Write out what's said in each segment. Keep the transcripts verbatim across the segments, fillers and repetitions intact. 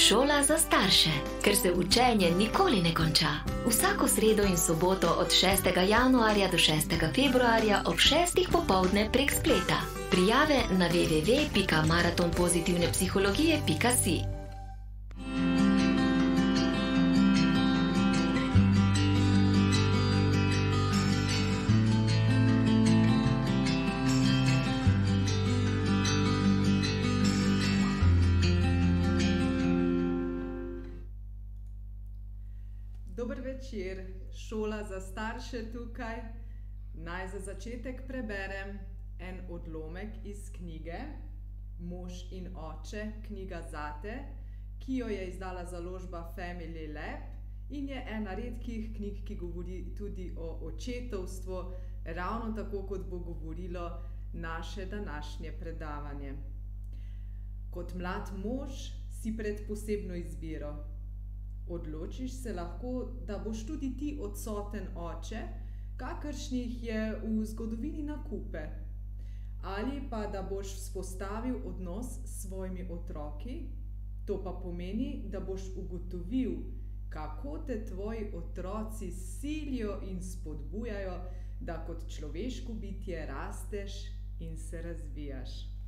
Šola za starše, ker se učenje nikoli ne konča. Vsako sredo in soboto od šestega januarja do šestega februarja ob šestih popoldne prek spleta. Prijave na w w w pika maraton pozitivne psihologije pika si. Dober večer, šola za starše tukaj. Naj za začetek preberem en odlomek iz knjige Mož in oče, knjiga zate, ki jo je izdala založba Family Lab in je ena redkih knjig, ki govori tudi o očetovstvu, ravno tako, kot bo govorilo naše današnje predavanje. Kot mlad mož si pred posebno izbiro. Odločiš se lahko, da boš tudi ti odsoten oče, kakršnih je v zgodovini na kupe, ali pa da boš vzpostavil odnos s svojimi otroki, to pa pomeni, da boš ugotovil, kako te tvoji otroci silijo in spodbujajo, da kot človeško bitje rasteš in se razvijaš.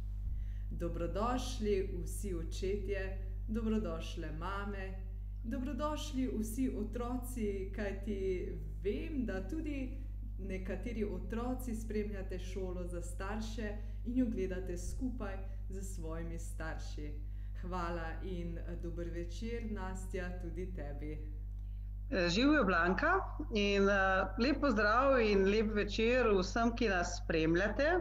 Dobrodošli vsi očetje, dobrodošle mame, dobrodošli vsi otroci, kajti vem, da tudi nekateri otroci spremljate šolo za starše in jo gledate skupaj s svojimi starši. Hvala in dober večer, Nastja, tudi tebi. Živjo, Blanka, in lep pozdrav in lep večer vsem, ki nas spremljate.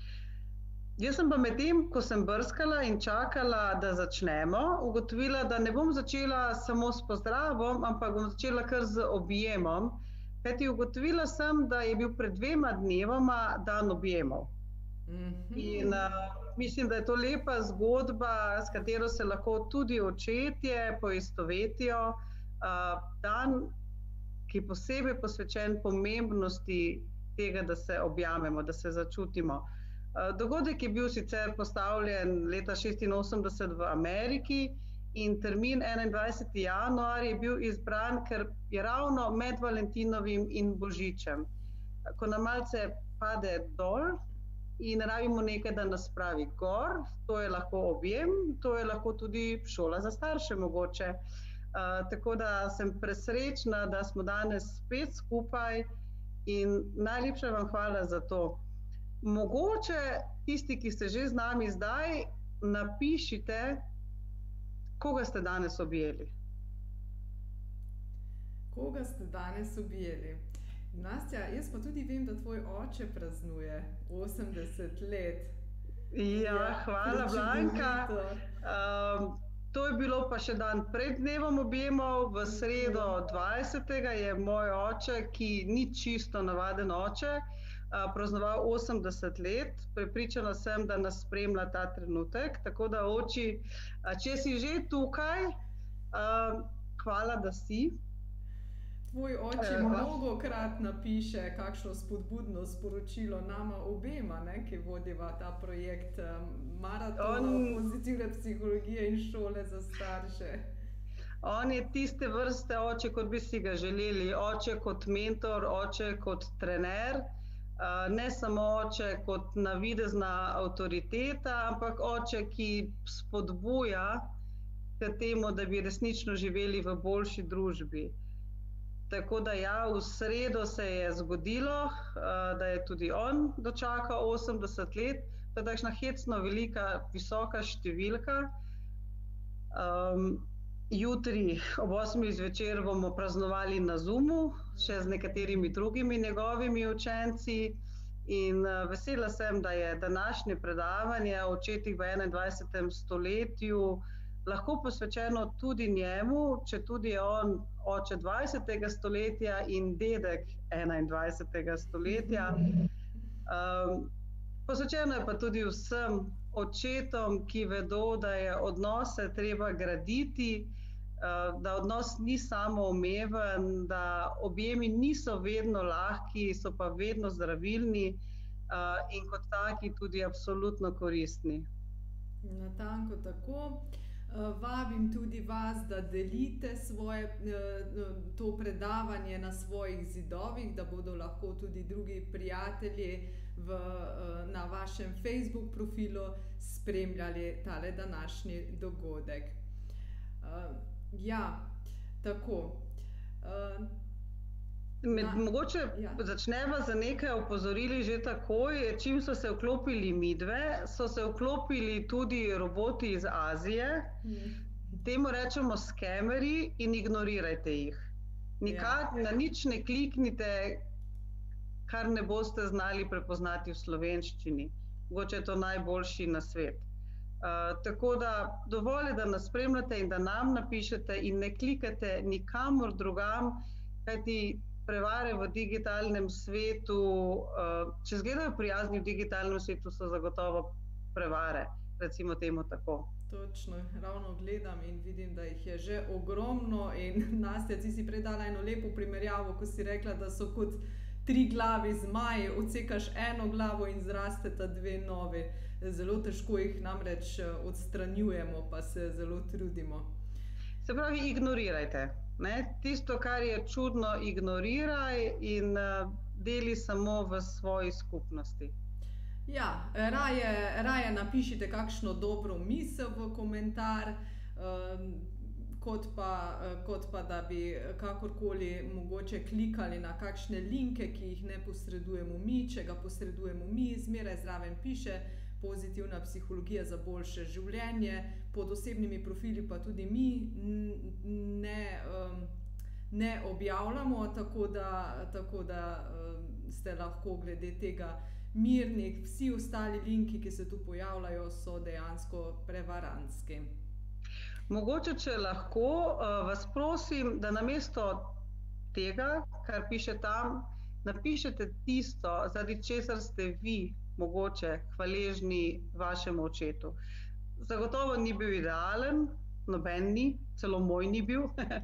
Jaz sem pa medtem, ko sem brskala in čakala, da začnemo, ugotovila, da ne bom začela samo s pozdravom, ampak bom začela kar z objemom. Kajti ugotovila sem, da je bil pred dvema dnevoma dan objemov. In uh, mislim, da je to lepa zgodba, s katero se lahko tudi očetje poistovetijo. Uh, dan, ki je posebej posvečen pomembnosti tega, da se objamemo, da se začutimo. Dogodek je bil sicer postavljen leta šestinosemdeset v Ameriki in termin enaindvajseti januar je bil izbran, ker je ravno med Valentinovim in Božičem. Ko nam malce pade dol in rabimo nekaj, da nas spravi gor, to je lahko objem, to je lahko tudi šola za starše mogoče. Uh, tako da sem presrečna, da smo danes spet skupaj in najlepša vam hvala za to. Mogoče tisti, ki ste že z nami zdaj, napišite, koga ste danes objeli. Koga ste danes objeli? Nastja, jaz pa tudi vem, da tvoj oče praznuje osemdeset let. Ja, ja hvala, Blanka. Um, to je bilo pa še dan pred dnevom objemov, v sredo dvajsetega je moj oče, ki ni čisto navaden oče, praznoval osemdeset let. Prepričana sem, da nas spremlja ta trenutek, tako da oči, če si že tukaj, hvala, da si. Tvoj oče mnogokrat napiše kakšno spodbudno sporočilo nama obema, ne, ki vodiva ta projekt Maratona pozitivne psihologije in šole za starše. On je tiste vrste oče, kot bi si ga želeli, oče kot mentor, oče kot trener, ne samo oče kot navidezna avtoriteta, ampak oče, ki spodbuja k temu, da bi resnično živeli v boljši družbi. Tako da ja, v sredo se je zgodilo, da je tudi on dočakal osemdeset let, to je takšna hecno velika, visoka številka. Um, Jutri ob osmih zvečer bomo praznovali na Zoomu, še z nekaterimi drugimi njegovimi učenci in vesela sem, da je današnje predavanje o očetih v enaindvajsetem stoletju lahko posvečeno tudi njemu, če tudi je on oče dvajsetega stoletja in dedek enaindvajsetega stoletja. Um, posvečeno je pa tudi vsem očetom, ki vedo, da je odnose treba graditi, da odnos ni samoumeven, da objemi niso vedno lahki, so pa vedno zdravilni in kot taki tudi absolutno koristni. Natanko tako. Vabim tudi vas, da delite svoje, to predavanje na svojih zidovih, da bodo lahko tudi drugi prijatelji v, na vašem Facebook profilu spremljali tale današnji dogodek. Ja, tako. Med, Na, mogoče ja. začneva za nekaj opozorili že takoj. Čim so se vklopili midve, so se vklopili tudi roboti iz Azije. Hmm. Temu rečemo skemeri in ignorirajte jih. Nikar ja. Na nič ne kliknite, kar ne boste znali prepoznati v slovenščini. Mogoče je to najboljši nasvet. Uh, tako da dovolj je, da nas spremljate in da nam napišete in ne klikate nikamor drugam, kajti prevare v digitalnem svetu, če izgledajo prijazni v digitalnem svetu, so zagotovo prevare, recimo temu tako. Točno, ravno gledam in vidim, da jih je že ogromno in Nastja, ti si predala eno lepo primerjavo, ko si rekla, da so kot tri glavi zmaji, odsekaš eno glavo in zrasteta dve novi. Zelo težko jih namreč odstranjujemo, pa se zelo trudimo. Se pravi, ignorirajte. Ne? Tisto, kar je čudno, ignoriraj in uh, deli samo v svoji skupnosti. Ja, raje, raje napišite kakšno dobro misel v komentar, uh, kot, pa, uh, kot pa da bi kakorkoli mogoče klikali na kakšne linke, ki jih ne posredujemo mi. Če ga posredujemo mi, zmeraj zraven piše Pozitivna psihologija za boljše življenje, pod osebnimi profili pa tudi mi ne, um, ne objavljamo, tako da, tako da um, ste lahko glede tega mirni. Vsi ostali linki, ki se tu pojavljajo, so dejansko prevarantski. Mogoče, če lahko, uh, vas prosim, da namesto tega, kar piše tam, napišete tisto, zaradi česar ste vi mogoče hvaležni vašemu očetu. Zagotovo ni bil idealen, noben ni, celo moj ni bil.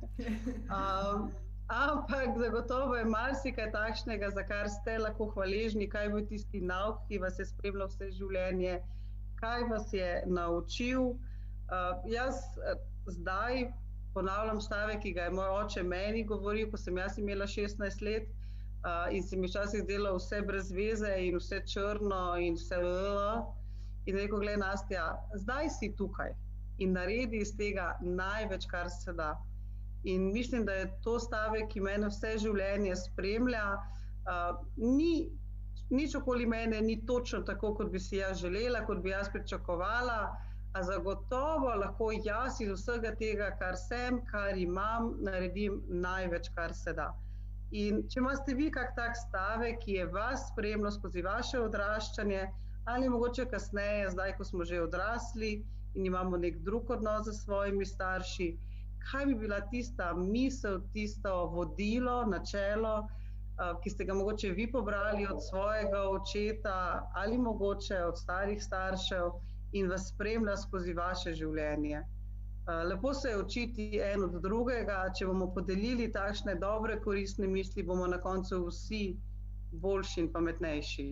um, ampak zagotovo je marsikaj takšnega, za kar ste lahko hvaležni, kaj je bil tisti nauk, ki vas je spremljal vse življenje, kaj vas je naučil. Uh, jaz uh, zdaj ponavljam stavek, ki ga je moj oče meni govoril, ko sem jaz imela šestnajst let, Uh, in se mi včasih delal vse brez veze in vse črno in vse uh, in rekel, glej Nastja, zdaj si tukaj in naredi iz tega največ, kar se da. In mislim, da je to stavek, ki mene vse življenje spremlja. Uh, ni, nič okoli mene ni točno tako, kot bi si jaz želela, kot bi jaz pričakovala, a zagotovo lahko jaz iz vsega tega, kar sem, kar imam, naredim največ, kar se da. In če imate vi kak tak stavek, ki je vas spremljal skozi vaše odraščanje, ali mogoče kasneje, zdaj, ko smo že odrasli in imamo nek drug odnos z svojimi starši, kaj bi bila tista misel, tisto vodilo, načelo, ki ste ga mogoče vi pobrali od svojega očeta ali mogoče od starih staršev in vas spremlja skozi vaše življenje. Lepo se je učiti en od drugega, če bomo podelili takšne dobre, koristne misli, bomo na koncu vsi boljši in pametnejši.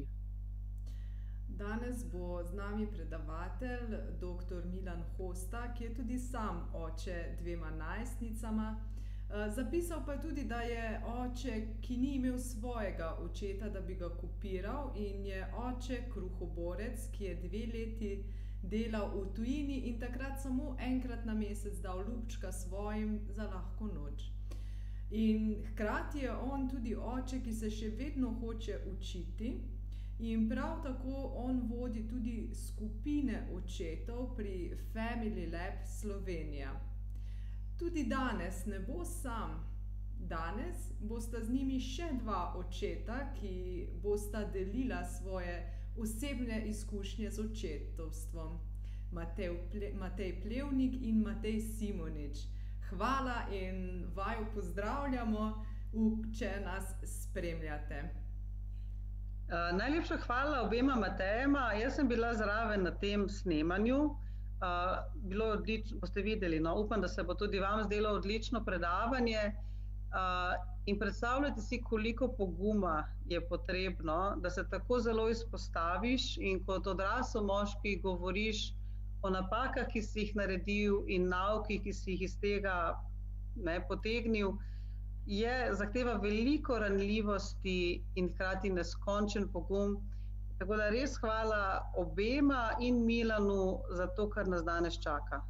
Danes bo z nami predavatelj doktor Milan Hosta, ki je tudi sam oče dvema najstnicama. Zapisal pa je tudi, da je oče, ki ni imel svojega očeta, da bi ga kopiral, in je oče kruhoborec, ki je dve leti delal v tujini in takrat samo enkrat na mesec dal ljubčka svojim za lahko noč. In hkrati je on tudi oče, ki se še vedno hoče učiti, in prav tako on vodi tudi skupine očetov pri Family Lab Slovenija. Tudi danes ne bo sam. Danes bosta z njimi še dva očeta, ki bosta delila svoje osebne izkušnje z očetovstvom. Matej, Ple, Matej Plevnik in Matej Simonič. Hvala in vaju pozdravljamo, če nas spremljate. Uh, najlepša hvala obema Matejema. Jaz sem bila zraven na tem snemanju. Uh, bilo je odlično, boste videli, no, upam, da se bo tudi vam zdelo odlično predavanje. Uh, in predstavljate si, koliko poguma je potrebno, da se tako zelo izpostaviš in kot odrasel moški govoriš o napakah, ki si jih naredil in naukih, ki si jih iz tega ne, potegnil, je zahteva veliko ranljivosti in hkrati neskončen pogum. Tako da res hvala obema in Milanu za to, kar nas danes čaka.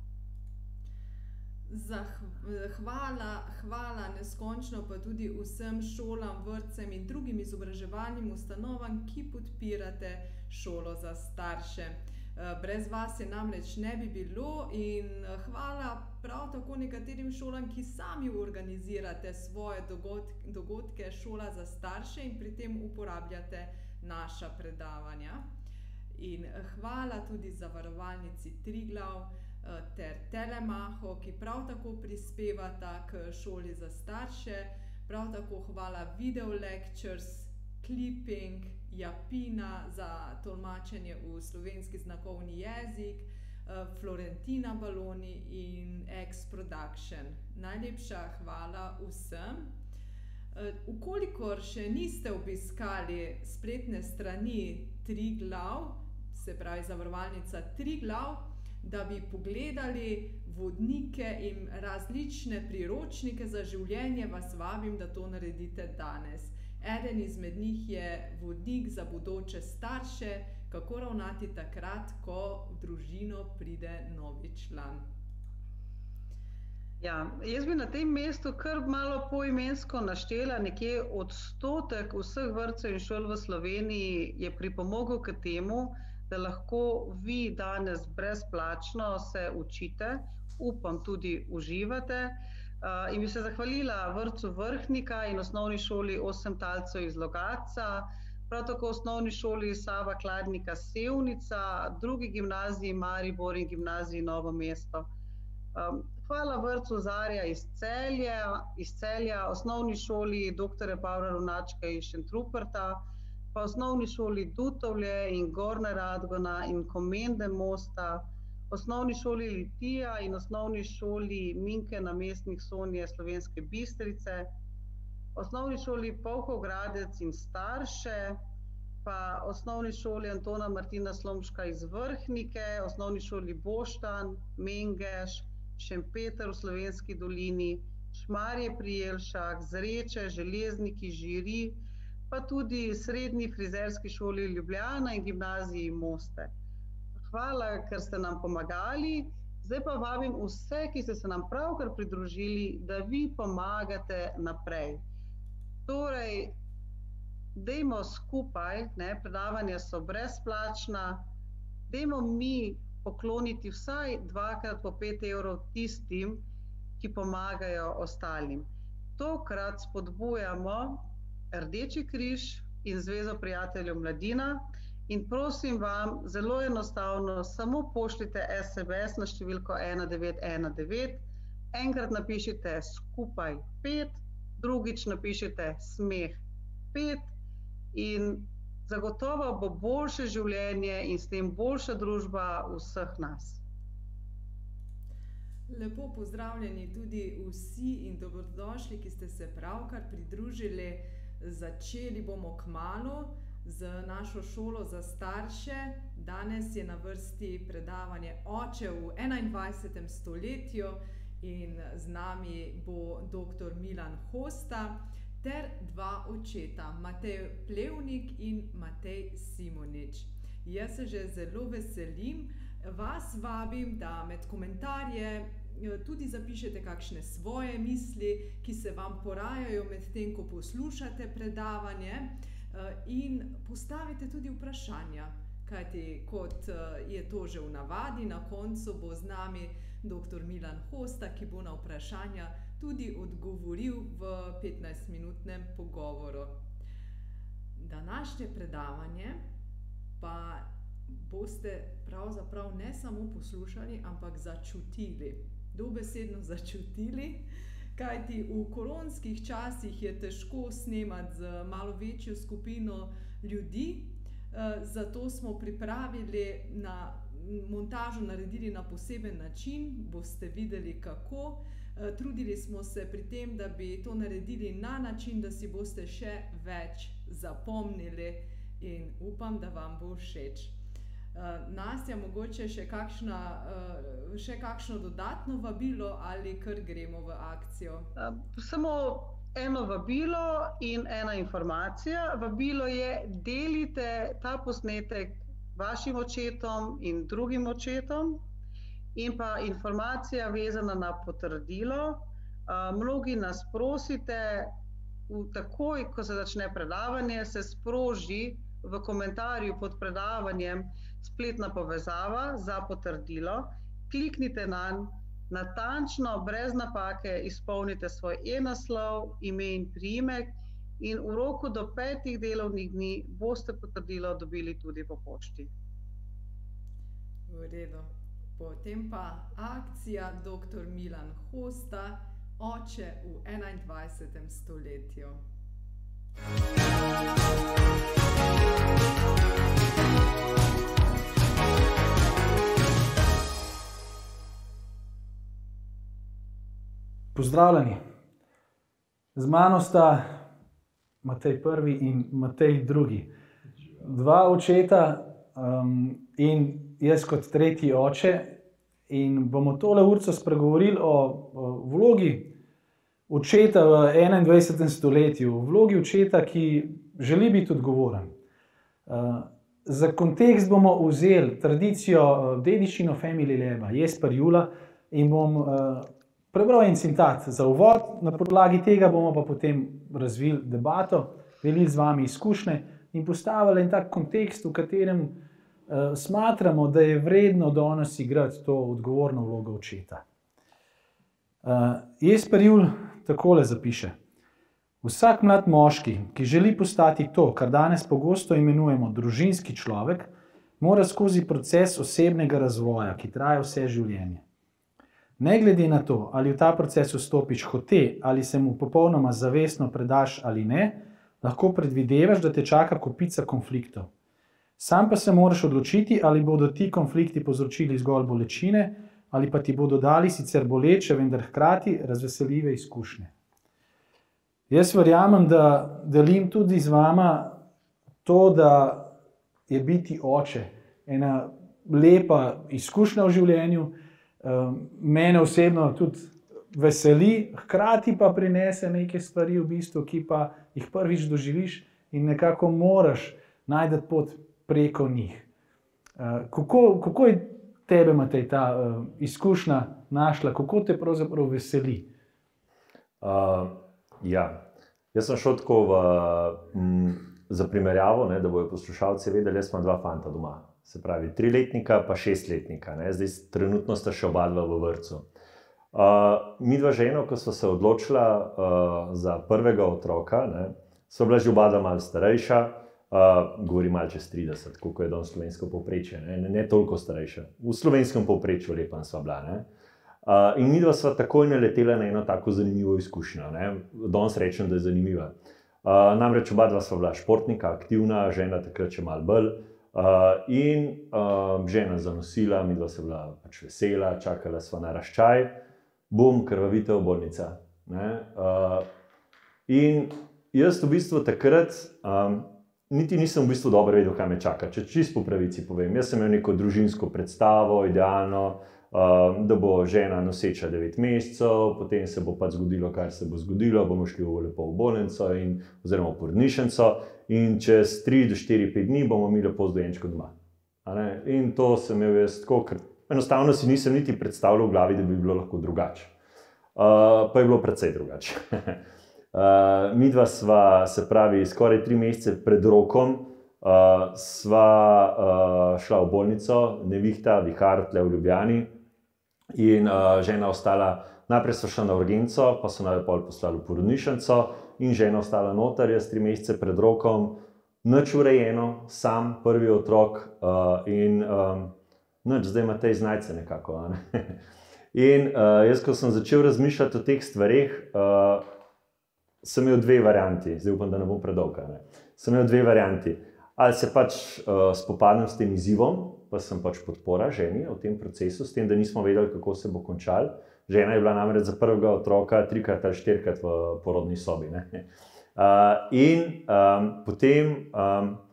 Hvala, hvala neskončno pa tudi vsem šolam, vrtcem in drugim izobraževalnim ustanovam, ki podpirate šolo za starše. Brez vas je namreč ne bi bilo in hvala prav tako nekaterim šolam, ki sami organizirate svoje dogodke Šola za starše in pri tem uporabljate naša predavanja. In hvala tudi Zavarovalnici Triglav ter Telemachu, ki prav tako prispevata k Šoli za starše. Prav tako hvala Video Lectures, Clipping, Japina za tolmačenje v slovenski znakovni jezik, Florentina Baloni in X Production. Najlepša hvala vsem. Ukolikor še niste obiskali spletne strani Triglav, se pravi Zavarovalnica Triglav, da bi pogledali vodnike in različne priročnike za življenje, vas vabim, da to naredite danes. Eden izmed njih je vodnik za bodoče starše, kako ravnati takrat, ko v družino pride novi član. Ja, jaz bi na tem mestu kar malo poimensko naštela, nekje odstotek vseh vrtcev in šol v Sloveniji je pripomogel k temu, da lahko vi danes brezplačno se učite, upam tudi uživate. In bi se zahvalila vrtcu Vrhnika in osnovni šoli Osem talcev iz Logatca, prav tako osnovni šoli Sava Kladnika Sevnica, drugi gimnaziji Maribor in gimnaziji Novo mesto. Hvala vrtcu Zarja iz Celja, iz Celja, osnovni šoli doktorja Pavla Runačka iz Šentruperta, pa osnovni šoli Dutovlje in Gornja Radgona in Komende Mosta, osnovni šoli Litija in osnovni šoli Minke namestnik Sonje Slovenske Bistrice, osnovni šoli Polhov Gradec in Starše, pa osnovni šoli Antona Martina Slomška iz Vrhnike, osnovni šoli Boštanj, Mengeš, Šempeter v Slovenski dolini, Šmarje pri Jelšah, Zreče, Železniki, Žiri, pa tudi srednji frizerski šoli Ljubljana in gimnaziji Moste. Hvala, ker ste nam pomagali. Zdaj pa vabim vse, ki ste se nam pravkar pridružili, da vi pomagate naprej. Torej, dajmo skupaj, ne, predavanja so brezplačna, dajmo mi pokloniti vsaj dvakrat po pet evrov tistim, ki pomagajo ostalim. Tokrat spodbujamo Rdeči križ in Zvezo prijateljev Mladina in prosim vam, zelo enostavno, samo pošljite es em es na številko ena devet ena devet, enkrat napišite skupaj pet, drugič napišite smeh pet in zagotovo bo boljše življenje in s tem boljša družba vseh nas. Lepo pozdravljeni tudi vsi in dobrodošli, ki ste se pravkar pridružili. Začeli bomo kmalu z našo šolo za starše. Danes je na vrsti predavanje Oče v enaindvajsetem stoletju in z nami bo doktor Milan Hosta ter dva očeta, Matej Plevnik in Matej Simonič. Jaz se že zelo veselim, vas vabim, da med komentarje tudi zapišete kakšne svoje misli, ki se vam porajajo med tem, ko poslušate predavanje, in postavite tudi vprašanja, kajti kot je to že v navadi, na koncu bo z nami doktor Milan Hosta, ki bo na vprašanja tudi odgovoril v petnajstminutnem pogovoru. Današnje predavanje pa boste pravzaprav ne samo poslušali, ampak začutili. Dobesedno začutili, kajti v koronskih časih je težko snemati z malo večjo skupino ljudi, zato smo pripravili na montažo, naredili na poseben način, boste videli kako. Trudili smo se pri tem, da bi to naredili na način, da si boste še več zapomnili in upam, da vam bo všeč. Nastja, mogoče še, kakšna, še kakšno dodatno vabilo ali kar gremo v akcijo? Samo eno vabilo in ena informacija. Vabilo je, delite ta posnetek vašim očetom in drugim očetom. In pa informacija vezana na potrdilo. Mnogi nas prosite, takoj, ko se začne predavanje, se sproži v komentarju pod predavanjem spletna povezava za potrdilo. Kliknite nanj, natančno, brez napake izpolnite svoj e-naslov, ime in priimek in v roku do petih delovnih dni boste potrdilo dobili tudi po pošti. V redu. Potem pa akcija doktor Milan Hosta, Oče v enaindvajsetem stoletju. Pozdravljeni. Z mano sta Matej prvi in Matej drugi. Dva očeta um, in jaz kot tretji oče. In bomo tole urco spregovorili o, o vlogi očeta v enaindvajsetem stoletju, vlogi očeta, ki želi biti odgovoren. Uh, za kontekst bomo vzeli tradicijo uh, dediščino Family Laba, Jesper Jula, in bom uh, prebral en citat za uvod, na podlagi tega bomo pa potem razvili debato, delili z vami izkušnje in postavili en tak kontekst, v katerem uh, smatramo, da je vredno danes igrati to odgovorno vlogo očeta. Uh, Jesper Jul takole zapiše: vsak mlad moški, ki želi postati to, kar danes pogosto imenujemo družinski človek, mora skozi proces osebnega razvoja, ki traja vse življenje. Ne glede na to, ali v ta proces vstopiš hote ali se mu popolnoma zavestno predaš ali ne, lahko predvidevaš, da te čaka kopica konfliktov. Sam pa se moraš odločiti, ali bodo ti konflikti povzročili zgolj bolečine, ali pa ti bodo dali sicer boleče, vendar hkrati razveseljive izkušnje. Jaz verjamem, da delim tudi z vama to, da je biti oče ena lepa izkušnja v življenju. Mene osebno tudi veseli, hkrati pa prinese neke stvari, v bistvu, ki pa jih prvič doživiš in nekako moraš najti pot preko njih. Kako, kako je tebe, Matej, ta uh, izkušnja našla, kako te pravzaprav veseli? Uh, ja, jaz sem šel tako v, m, za primerjavo, ne, da bojo poslušalci vedeli, jaz imam dva fanta doma. Se pravi, triletnika pa šestletnika. Ne? Zdaj, trenutno sta še oba dva v vrtcu. Uh, mi dva ženo, ko sva se odločila uh, za prvega otroka, ne, sva bila že oba dva malo starejša, uh, govorim malo čez trideset, koliko je danes slovensko povprečje, ne? Ne, ne toliko starejša. V slovenskem povprečju lepa sva bila. Ne? Uh, in mi dva sva takoj naletela na eno tako zanimivo izkušnjo. Ne? Danes rečem, da je zanimiva. Uh, namreč oba dva sva bila športnika, aktivna, žena takrat še malo bolj. Uh, in uh, žena zanosila, midva se bila pač vesela, čakala sva na raščaj, bum, krvavitev, bolnica. Ne? Uh, in jaz v bistvu takrat um, niti nisem v bistvu dobro vedel, kaj me čaka, če čisto po pravici povem. Jaz sem imel neko družinsko predstavo, idealno, uh, da bo žena noseča devet mesecev, potem se bo pač zgodilo, kar se bo zgodilo, bomo šli v lepo v bolnico in, oziroma v porodnišnico. In čez tri do štiri, pet dni bomo mi lepo z dojenčkom doma. In to sem imel jaz tako, ker enostavno si nisem niti predstavljal v glavi, da bi bilo lahko drugače. Uh, pa je bilo precej drugače. uh, midva sva, se pravi, skoraj tri mesece pred rokom, uh, sva uh, šla v bolnico, nevihta, vihar, tle v Ljubljani. In uh, žena ostala, najprej so šla na urgenco, pa so naj pol poslali v porodnišnico. In žena ostala noter, jaz tri mesece pred rokom, nič urejeno, sam, prvi otrok uh, in um, nič, zdaj ima te znajce nekako. Ne? In uh, jaz, ko sem začel razmišljati o teh stvareh, uh, sem imel dve varianti, zdaj upam, da ne bom predolga. Ne? Sem imel dve varianti. Ali se pač uh, spopadnem s tem izzivom, pa sem pač podpora ženi v tem procesu, s tem, da nismo vedeli, kako se bo končal. Žena je bila namreč za prvega otroka trikrat ali štirikrat v porodni sobi. Ne? Uh, in um, potem, um,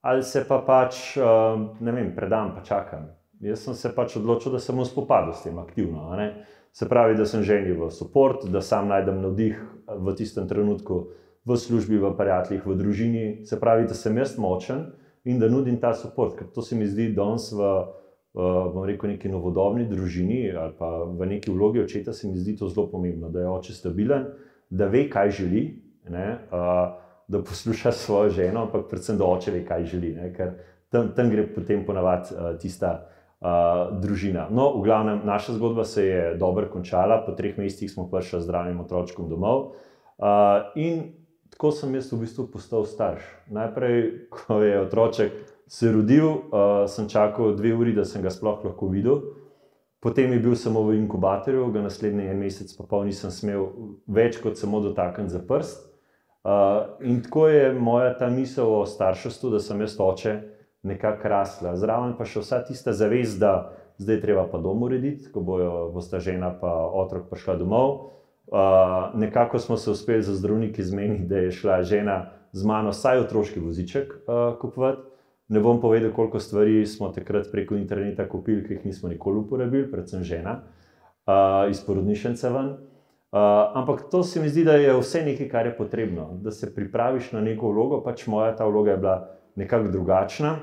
ali se pa pač, ne vem, predam pa čakam. Jaz sem se pač odločil, da sem v spopadu s tem aktivno. A ne? Se pravi, da sem ženi v support, da sam najdem navdih v tistem trenutku v službi, v prijateljih, v družini. Se pravi, da sem jaz močen in da nudim ta support, ker to se mi zdi danes v, bom rekel, neki novodobni družini ali pa v neki vlogi očeta se mi zdi to zelo pomembno, da je oče stabilen, da ve, kaj želi, ne, da posluša svojo ženo, ampak predvsem, da oče ve, kaj želi, ne, ker tam, tam gre potem ponavadi tista Uh, družina. No, v glavnem, naša zgodba se je dobro končala, po treh mesecih smo prišli z zdravim otročkom domov uh, in tako sem jaz v bistvu postal starš. Najprej, ko je otroček se rodil, uh, sem čakal dve uri, da sem ga sploh lahko videl, potem je bil samo v inkubatorju, ga naslednji en mesec pa pol nisem smel več kot samo dotakniti za prst. Uh, in tako je moja ta misel o starševstvu, da sem jaz oče, nekako rasla. Zraven pa še vsa tista zavest, da zdaj treba pa dom urediti, ko bojo, bosta žena pa otrok prišla domov. Uh, nekako smo se uspeli za zdravniki zmeniti, da je šla žena z mano vsaj otroški voziček uh, kupovati. Ne bom povedal, koliko stvari smo takrat preko interneta kupili, ki jih nismo nikoli uporabili, predvsem žena, uh, iz porodnišnice ven. Uh, ampak to se mi zdi, da je vse nekaj, kar je potrebno, da se pripraviš na neko vlogo, pač moja ta vloga je bila nekako drugačna.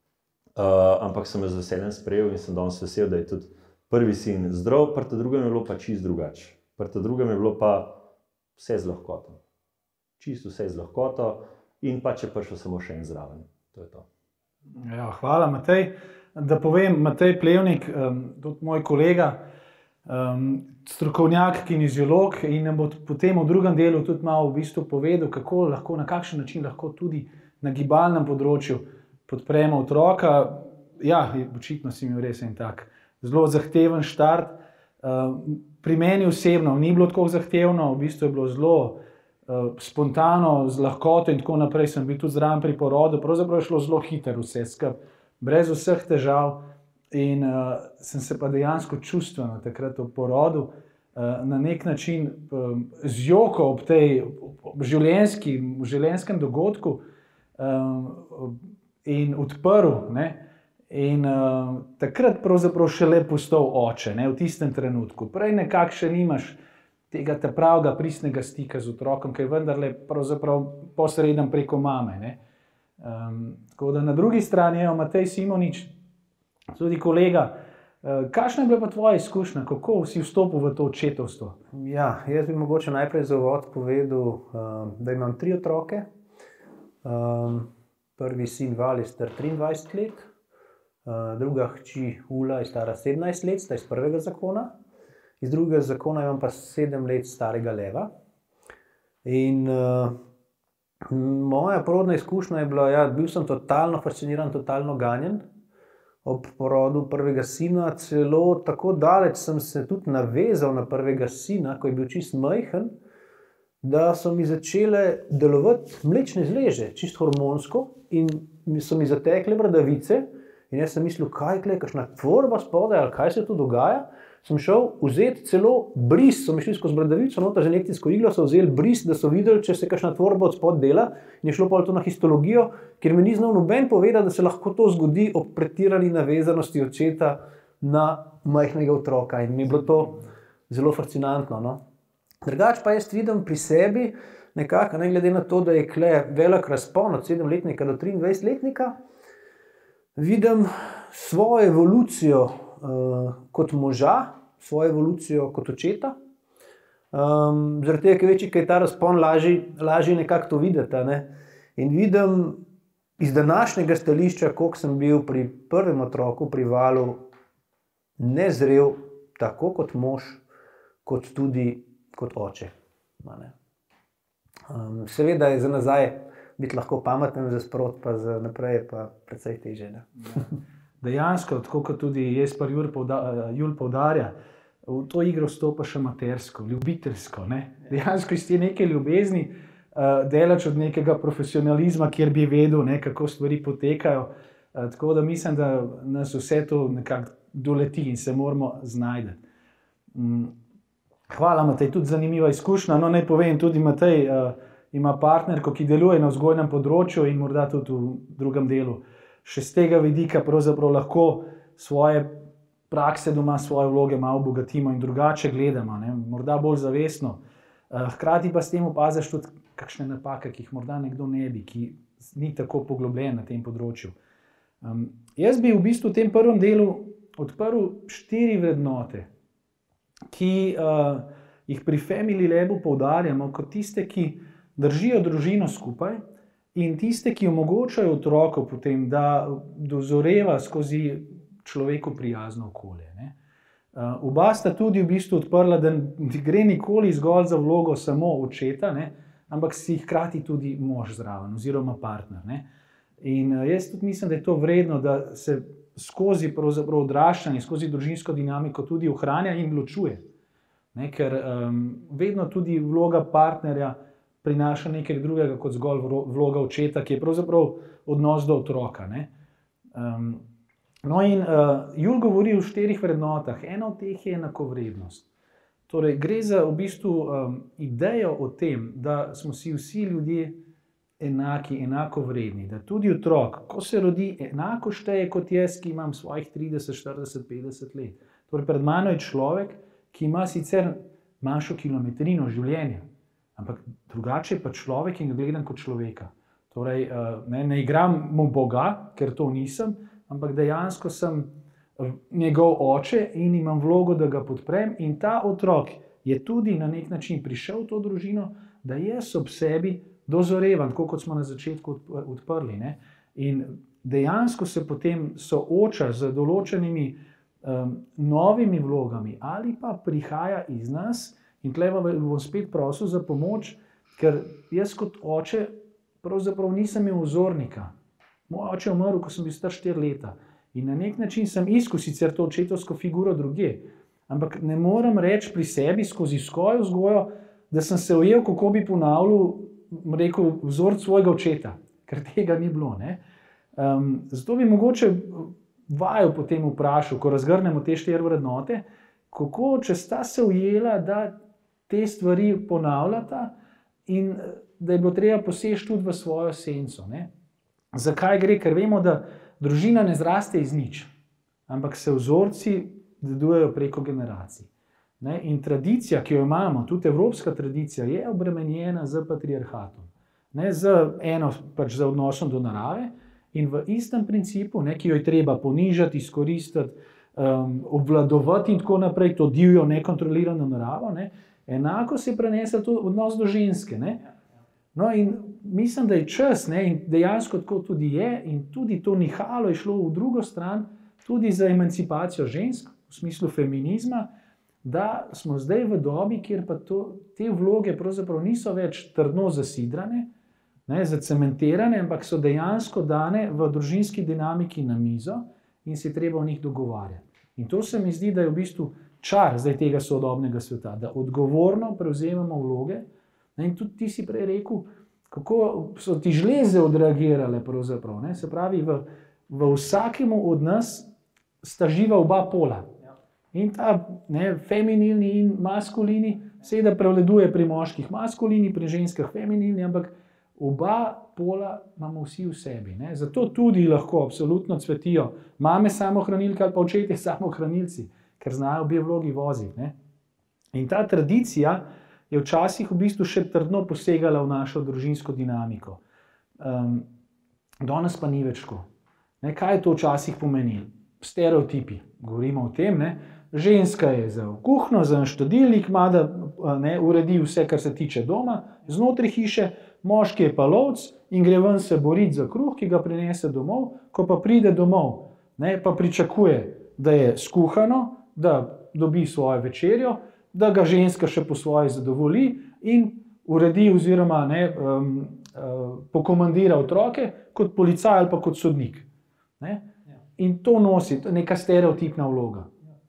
Uh, ampak sem jo z veseljem sprejel in sem danes vesel, da je tudi prvi sin zdrav, pri drugem je bilo pa čist drugače. Pri drugem je bilo pa vse z lahkoto. Čisto vse z lahkoto in pa če prišel samo še en zraven. To je to. Ja, hvala, Matej. Da povem, Matej Plevnik, um, tudi moj kolega, um, strokovnjak, kineziolog in nam bo potem v drugem delu tudi malo v bistvu povedal, kako lahko, na kakšen način lahko tudi na gibalnem področju podpremo otroka. Ja, očitno si imel res en tak zelo zahteven štart. Pri meni osebno ni bilo tako zahtevno, v bistvu je bilo zelo spontano, z lahkoto in tako naprej. Sem bil tudi zraven pri porodu, pravzaprav je šlo zelo hitro vse skupaj, brez vseh težav in uh, sem se pa dejansko čustveno takrat ob porodu uh, na nek način um, zjokal ob tej ob življenjskem dogodku um, in odprl, ne? In uh, takrat pravzaprav šele postal oče, ne? V tistem trenutku. Prej nekako še nimaš tega ta pravega pristnega stika z otrokom, ki je vendarle pravzaprav posreden preko mame, ne? Um, tako da na drugi strani je Matej Simonič, tudi kolega. Uh, kakšna je bila pa tvoja izkušnja, kako si vstopil v to očetovstvo? Ja, jaz bi mogoče najprej za uvod povedal, um, da imam tri otroke. Um, Prvi sin Val je star triindvajset let, druga hči Ula je stara sedemnajst let, sta iz prvega zakona. Iz drugega zakona imam pa sedem let starega Leva. In uh, moja porodna izkušnja je bila, ja, bil sem totalno fasciniran, totalno ganjen. Ob porodu prvega sina, celo tako daleč sem se tudi navezal na prvega sina, ko je bil čist majhen, da so mi začele delovati mlečne zleže, čist hormonsko, in so mi zatekle bradavice, in jaz sem mislil, kaj je, kakšna tvorba spodaj, ali kaj se tu dogaja. Sem šel vzeti celo bris, so mi šli skozi bradavico, noter z injekcijsko iglo so vzeli bris, da so videli, če se kakšna tvorba od spod dela, in je šlo pa to na histologijo, ker mi ni znal noben povedati, da se lahko to zgodi ob pretirani navezanosti očeta na majhnega otroka, in mi je bilo to zelo fascinantno, no. Drugače pa jaz vidim pri sebi, nekako, ne glede na to, da je kle velik razpon od sedemletnika do triindvajsetletnika, vidim svojo evolucijo uh, kot moža, svojo evolucijo kot očeta. Um, zaradi tega, ker večji, kaj je ta razpon, lažje, lažje nekako to videti. Ne? In vidim iz današnjega stališča, koliko sem bil pri prvem otroku, pri Valu, nezrel, tako kot mož, kot tudi kot oče. Um, seveda je za nazaj biti lahko pameten, za sprot, pa za naprej pa precej težje. Ja. Dejansko, tako kot tudi Jesper Jul poudarja, v to igro vstopa še amatersko, ljubiteljsko. Ne? Dejansko iz te neke ljubezni, uh, delač od nekega profesionalizma, kjer bi vedel, ne, kako stvari potekajo. Uh, tako da mislim, da nas vse to nekako doleti in se moramo znajti. Um, Hvala, Matej, tudi zanimiva izkušnja. No, naj povem tudi, Matej, ima partnerko, ki deluje na vzgojnem področju in morda tudi v drugem delu. Še z tega vidika pravzaprav lahko svoje prakse doma, svoje vloge malo obogatimo in drugače gledamo, ne? Morda bolj zavestno. Hkrati pa s tem opaziš tudi kakšne napake, ki jih morda nekdo ne bi, ki ni tako poglobljen na tem področju. Um, jaz bi v bistvu v tem prvem delu odprl štiri vrednote, ki uh, jih pri Family Labu poudarjamo kot tiste, ki držijo družino skupaj in tiste, ki omogočajo otroku potem, da dozoreva skozi človeku prijazno okolje. Ne? Uh, oba sta tudi v bistvu odprla, da ne gre nikoli zgolj za vlogo samo očeta, ne? Ampak si hkrati tudi mož zraven oziroma partner. Ne? In uh, jaz tudi mislim, da je to vredno, da se skozi pravzaprav odraščanje, skozi družinsko dinamiko tudi ohranja in ločuje. Ne? Ker um, vedno tudi vloga partnerja prinaša nekaj drugega kot zgolj vloga očeta, ki je pravzaprav odnos do otroka. Ne? Um, no in uh, Jul govori o štirih vrednotah. Ena od teh je enakovrednost. Torej, gre za v bistvu um, idejo o tem, da smo si vsi ljudje enaki, enako vredni, da tudi otrok, ko se rodi, enako šteje kot jaz, ki imam svojih trideset, štirideset, petdeset let. Torej, pred mano je človek, ki ima sicer manjšo kilometrino življenja, ampak drugače je pa človek in ga gledam kot človeka. Torej, uh, ne, ne igram mu Boga, ker to nisem, ampak dejansko sem njegov oče in imam vlogo, da ga podprem, in ta otrok je tudi na nek način prišel v to družino, da jaz ob sebi dozorevam, tako kot smo na začetku odprli. Ne? In dejansko se potem sooča z določenimi um, novimi vlogami ali pa prihaja iz nas, in tukaj bom spet prosil za pomoč, ker jaz kot oče pravzaprav nisem imel vzornika. Moj oče je umrl, ko sem bil star štiri leta. In na nek način sem iskal sicer to očetovsko figuro drugje, ampak ne morem reči pri sebi skozi svojo vzgojo, da sem se ujel, kako bi ponavljal, rekel, vzor svojega očeta, ker tega ni bilo. Ne? Um, zato bi mogoče vaju potem vprašal, ko razgrnemo te štiri vrednote, kako, če sta se ujela, da te stvari ponavljata in da je bilo treba poseči tudi v svojo senco. Ne? Zakaj gre? Ker vemo, da družina ne zraste iz nič, ampak se vzorci dedujejo preko generacij. Ne? In tradicija, ki jo imamo, tudi evropska tradicija, je obremenjena z patriarhatom. Ne? Z eno, pač za odnosom do narave in v istem principu, ne, ki jo je treba ponižati, izkoristiti, um, obvladovati in tako naprej, to divjo, nekontrolirano naravo, ne? Enako se je prenesel tudi odnos do ženske. Ne? No, in mislim, da je čas, ne, in dejansko tako tudi je, in tudi to nihalo je šlo v drugo stran, tudi za emancipacijo žensk, v smislu feminizma, da smo zdaj v dobi, kjer pa to, te vloge pravzaprav niso več trdno zasidrane, ne, zacementirane, ampak so dejansko dane v družinski dinamiki na mizo in se je treba o njih dogovarjati. In to se mi zdi, da je v bistvu čar zdaj tega sodobnega sveta, da odgovorno prevzemamo vloge. In tudi ti si prej rekel, kako so ti žleze odreagirale pravzaprav. Ne? Se pravi, v, v vsakemu od nas sta živa oba pola. In ta ne, feminilni in maskulini seveda prevladuje pri moških maskulini, pri ženskah feminilni, ampak oba pola imamo vsi v sebi. Ne? Zato tudi lahko absolutno cvetijo mame samohranilke ali pa očetje samohranilci, ker znajo obe vlogi voziti. Ne? In ta tradicija je včasih v bistvu še trdno posegala v našo družinsko dinamiko. Um, danes pa ni več tako. Ne, kaj je to včasih pomenilo? Stereotipi. Govorimo o tem, ne? Ženska je za kuhno, za štedilnik, ima da ne, uredi vse, kar se tiče doma, znotraj hiše, moški je pa lovec in gre ven se boriti za kruh, ki ga prinese domov, ko pa pride domov, ne, pa pričakuje, da je skuhano, da dobi svojo večerjo, da ga ženska še po svoje zadovolji in uredi oziroma ne, um, uh, pokomandira otroke kot policaj ali pa kot sodnik. Ne? In to nosi neka stereotipna vloga.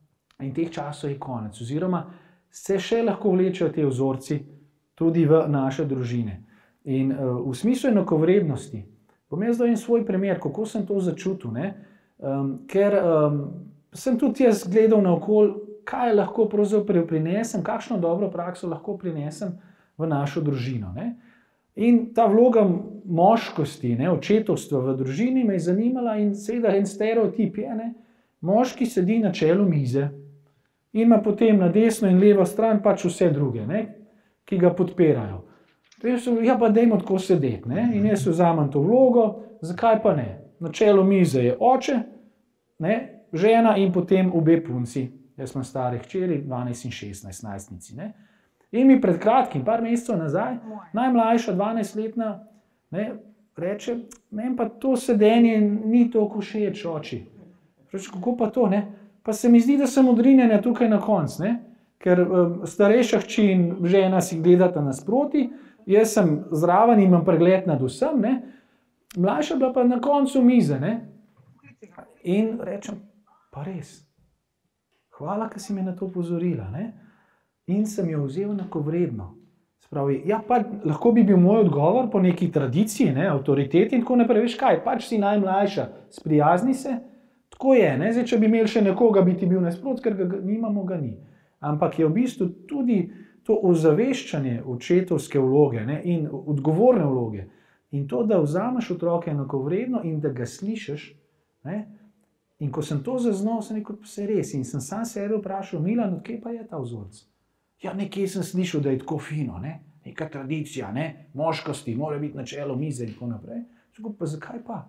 In teh časov je konec. Oziroma se še lahko vlečejo te vzorci tudi v naše družine. In uh, v smislu enakovrednosti, bom jaz dal en svoj primer, kako sem to začutil. Ne? Um, ker um, sem tudi jaz gledal naokoli, kaj lahko pravzaprav prinesem, kakšno dobro prakso lahko prinesem v našo družino. Ne? In ta vloga moškosti, ne, očetovstva v družini me je zanimala in seveda en stereotip je, ne, moški sedi na čelu mize in ima potem na desno in levo stran pač vse druge, ne, ki ga podpirajo. Ja, pa dajmo tako sedeti, ne, in jaz vzamem to vlogo, zakaj pa ne? Na čelu mize je oče, ne, žena in potem obe punci. Jaz imam stare hčeri, dvanajst in šestnajst, najstnici, ne. In mi pred kratkim, par mesecev nazaj, najmlajša, dvanajstletna, ne, reče, meni pa to sedenje ni toliko všeč, oči. Reče, kako pa to, ne? Pa se mi zdi, da sem odrinjena tukaj na konc, ne? Ker um, starejša hči in žena si gledata nasproti, jaz sem zraven in imam pregled nad vsem, ne? Mlajša bila pa na koncu mize, ne? In rečem, pa res, hvala, ker si me na to opozorila, ne? In sem jo vzel enakovredno. Spravi, ja, pa lahko bi bil moj odgovor po neki tradiciji, ne, avtoriteti in tako naprej, veš kaj, pač si najmlajša, sprijazni se, tako je, ne, zdaj, če bi imeli še nekoga, bi ti bil nasprot, ker ga nimamo, ga ni. Ampak je v bistvu tudi to ozaveščanje očetovske vloge, ne, in odgovorne vloge in to, da vzameš otroke enakovredno in da ga slišiš, ne, in ko sem to zaznal, sem rekel, se res, in sem sam sebe vprašal, Milan, odkje pa je ta vzorc? Ja, nekje sem slišal, da je tako fino, ne? Neka tradicija, ne? Moškosti, mora biti na čelu mize in tako naprej. Čekaj, pa zakaj pa?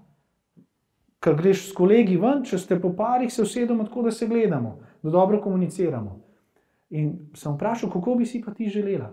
Ker greš s kolegi ven, če ste po parih, se usedemo tako, da se gledamo, da dobro komuniciramo. In sem vprašal, kako bi si pa ti želela.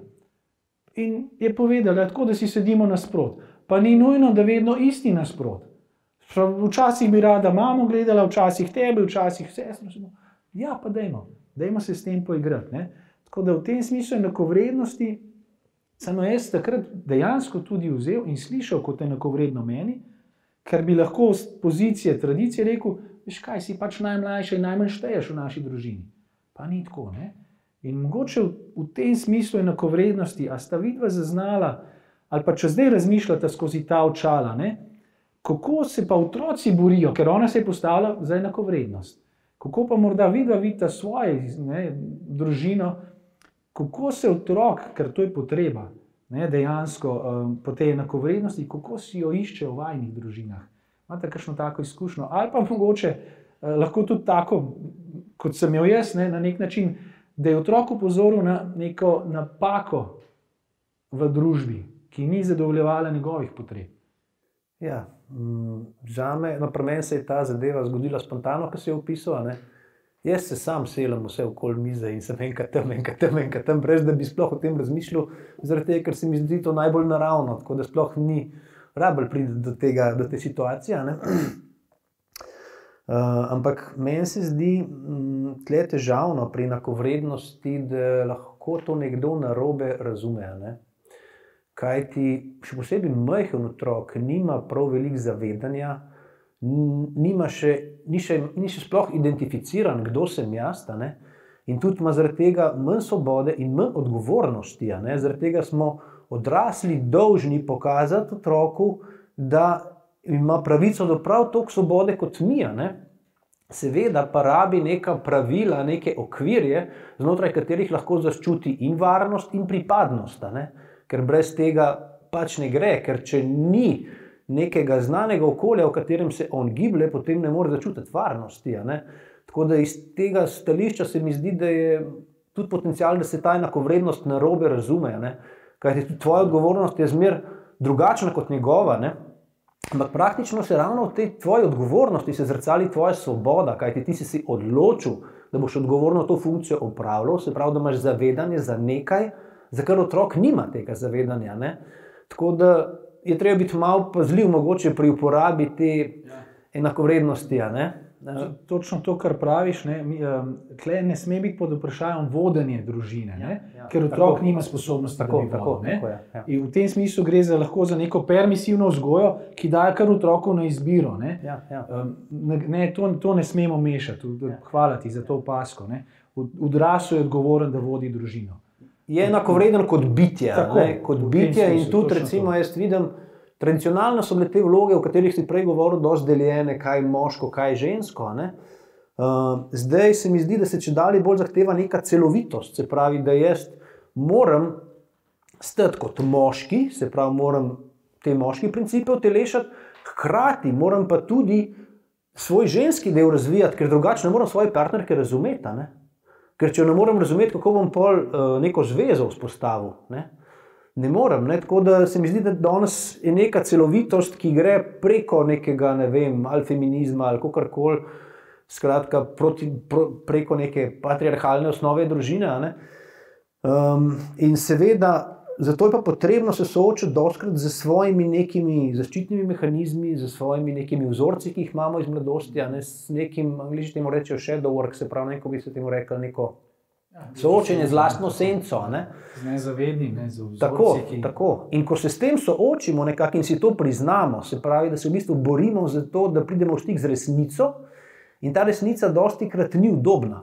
In je povedala, tako, da si sedimo nasprot. Pa ni nujno, da vedno isti nasprot. Včasih bi rada mamo gledala, včasih tebe, včasih sestro. Ja, pa dajmo, dajmo se s tem poigrati, ne? Tako da v tem smislu enakovrednosti sem jaz takrat dejansko tudi vzel in slišal kot enakovredno meni, ker bi lahko z pozicije tradicije rekel, veš kaj, si pač najmlajša in najmanj šteješ v naši družini. Pa ni tako, ne? In mogoče v, v tem smislu enakovrednosti, a sta vidva zaznala, ali pa če zdaj razmišljata skozi ta očala, ne? Kako se pa otroci borijo, ker ona se je postavila za enakovrednost. Kako pa morda vidva vidita svojo, ne, družino, kako se otrok, ker to je potreba, ne, dejansko um, po tej enakovrednosti, kako si jo išče v vajnih družinah. Imate kakšno tako izkušnjo? Ali pa mogoče eh, lahko tudi tako, kot sem jo jaz, ne, na nek način, da je otrok upozoril na neko napako v družbi, ki ni zadovoljevala njegovih potreb. Ja, zame, no, pri meni se je ta zadeva zgodila spontano, ko se je opisala, ne. Jaz se sam selim vse okoli mize in sem enkrat tam, enkrat tam, enkrat tam, brez da bi sploh o tem razmišljal, zaradi tega, ker se mi zdi to najbolj naravno, tako da sploh ni rabel priti do tega, do te situacije, ne. Uh, ampak meni se zdi m, tle težavno pri enakovrednosti, da lahko to nekdo narobe razume, ne. Kajti še posebej majhen otrok nima prav veliko zavedanja, nima še, ni še, ni še sploh identificiran, kdo sem jaz, ne? In tudi ima zaradi tega manj svobode in manj odgovornosti. Ne? Zaradi tega smo odrasli dolžni pokazati otroku, da ima pravico do prav toliko svobode kot mi. Ne? Seveda pa rabi neka pravila, neke okvirje, znotraj katerih lahko zaščuti in varnost in pripadnost. Ne? Ker brez tega pač ne gre, ker če ni nekega znanega okolja, v katerem se on giblje, potem ne more začutiti varnosti. Ne? Tako da iz tega stališča se mi zdi, da je tudi potencial, da se ta enakovrednost narobe razume. Ne? Kajti tudi tvoja odgovornost je zmer drugačna kot njegova. Ne? Ampak praktično se ravno v tej tvoji odgovornosti se zrcali tvoja svoboda, kajti ti si si odločil, da boš odgovorno to funkcijo opravljal, se pravi, da imaš zavedanje za nekaj, za kar otrok nima tega zavedanja. Ne? Tako da je treba biti malo pazljiv mogoče pri uporabi te enakovrednosti. Ne? Točno to, kar praviš, ne, tle ne sme biti pod vprašanjem vodenje družine, ne? Ja, ja. Ker otrok tako nima sposobnosti, tako, da bi vodil. Ne? Tako, ja. In v tem smislu gre za lahko za neko permisivno vzgojo, ki daje kar otroku na izbiro. Ne? Ja, ja. Ne, to, to ne smemo mešati. Hvala ti za to opasko. Odrasel je odgovoren, da vodi družino. Je enakovreden kot bitje, tako, ne, kot bitje in tudi recimo jaz vidim, tradicionalno so bile te vloge, o katerih si prej govoril, dosti deljene, kaj moško, kaj žensko, ne. Uh, zdaj se mi zdi, da se čedalje bolj zahteva neka celovitost, se pravi, da jaz moram stati kot moški, se pravi, moram te moški principe utelešati, hkrati moram pa tudi svoj ženski del razvijati, ker drugače ne moram svoje partnerke razumeti. Ne? Ker če jo ne morem razumeti, kako bom pol uh, neko zvezo vzpostavil, ne, ne morem. Ne? Tako da se mi zdi, da danes je neka celovitost, ki gre preko nekega, ne vem, ali feminizma ali kakorkoli, skratka proti, pro, preko neke patriarhalne osnove družine. Ne? Um, in seveda, zato je pa potrebno se soočiti dostkrat z svojimi nekimi zaščitnimi mehanizmi, z svojimi nekimi vzorci, ki jih imamo iz mladosti, ne, s nekim, angliži temu rečejo shadow work, se pravi, neko bi se temu rekel, neko soočenje z lastno senco. Ne. Z nezavednim, ne, z vzorci, tako, ki... tako. In ko se s tem soočimo nekako in si to priznamo, se pravi, da se v bistvu borimo za to, da pridemo v stik z resnico, in ta resnica dostikrat ni udobna.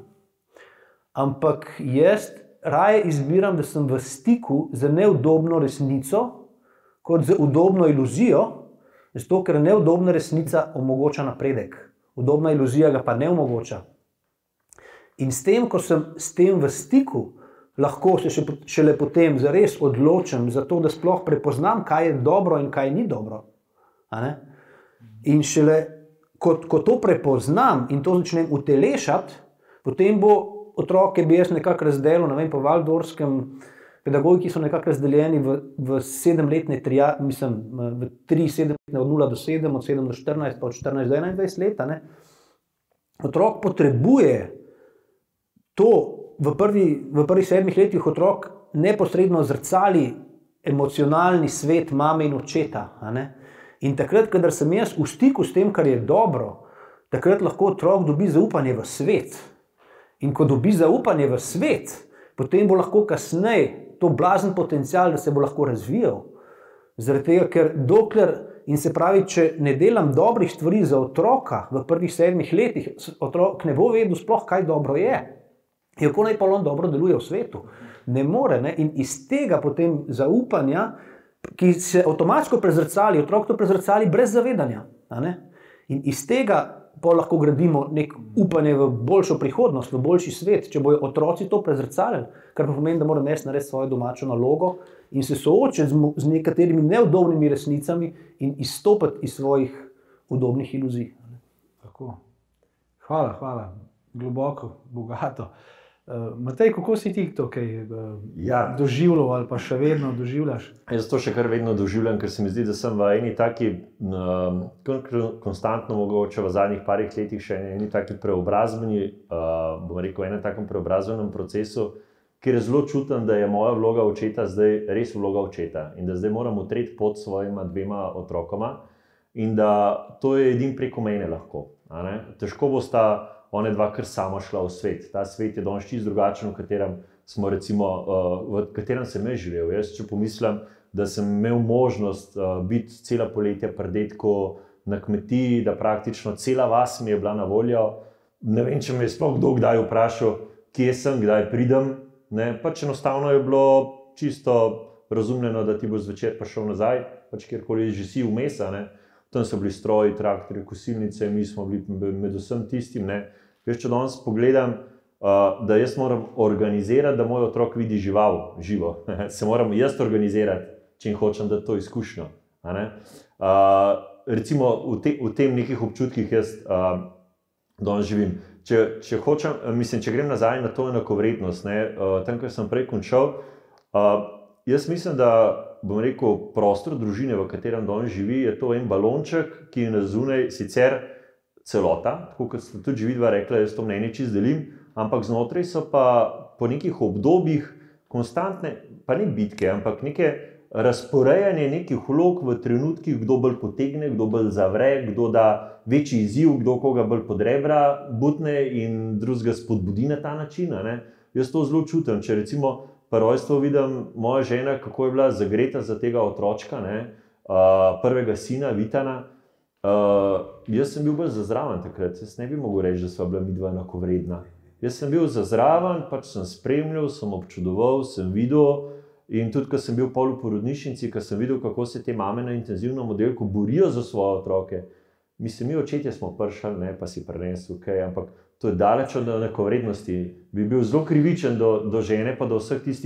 Ampak jaz raje izbiram, da sem v stiku z neudobno resnico, kot z udobno iluzijo, zato ker neudobna resnica omogoča napredek. Udobna iluzija ga pa ne omogoča. In s tem, ko sem s tem v stiku, lahko se še, šele potem zares odločim za to, da sploh prepoznam, kaj je dobro in kaj ni dobro. A ne? In šele, ko, ko to prepoznam in to začnem utelešati, potem bo otroke bi jaz nekako razdelil, ne vem, po Waldorfskem, pedagogiki so nekako razdeljeni v, v sedemletne trija, mislim, v tri sedemletne od nula do sedem, od sedem do štirinajst, pa od štirinajst do enaindvajset let. Ne. Otrok potrebuje to, v, prvi, v prvih sedmih letih otrok neposredno zrcali emocionalni svet mame in očeta. A ne. In takrat, kadar sem jaz v stiku s tem, kar je dobro, takrat lahko otrok dobi zaupanje v svet. In ko dobi zaupanje v svet, potem bo lahko kasneje to blazen potencial, da se bo lahko razvijal. Zaradi tega, ker dokler, in se pravi, če ne delam dobrih stvari za otroka v prvih sedmih letih, otrok ne bo vedel sploh, kaj dobro je. In kako naj pa on dobro deluje v svetu. Ne more. Ne? In iz tega potem zaupanja, ki se avtomatsko prezrcali, otrok to prezrcali brez zavedanja. A ne? In iz tega pa lahko gradimo nek upanje v boljšo prihodnost, v boljši svet, če bojo otroci to prezrcali, kar pa pomeni, da moram jaz narediti svojo domačo nalogo in se soočiti z, z nekaterimi neudobnimi resnicami in izstopiti iz svojih udobnih iluzij. Tako. Hvala, hvala. Globoko, bogato. Uh, Matej, kako si ti to kaj uh, ja. doživljal ali pa še vedno doživljaš? Jaz to še kar vedno doživljam, ker se mi zdi, da sem v eni taki, um, konstantno mogoče v zadnjih parih letih še eni taki preobrazbeni, uh, bom rekel, enem takem preobrazbenem procesu, kjer zelo čutim, da je moja vloga očeta zdaj res vloga očeta in da zdaj moram utreti pot svojima dvema otrokoma in da to je edin preko mene lahko. A ne? Težko bosta one dva kar sama šla v svet. Ta svet je danes čisto drugačen, v katerem smo recimo, uh, v katerem sem jaz živel. Jaz, če pomislim, da sem imel možnost uh, biti cela poletja pri dedku na kmetiji, da praktično cela vas mi je bila na voljo. Ne vem, če me je sploh kdo kdaj vprašal, kje sem, kdaj pridem. Ne? Pač enostavno je bilo čisto razumljeno, da ti bo zvečer prišel nazaj, pač kjerkoli že si vmes. Tam so bili stroji, traktorji, kosilnice, mi smo bili med vsem tistim. Ne? Jaz, če danes pogledam, uh, da jaz moram organizirati, da moj otrok vidi žival, živo. Se moram jaz organizirati, če jim hočem dati to izkušnjo. A ne? Uh, recimo v, te, v tem nekih občutkih jaz uh, danes živim. Če, če hočem, mislim, če grem nazaj na to enakovrednost, ne, uh, tam, kar sem prej končal, uh, jaz mislim, da bom rekel, prostor družine, v katerem danes živi, je to en balonček, ki je na zunaj sicer celota, tako kot ste tudi vidva rekla, jaz to mnenje čisto delim, ampak znotraj so pa po nekih obdobjih konstantne, pa ne bitke, ampak neke razporejanje nekih vlog v trenutkih, kdo bolj potegne, kdo bolj zavre, kdo da večji izziv, kdo koga bolj pod rebra butne in drugega spodbudi na ta način. Ne? Jaz to zelo čutim, če recimo po rojstvu vidim moja žena, kako je bila zagreta za tega otročka, ne? Uh, prvega sina, Vitana. Uh, jaz sem bil bolj zazraven takrat, jaz ne bi mogel reči, da sva bila midva enakovredna. Jaz sem bil zazraven, pač sem spremljal, sem občudoval, sem videl in tudi, ko sem bil pol v porodnišnici, ko sem videl, kako se te mame na intenzivnem oddelku borijo za svoje otroke. Mislim, mi očetje smo pršali, ne, pa si prenesel, okay, ampak to je daleč od enakovrednosti. Bi bil zelo krivičen do, do žene, pa do vseh tistih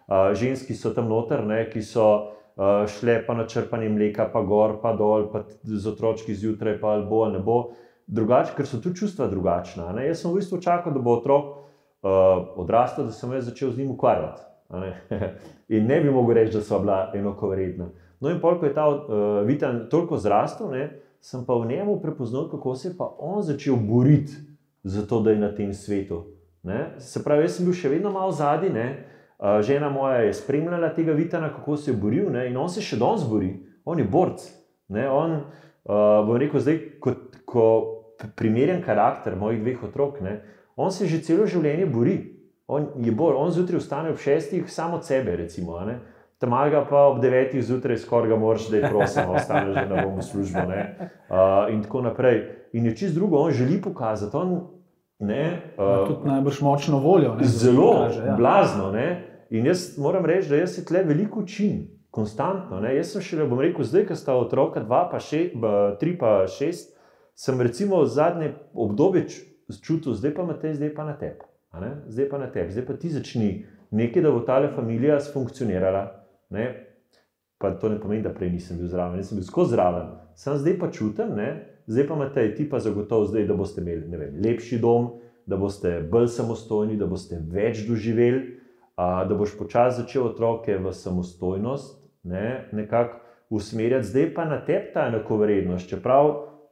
Uh, ženski so tam noter, ne, ki so uh, šle pa na črpanje mleka, pa gor, pa dol, pa z otročki zjutraj, pa ali bo ali ne bo. Drugače, ker so tudi čustva drugačna. Ne. Jaz sem v bistvu čakal, da bo otrok uh, odrastel, da sem jaz začel z njim ukvarjati. Ne. In ne bi mogel reči, da so bila enakovredna. No in pol, ko je ta uh, Vitan toliko zrastel, ne, sem pa v njemu prepoznal, kako se je pa on začel boriti za to, da je na tem svetu. Ne. Se pravi, jaz sem bil še vedno malo zadnji, ne. Uh, žena moja je spremljala tega Vitana, kako se je boril, ne, in on se še danes bori. On je borc. Ne. On, uh, bom rekel zdaj, ko, ko primerjam karakter mojih dveh otrok, ne, on se že celo življenje bori. On je bor, on zjutraj vstane ob šestih samo od sebe, recimo, ne. Tamal ga pa ob devetih zjutraj skoraj ga moraš, da je prosim, ostane že na bomo službo, ne. Uh, in tako naprej. In je čist drugo, on želi pokazati, on ne. Uh, tudi najbrž močno voljo, ne. Zelo, Kaže, ja. blazno, ne. In jaz moram reči, da jaz se tle veliko učim, konstantno, ne. Jaz sem šele, bom rekel, zdaj, ko sta otroka dva, pa še, tri pa šest, sem recimo v zadnje obdobje čutil, zdaj pa Matej, zdaj pa na tebi. Zdaj pa na tebi, zdaj pa ti začni nekaj, da bo tale familija sfunkcionirala. Ne? Pa to ne pomeni, da prej nisem bil zraven, nisem bil skozi zraven. Sam zdaj pa čutim, ne? Zdaj pa Matej, ti pa zagotovo zdaj, da boste imeli, ne vem, lepši dom, da boste bolj samostojni, da boste več doživeli, a, da boš počasi začel otroke v samostojnost, ne? Nekako usmerjati. Zdaj pa na tebi ta enakovrednost, čeprav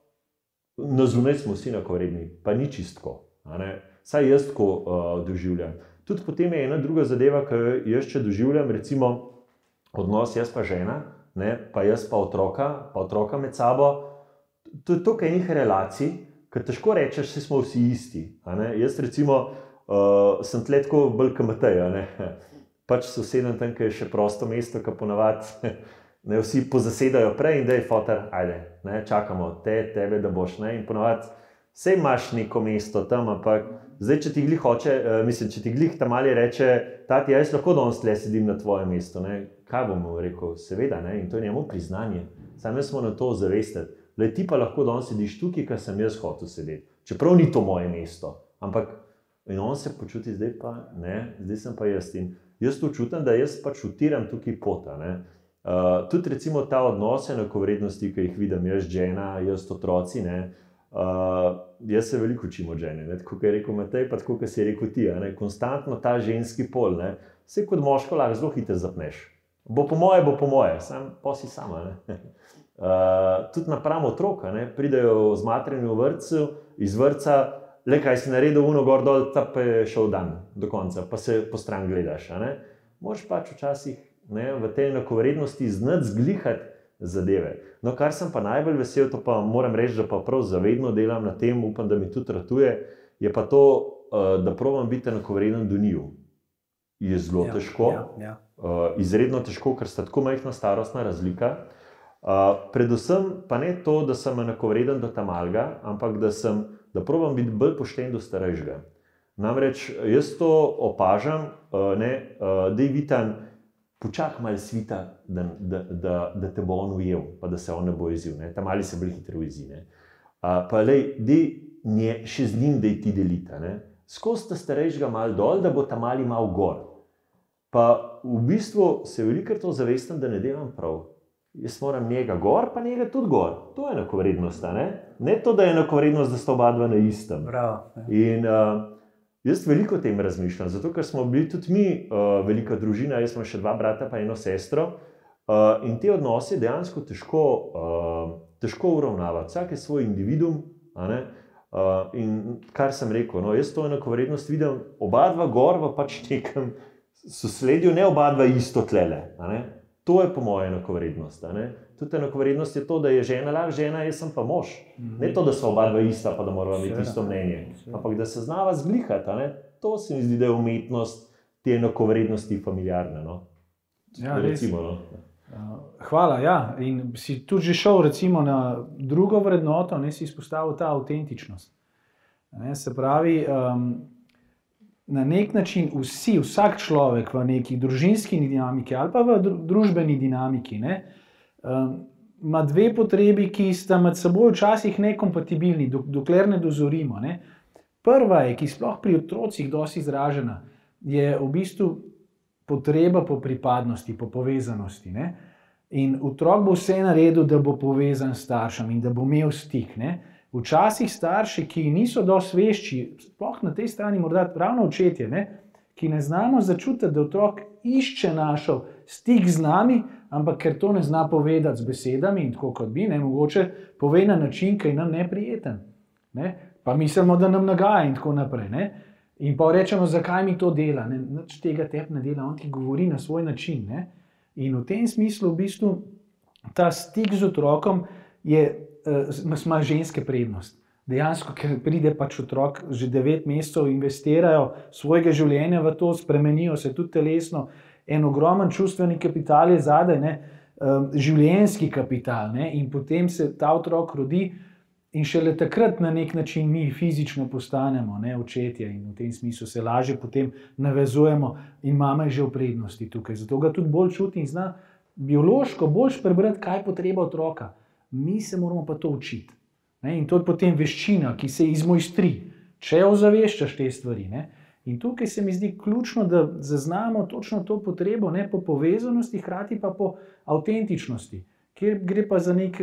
na zunaj smo vsi enakovredni, pa ni čistko. Saj jaz tako uh, doživljam. Tudi potem je ena druga zadeva, ki jaz če doživljam, recimo odnos jaz pa žena, ne, pa jaz pa otroka, pa otroka med sabo. To je toliko enih relacij, ker težko rečeš, da smo vsi isti. A ne. Jaz recimo uh, sem tle tako bolj kot Matej, a ne. Pač sosedem tam, ki je še prosto mesto, ki ponavadi ne, vsi pozasedajo prej in daj fotar, ajde, ne, čakamo te, tebe, da boš, ne, in ponavadi sej imaš neko mesto tam, ampak zdaj, če ti glih hoče, uh, mislim, če ti glih tam ali reče, tati, jaz lahko danes tle sedim na tvojem mestu, ne, kaj bom mu rekel, seveda, ne, in to je njemu priznanje, sam jaz smo na to zavestiti, le ti pa lahko danes sediš tukaj, kar sem jaz hotel sedeti, čeprav ni to moje mesto, ampak, in on se počuti, zdaj pa, ne, zdaj sem pa jaz in jaz to čutim, da jaz pač utiram tukaj pota, ne, uh, tudi recimo ta odnos enakovrednosti, ki jih vidim, jaz žena, jaz otroci, ne, Uh, jaz se veliko učim od žene, ne? Tako kot je rekel Matej, pa tako kot si je rekel ti, ne? Konstantno ta ženski pol, ne? Vse kot moško lahko zelo hitro zapneš. Bo po moje, bo po moje, sam pa si sama. Ne? Uh, tudi napram otroka, ne? Pridejo z materjem v vrtcu, iz vrtca, le kaj si naredil, uno gor dol, ta pa je šel dan do konca, pa se po stran gledaš. A ne? Moraš pač včasih, ne, v tej enakovrednosti znati zglihati zadeve. No, kar sem pa najbolj vesel, to pa moram reči, da pa prav zavedno delam na tem, upam, da mi tudi ratuje, je pa to, da probam biti enakovreden do njiju. Je zelo ja, težko, ja, ja. Izredno težko, ker sta tako majhna starostna razlika. Predvsem pa ne to, da sem enakovreden do Tamalga, ampak da sem, da probam biti bolj pošten do starejšega. Namreč jaz to opažam, ne, da je Vitan, počak malo svita, da, da, da, da te bo on ujel, pa da se on ne bo jezil. Tam mali se bolj hitro ujezi. Pa lej, dej nje, še z njim, da je ti delita. Ne? Skozi ta starejšega malo dol, da bo ta mali malo gor. Pa v bistvu se velikrat to zavestam, da ne delam prav. Jaz moram njega gor, pa njega tudi gor. To je enakovrednost, ne? Ne to, da je enakovrednost, da sta oba dva na istem. Bravo. In uh, jaz veliko o tem razmišljam, zato ker smo bili tudi mi uh, velika družina, jaz smo še dva brata pa eno sestro uh, in te odnose dejansko težko, uh, težko uravnavati. Vsak je svoj individuum, a ne? Uh, in kar sem rekel, no, jaz to enakovrednost vidim, oba dva gor v pač nekem sosledju, ne oba dva isto tlele, a ne? To je po moje enakovrednost, a ne? Tudi enakovrednost je to, da je žena lahko žena, jaz sem pa mož. Mm-hmm. Ne to, da so oba dva ista, pa da moramo imeti isto mnenje. Ampak da se znava zglihati, a ne? To se mi zdi, da je umetnost te enakovrednosti familiarne, no? Ja, recimo, no? Hvala, ja. In si tudi že šel recimo na drugo vrednoto, ne, si izpostavil ta avtentičnost. Ne, se pravi, um, na nek način vsi, vsak človek v neki družinski dinamiki ali pa v družbeni dinamiki, ne, um, ima dve potrebi, ki sta med seboj včasih nekompatibilni, dokler ne dozorimo. Ne. Prva je, ki sploh pri otrocih dosti izražena, je v bistvu potreba po pripadnosti, po povezanosti. Ne? In otrok bo vse naredil, da bo povezan s staršem in da bo imel stik. Ne? Včasih starši, ki niso dosti vešči, sploh na tej strani, morda ravno očetje, ne? Ki ne znamo začutiti, da otrok išče našo stik z nami, ampak ker to ne zna povedati z besedami in tako kot bi, ne, mogoče pove na način, ki je nam neprijeten. Ne? Pa mislimo, da nam nagaja in tako naprej. Ne? In pa rečemo, zakaj mi to dela. Ne? Nič tega tebi ne dela, on ti govori na svoj način. Ne? In v tem smislu v bistvu ta stik z otrokom je, uh, ima ženske prednost. Dejansko, ker pride pač otrok, že devet mesecev investirajo svojega življenja v to, spremenijo se tudi telesno, en ogromen čustveni kapital je zadaj, ne, um, življenjski kapital, ne, in potem se ta otrok rodi in šele takrat na nek način mi fizično postanemo, ne, očetje in v tem smislu se lažje potem navezujemo in mama je že v prednosti tukaj. Zato ga tudi bolj čuti in zna biološko boljš prebrati, kaj je potreba otroka. Mi se moramo pa to učiti. Ne, in to je potem veščina, ki se izmojstri, če ozaveščaš te stvari. Ne. In tukaj se mi zdi ključno, da zaznamo točno to potrebo, ne, po povezanosti, hkrati pa po avtentičnosti, kjer gre pa za nek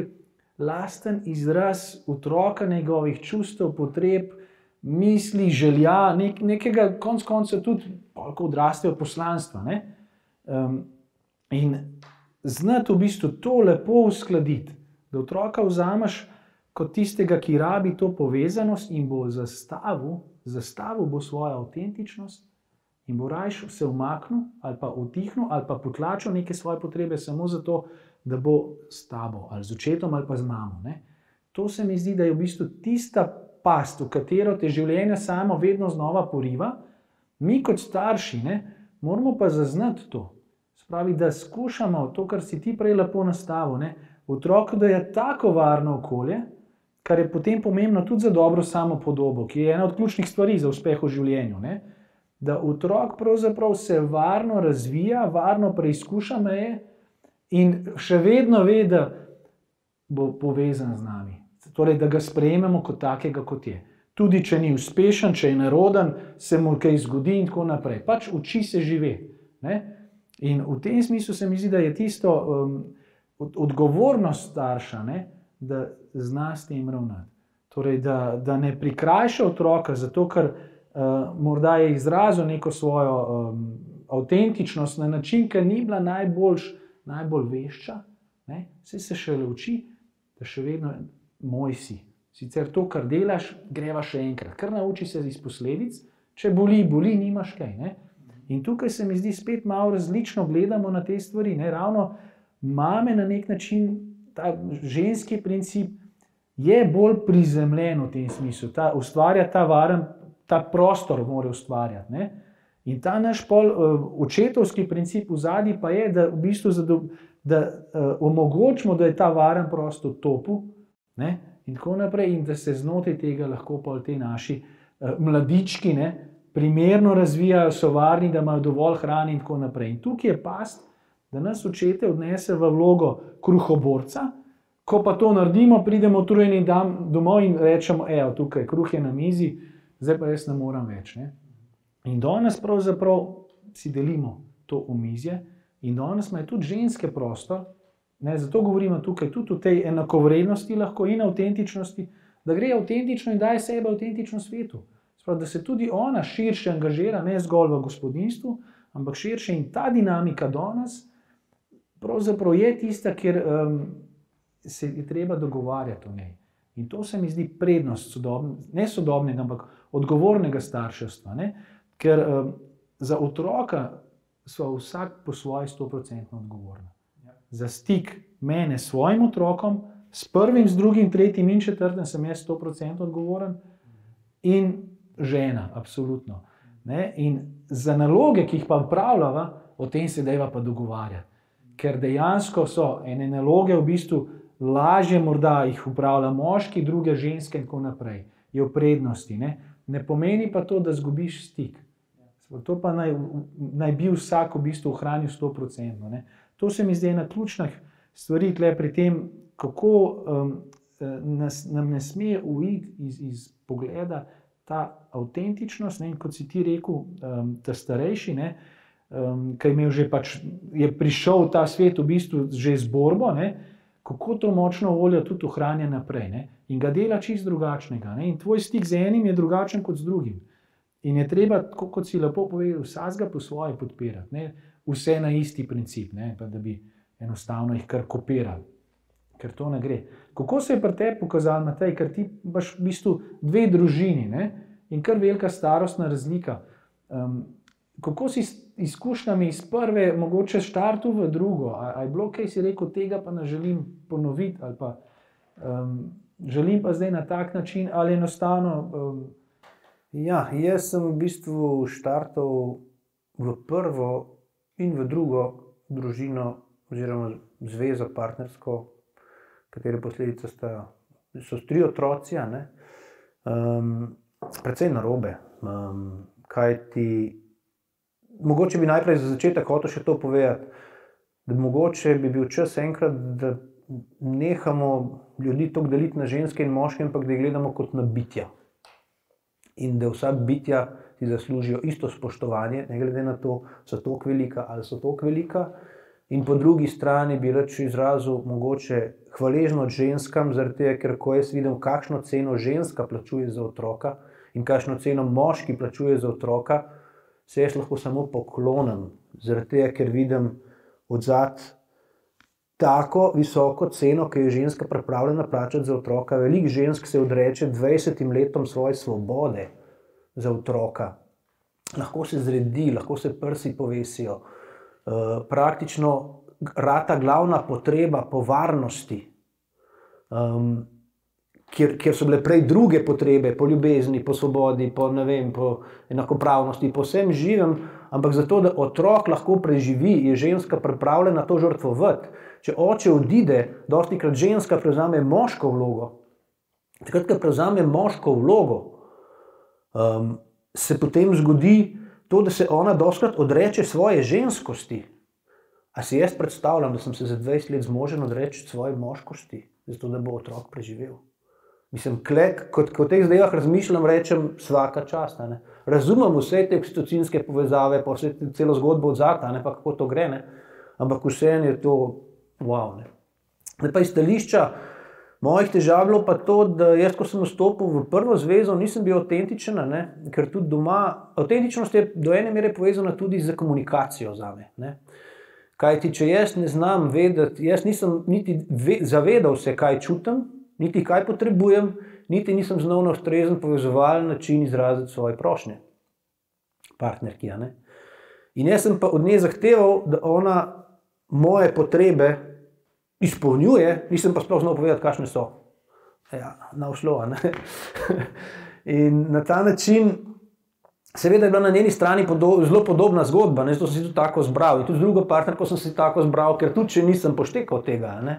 lasten izraz otroka, njegovih čustev, potreb, misli, želja, nek, nekega konc konca tudi, ko odrastejo, poslanstva. Ne. Um, in znati v bistvu to lepo uskladiti, da otroka vzameš kot tistega, ki rabi to povezanost in bo zastavil, zastavil bo svojo avtentičnost in bo rajš se umaknil ali pa utihnil ali pa potlačil neke svoje potrebe samo zato, da bo s tabo ali z očetom ali pa z mamo. Ne? To se mi zdi, da je v bistvu tista past, v katero te življenje samo vedno znova poriva. Mi kot starši, ne, moramo pa zaznati to. Spravi, da skušamo to, kar si ti prej lepo nastavil, ne, otroku, da je tako varno okolje, kar je potem pomembno tudi za dobro samopodobo, ki je ena od ključnih stvari za uspeh v življenju. Ne? Da otrok pravzaprav se varno razvija, varno preizkuša meje in še vedno ve, da bo povezan z nami. Torej, da ga sprejmemo kot takega, kot je. Tudi, če ni uspešen, če je neroden, se mu kaj zgodi in tako naprej. Pač uči se živeti. Ne? In v tem smislu se mi zdi, da je tisto um, odgovornost starša, ne? Da zna s tem ravnati. Torej, da, da ne prikrajša otroka zato, ker uh, morda je izrazil neko svojo um, avtentičnost na način, ki ni bila najboljš, najbolj vešča, ne? Saj se šele uči, da še vedno moj si. Sicer to, kar delaš, greva še enkrat. Kar nauči se iz posledic, če boli, boli, nimaš kaj. Ne? In tukaj se mi zdi spet malo različno gledamo na te stvari. Ne? Ravno mame na nek način, ta ženski princip je bolj prizemljen v tem smislu, ta, ustvarja ta varen, ta prostor mora ustvarjati. Ne? In ta naš pol, uh, očetovski princip v zadnji pa je, da v bistvu da, da uh, omogočimo, da je ta varen prostor topel, ne? In tako naprej, in da se znotraj tega lahko pol te naši uh, mladički, ne, primerno razvijajo, so varni, da imajo dovolj hrane in tako naprej. In tukaj je past, da nas očete odnese v vlogo kruhoborca, ko pa to naredimo, pridemo utrujeni domov in rečemo, evo, tukaj kruh je na mizi, zdaj pa jaz ne moram več. Ne? In danes pravzaprav si delimo to omizje in danes ima tudi ženske prostor, ne, zato govorimo tukaj tudi o tej enakovrednosti lahko in avtentičnosti, da gre avtentično in daje sebe avtentično svetu. Sprav, da se tudi ona širše angažira, ne zgolj v gospodinstvu, ampak širše in ta dinamika danes pravzaprav je tista, kjer um, se je treba dogovarjati o njej. In to se mi zdi prednost sodobne, ne sodobnega, ampak odgovornega starševstva. Ne? Ker um, za otroka so vsak po svoji sto procentno odgovorni. Ja. Za stik mene s svojim otrokom, s prvim, s drugim, tretjim in četrtim sem jaz sto procentno odgovoren in žena, absolutno. Ne? In za naloge, ki jih pa upravljava, o tem se dajva pa dogovarjati. Ker dejansko so ene naloge v bistvu lažje morda jih upravlja moški, druge ženske in tako naprej. Je v prednosti. Ne, ne pomeni pa to, da zgubiš stik. To pa naj, naj bi vsak v bistvu ohranil sto procentno. Ne. To se mi zdi ena ključnih stvari tle pri tem, kako um, nas, nam ne sme uiti iz, iz pogleda ta avtentičnost, ne, in kot si ti rekel, um, ta starejši, ne, um, ki je imel že pač, je prišel v ta svet v bistvu že z borbo, ne, kako to močno voljo tudi ohranja naprej, ne, in ga dela čist drugačnega, ne, in tvoj stik z enim je drugačen kot z drugim. In je treba, kot si lepo povedal, vsakega po svoje podpirati, ne, vse na isti princip, ne, pa da bi enostavno jih kar kopirali, ker to ne gre. Kako se je pri tebi pokazalo, Matej, ker ti imaš v bistvu dve družini, ne, in kar velika starostna razlika. Um, kako si s izkušnjami iz prve mogoče štartu v drugo? A, a je bilo kaj, si rekel, tega pa ne želim ponoviti, ali pa um, želim pa zdaj na tak način, ali enostavno... Um, Ja, jaz sem v bistvu štartal v prvo in v drugo družino, oziroma zvezo partnersko, katere posledice sta, so tri otroci, ne, um, precej narobe. Um, kaj ti, mogoče bi najprej za začetek hotel še to povedati, da mogoče bi bil čas enkrat, da nehamo ljudi toliko deliti na ženske in moške, ampak da jih gledamo kot na bitja. In da vsa bitja si zaslužijo isto spoštovanje, ne glede na to, so toliko velika ali so toliko velika. In po drugi strani bi rad še izrazil mogoče hvaležnost ženskam, zaradi tega, ker ko jaz vidim, kakšno ceno ženska plačuje za otroka in kakšno ceno moški plačuje za otroka, se jaz lahko samo poklonim, zaradi tega, ker vidim odzad tako visoko ceno, ki je ženska pripravljena plačati za otroka. Veliko žensk se odreče dvajsetim letom svoje svobode za otroka. Lahko se zredi, lahko se prsi povesijo. Uh, praktično rata glavna potreba po varnosti, um, kjer, kjer so bile prej druge potrebe, po ljubezni, po svobodi, po, ne vem, po enakopravnosti, po vsem živem, ampak zato, da otrok lahko preživi, je ženska pripravljena to žrtvovati. Če oče odide, dostikrat ženska prevzame moško vlogo. Takrat, ko prevzame moško vlogo, um, se potem zgodi to, da se ona dostikrat odreče svoje ženskosti. A si jaz predstavljam, da sem se za dvajset let zmožen odreči svoje moškosti, zato da bo otrok preživel. Mislim, klek, kot ko teh zdajah razmišljam, rečem svaka čast. Ne? Razumem vse te oksitocinske povezave, pa vse te, celo zgodbo od zata, ne, pa kako to gre, ne? Ampak vseeno je to wow. Ne? Ne pa iz stališča mojih težav bilo pa to, da jaz, ko sem vstopil v prvo zvezo, nisem bil avtentičen, ne? Ker tudi doma, avtentičnost je do ene mere povezana tudi z komunikacijo zame. Ne? Kajti, če jaz ne znam vedeti, jaz nisem niti ve, zavedal se, kaj čutim, niti kaj potrebujem, niti nisem znal na ustrezen povezovalen način izraziti svoje prošnje. Partnerki, ne? In jaz sem pa od nje zahteval, da ona moje potrebe izpolnjuje, nisem pa sploh znal povedati, kakšne so. Ja, navšlo, ne? In na ta način, seveda je bila na njeni strani podo- zelo podobna zgodba, ne? Zato sem si tudi tako zbral. In tudi z drugo partnerko sem si tako zbral, ker tudi če nisem poštekal tega, ne?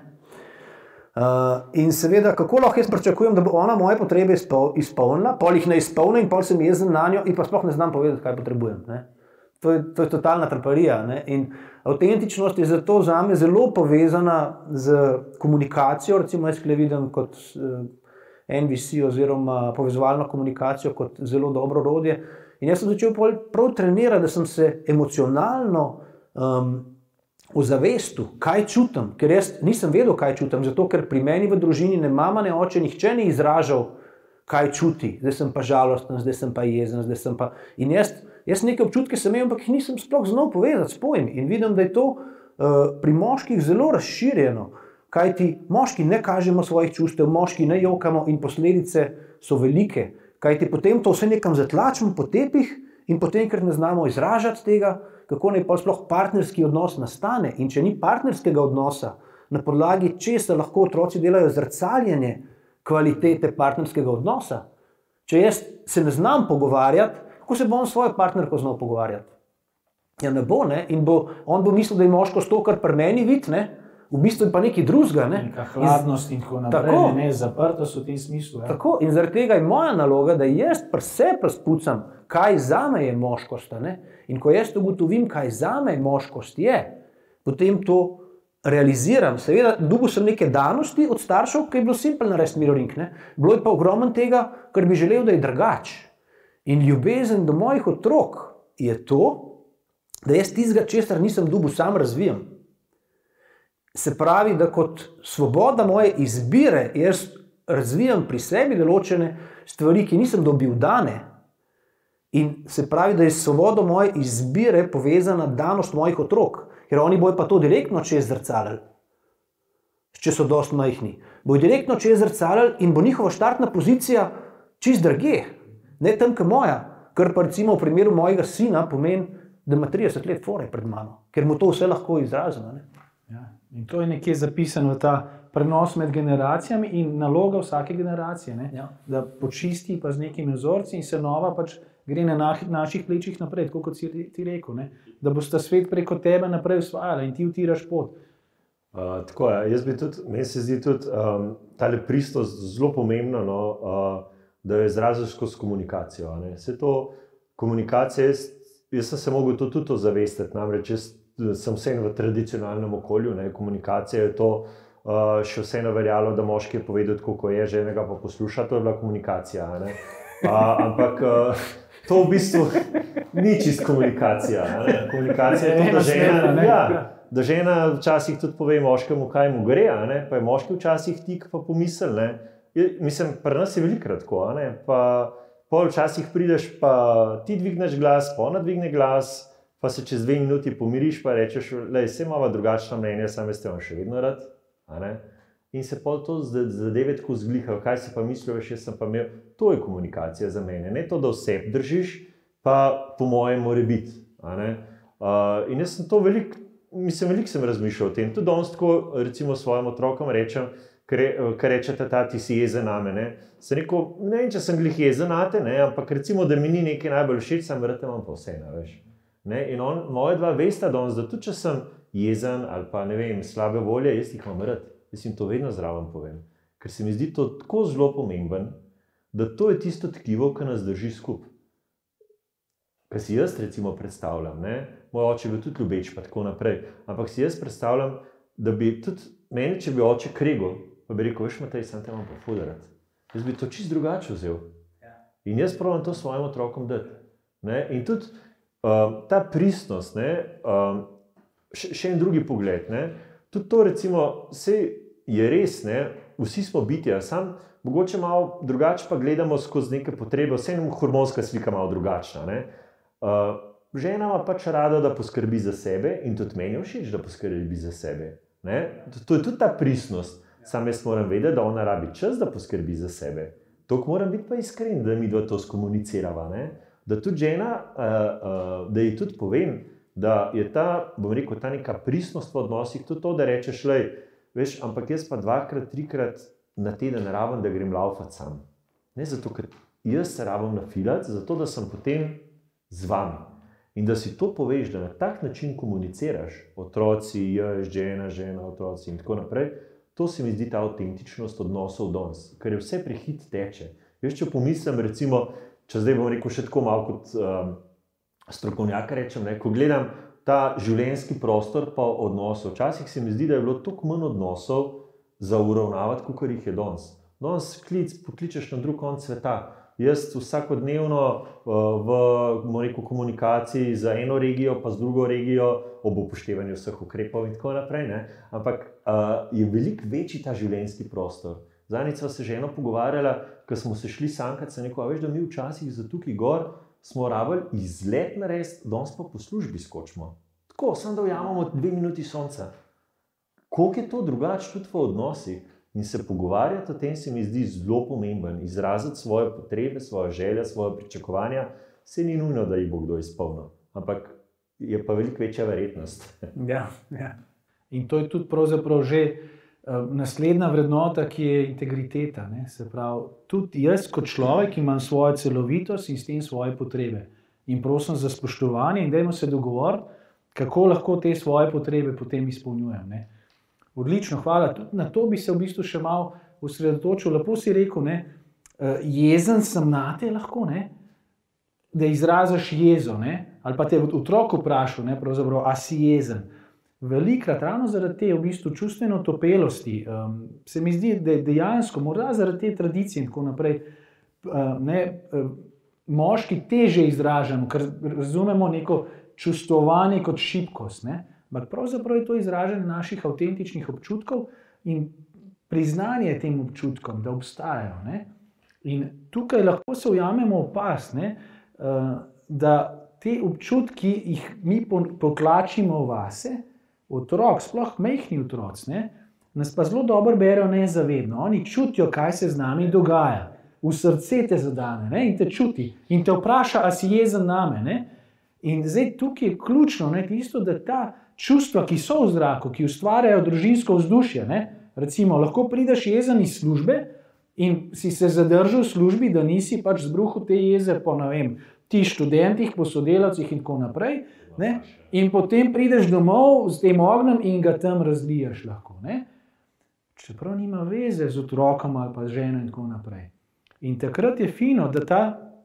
Uh, in seveda, kako lahko jaz pričakujem, da bo ona moje potrebe izpolnila, pol jih ne izpolni in pol sem jezen na njo in pa sploh ne znam povedati, kaj potrebujem. Ne? To je, to je totalna traparija. Ne? In avtentičnost je zato zame zelo povezana z komunikacijo, recimo jaz kle vidim kot uh, N V C oziroma povezovalno komunikacijo kot zelo dobro orodje. In jaz sem začel prav trenirati, da sem se emocionalno um, ozavestil, kaj čutim, ker jaz nisem vedel, kaj čutim, zato ker pri meni v družini ne mama, ne oče, nihče ni izražal, kaj čuti. Zdaj sem pa žalosten, zdaj sem pa jezen, zdaj sem pa... In jaz, jaz neke občutke sem imel, ampak jih nisem sploh znal povedati s pojmi. In vidim, da je to uh, pri moških zelo razširjeno, kajti moški ne kažemo svojih čustev, moški ne jokamo in posledice so velike. Kajti potem to vse nekam zatlačimo po tepih in potem, ker ne znamo izražati tega, kako naj pa sploh partnerski odnos nastane. In če ni partnerskega odnosa, na podlagi česa lahko otroci delajo zrcaljenje kvalitete partnerskega odnosa. Če jaz se ne znam pogovarjati, kako se bom s svojo partnerko znal pogovarjati? Ja, ne bo, ne? In bo, on bo mislil, da je moško to, kar pri meni vidi, ne? V bistvu je pa nekaj drugega. Ne? Neka hladnost in tako naprej, tako, ne, zaprtost v tem smislu. Ja. Tako, in zaradi tega je moja naloga, da jaz pri sebi razpucam, kaj zame je moškost. Ne? In ko jaz ugotovim, kaj zame moškost je, potem to realiziram. Seveda, dobil sem neke danosti od staršev, ki je bilo simpel narediti mirroring. Ne? Bilo je pa ogromno tega, kar bi želel, da je drugače. In ljubezen do mojih otrok je to, da jaz tistega, česar nisem dobil, sam razvijam. Se pravi, da kot svoboda moje izbire, jaz razvijam pri sebi določene stvari, ki nisem dobil dane. In se pravi, da je svoboda moje izbire povezana danost mojih otrok, ker oni bojo pa to direktno čez zrcalili, če so dosti majhni. Bojo direktno čez zrcalili in bo njihova štartna pozicija čist drugje, ne tam, kot moja, kar pa recimo v primeru mojega sina pomeni, da ima trideset let fore pred mano, ker mu to vse lahko izrazimo. Ja. In to je nekje zapisano, ta prenos med generacijami in naloga vsake generacije, ne? Ja. Da počisti pa z nekimi vzorci in se nova pač gre na naših plečih naprej, tako kot si ti rekel, ne? Da bo sta svet preko tebe naprej usvajala in ti utiraš pot. Uh, tako je, jaz bi tudi, meni se zdi tudi um, tale pristnost zelo pomembna, no, uh, da jo izraziš skozi komunikacijo. Ne? Vse to komunikacija, jaz, jaz sem se mogel to tudi ozavestiti, namreč jaz sem vseeno v tradicionalnem okolju, ne? Komunikacija je to, uh, še vseeno veljalo, da moški je povedal, kako je, žena ga pa posluša, to je bila komunikacija. Ne? Uh, ampak uh, to v bistvu ni čist komunikacija. Ne? Komunikacija je to, da žena, ja, da žena včasih tudi pove moškemu, kaj mu gre, ne? Pa je moški včasih tik pa pomisel. Ne? Mislim, pri nas je velikrat tako, ne? Pa pol včasih prideš, pa ti dvigneš glas, pa ona dvigne glas, pa se čez dve minuti pomiriš, pa rečeš, lej, vse imava drugačna mnenja, sam veste, on še vedno rad. In se pol to zadeve tako zgliha, kaj si pa mislil, jaz sem pa imel, to je komunikacija za mene, ne to, da vse držiš, pa po mojem more biti. Uh, in jaz sem to veliko, mislim, veliko sem razmišljal o tem, tudi danes tako, recimo svojim otrokom rečem, kar rečete, ta, ti si jezen name, ne. Sem rekel, ne vem, če sem glih jezen nate, ne, ampak recimo, da mi ni nekaj najbolj všeč, sem vrte imam pa vse, ne, veš. Ne, in on, moje dva vesta danes, da tudi če sem jezen ali pa ne vem, slabe volje, jaz jih imam rad. Jaz jim to vedno zraven povem. Ker se mi zdi to tako zelo pomemben, da to je tisto tkivo, ki nas drži skupaj. Ker si jaz recimo predstavljam, ne, moj oče je bil tudi ljubeč pa tako naprej, ampak si jaz predstavljam, da bi tudi meni, če bi oče kregel, pa bi rekel, veš Matej, sam te imam pa fudarat. Jaz bi to čist drugače vzel. In jaz pravim to svojim otrokom dati. Ne, in tudi Uh, ta pristnost, ne, um, še, še en drugi pogled, ne, tudi to recimo, vse je res, ne, vsi smo bitja, sam mogoče malo drugače pa gledamo skozi neke potrebe, vse eno hormonska slika malo drugačna. Ne. Uh, žena ima pač rada, da poskrbi za sebe in tudi meni je všeč, da poskrbi za sebe. Ne. To, to je tudi ta pristnost, sam jaz moram vedeti, da ona rabi čas, da poskrbi za sebe. Toliko moram biti pa iskren, da mi dva to skomunicirava, ne. Da tudi žena, uh, uh, da ji tudi povem, da je ta, bom rekel, ta neka pristnost v odnosih, tudi to, da rečeš, lej, veš, ampak jaz pa dvakrat, trikrat na teden rabim, da grem laufat sam. Ne zato, ker jaz se rabim nafilati, zato, da sem potem z vami. In da si to poveš, da na tak način komuniciraš, otroci, jaz, žena, žena, otroci in tako naprej, to se mi zdi ta avtentičnost odnosov danes, ker je vse prehit teče. Veš, če pomislim, recimo, če zdaj bom rekel še tako malo kot um, strokovnjaka rečem, ne, ko gledam ta življenjski prostor pa odnosov, včasih se mi zdi, da je bilo toliko manj odnosov za uravnavati, kakor jih je danes. Danes klic, pokličeš na drug konec sveta. Jaz vsakodnevno uh, v rekel, komunikaciji za eno regijo pa z drugo regijo ob upoštevanju vseh ukrepov in tako naprej, ne, ampak uh, je veliko večji ta življenjski prostor. Zadnjič sva se ženo pogovarjala, ko smo se šli sankat, sem rekel, a veš, da mi včasih za tukaj gor smo rabili izlet narediti, danes pa po službi skočimo. Tako, samo da ujamemo dve minuti sonca. Koliko je to drugače tudi v odnosih? In se pogovarjati o tem se mi zdi zelo pomemben. Izraziti svoje potrebe, svoje želje, svoje pričakovanja, se ni nujno, da jih bo kdo izpolnil. Ampak je pa veliko večja verjetnost. Ja, ja. In to je tudi pravzaprav že naslednja vrednota, ki je integriteta. Ne? Se pravi, tudi jaz kot človek imam svojo celovitost in s tem svoje potrebe. In prosim za spoštovanje in dajmo se dogovoriti, kako lahko te svoje potrebe potem izpolnjujem. Ne? Odlično, hvala. Tudi na to bi se v bistvu še malo osredotočil. Lepo si rekel, ne? Jezen sem nate lahko, ne? Da izraziš jezo, ne? Ali pa te otrok vprašal, ne? Pravzaprav, a si jezen. Velikrat, ravno zaradi te v bistvu čustvene otopelosti, um, se mi zdi, da je dejansko, morda zaradi te tradicije in tako naprej, uh, ne, uh, moški teže izražamo, ker razumemo neko čustvovanje kot šibkost. Ne? Ampak pravzaprav je to izražanje naših avtentičnih občutkov in priznanje tem občutkom, da obstajajo. Ne? In tukaj lahko se ujamemo v past, ne? Da te občutki jih mi potlačimo vase, otrok, sploh majhni otroci, ne? Nas pa zelo dobro berejo nezavedno. Oni čutijo, kaj se z nami dogaja. V srce te zadane, ne? In te čuti. In te vpraša, a si jezen name. Ne? In zdaj tukaj je ključno, ne? Tisto, da ta čustva, ki so v zraku, ki ustvarjajo družinsko vzdušje, ne? Recimo, lahko prideš jezen iz službe in si se zadržal v službi, da nisi pač zbruhal te jeze po, ne vem, ti študentih, po sodelavcih in tako naprej, ne? In potem prideš domov z tem ognjem in ga tam razlijaš lahko, ne? Čeprav nima veze z otrokom ali pa z ženo in tako naprej. In takrat je fino, da, ta,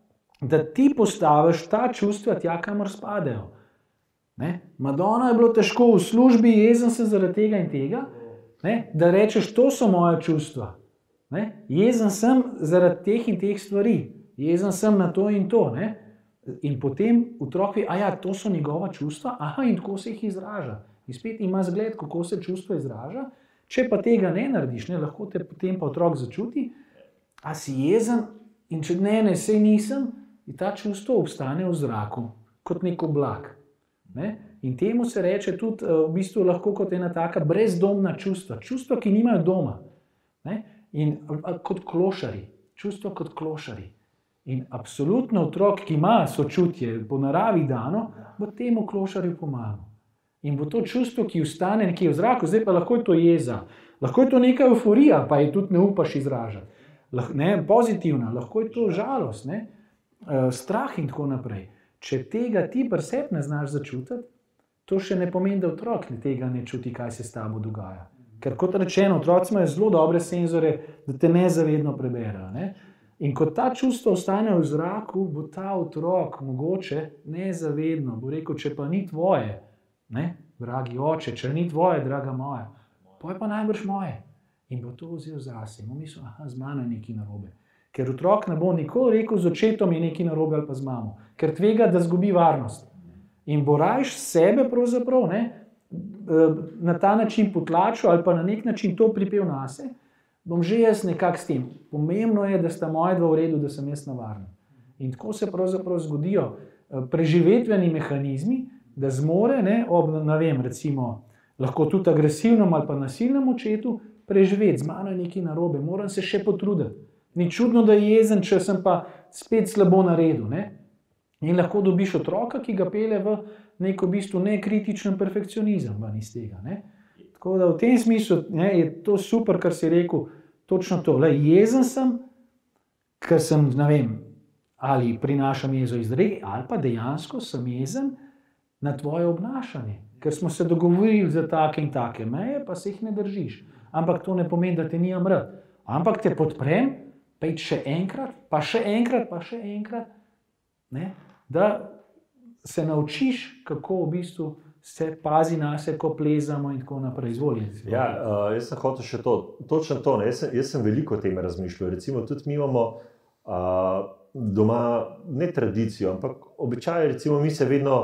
da ti postaviš ta čustva tja, kamor spadajo. Ne? Madonna je bilo težko v službi, jezen sem zaradi tega in tega, ne? Da rečeš, to so moje čustva. Ne? Jezen sem zaradi teh in teh stvari, jezen sem na to in to. Ne? In potem otrok ve, a ja, to so njegova čustva, aha, in tako se jih izraža. In spet ima zgled, kako se čustva izraža. Če pa tega ne narediš, ne, lahko te potem pa otrok začuti, a si jezen, in če ne, ne, sej nisem, in ta čustvo obstane v zraku, kot nek oblak. Ne? In temu se reče tudi v bistvu lahko kot ena taka brezdomna čustva, čustva, ki nimajo doma. Ne? In kot klošari, čustva kot klošari. In absolutno otrok, ki ima sočutje po naravi dano, bo temu klošarju pomagal. In bo to čustvo, ki ostane nekje v zraku, zdaj pa lahko je to jeza, lahko je to neka euforija, pa je tudi ne upaš izražati. Ne, pozitivna, lahko je to žalost, ne? Strah in tako naprej. Če tega ti pri sebi ne znaš začutiti, to še ne pomeni, da otrok tega ne čuti, kaj se s tabo dogaja. Ker kot rečeno, otroci imajo zelo dobre senzore, da te nezavedno preberejo. Ne? In ko ta čustva ostanejo v zraku, bo ta otrok mogoče nezavedno, bo rekel, če pa ni tvoje, ne, dragi oče, če ni tvoje, draga moja, pa je pa najbrž moje. In bo to vzel zase. In bo mislil, aha, z mano je nekaj narobe. Ker otrok ne bo nikoli rekel, z očetom je nekaj narobe ali pa z mamo. Ker tvega, da zgubi varnost. In bo rajš sebe pravzaprav, ne, na ta način potlačil ali pa na nek način to pripel nase, bom že jaz nekako s tem. Pomembno je, da sta moja dva v redu, da sem jaz na varnem. In tako se pravzaprav zgodijo preživetveni mehanizmi, da zmore, ne, ob, ne vem, recimo, lahko tudi agresivnem ali pa nasilnem očetu, preživeti, z mano je nekaj narobe, moram se še potruditi. Ni čudno, da je jezen, če sem pa spet slabo naredil. Ne? In lahko dobiš otroka, ki ga pelje v neko v bistvu nekritičen perfekcionizem ven iz tega. Ne? Tako da v tem smislu, ne, je to super, kar si rekel, točno to. Le, jezen sem, ker sem, ne vem, ali prinašam jezo iz regi, ali pa dejansko sem jezen na tvoje obnašanje, ker smo se dogovorili za take in take meje, pa se jih ne držiš. Ampak to ne pomeni, da te nimam rad. Ampak te podprem, pa id še enkrat, pa še enkrat, pa še enkrat, ne? Da se naučiš, kako v bistvu se pazi nase, ko plezamo in tako naprej. Izvoljen. Ja, uh, jaz sem hotel še to, točno to, ne? Jaz, sem, jaz sem veliko o tem razmišljal. Recimo, tudi mi imamo uh, doma ne tradicijo, ampak običaj, recimo, mi se vedno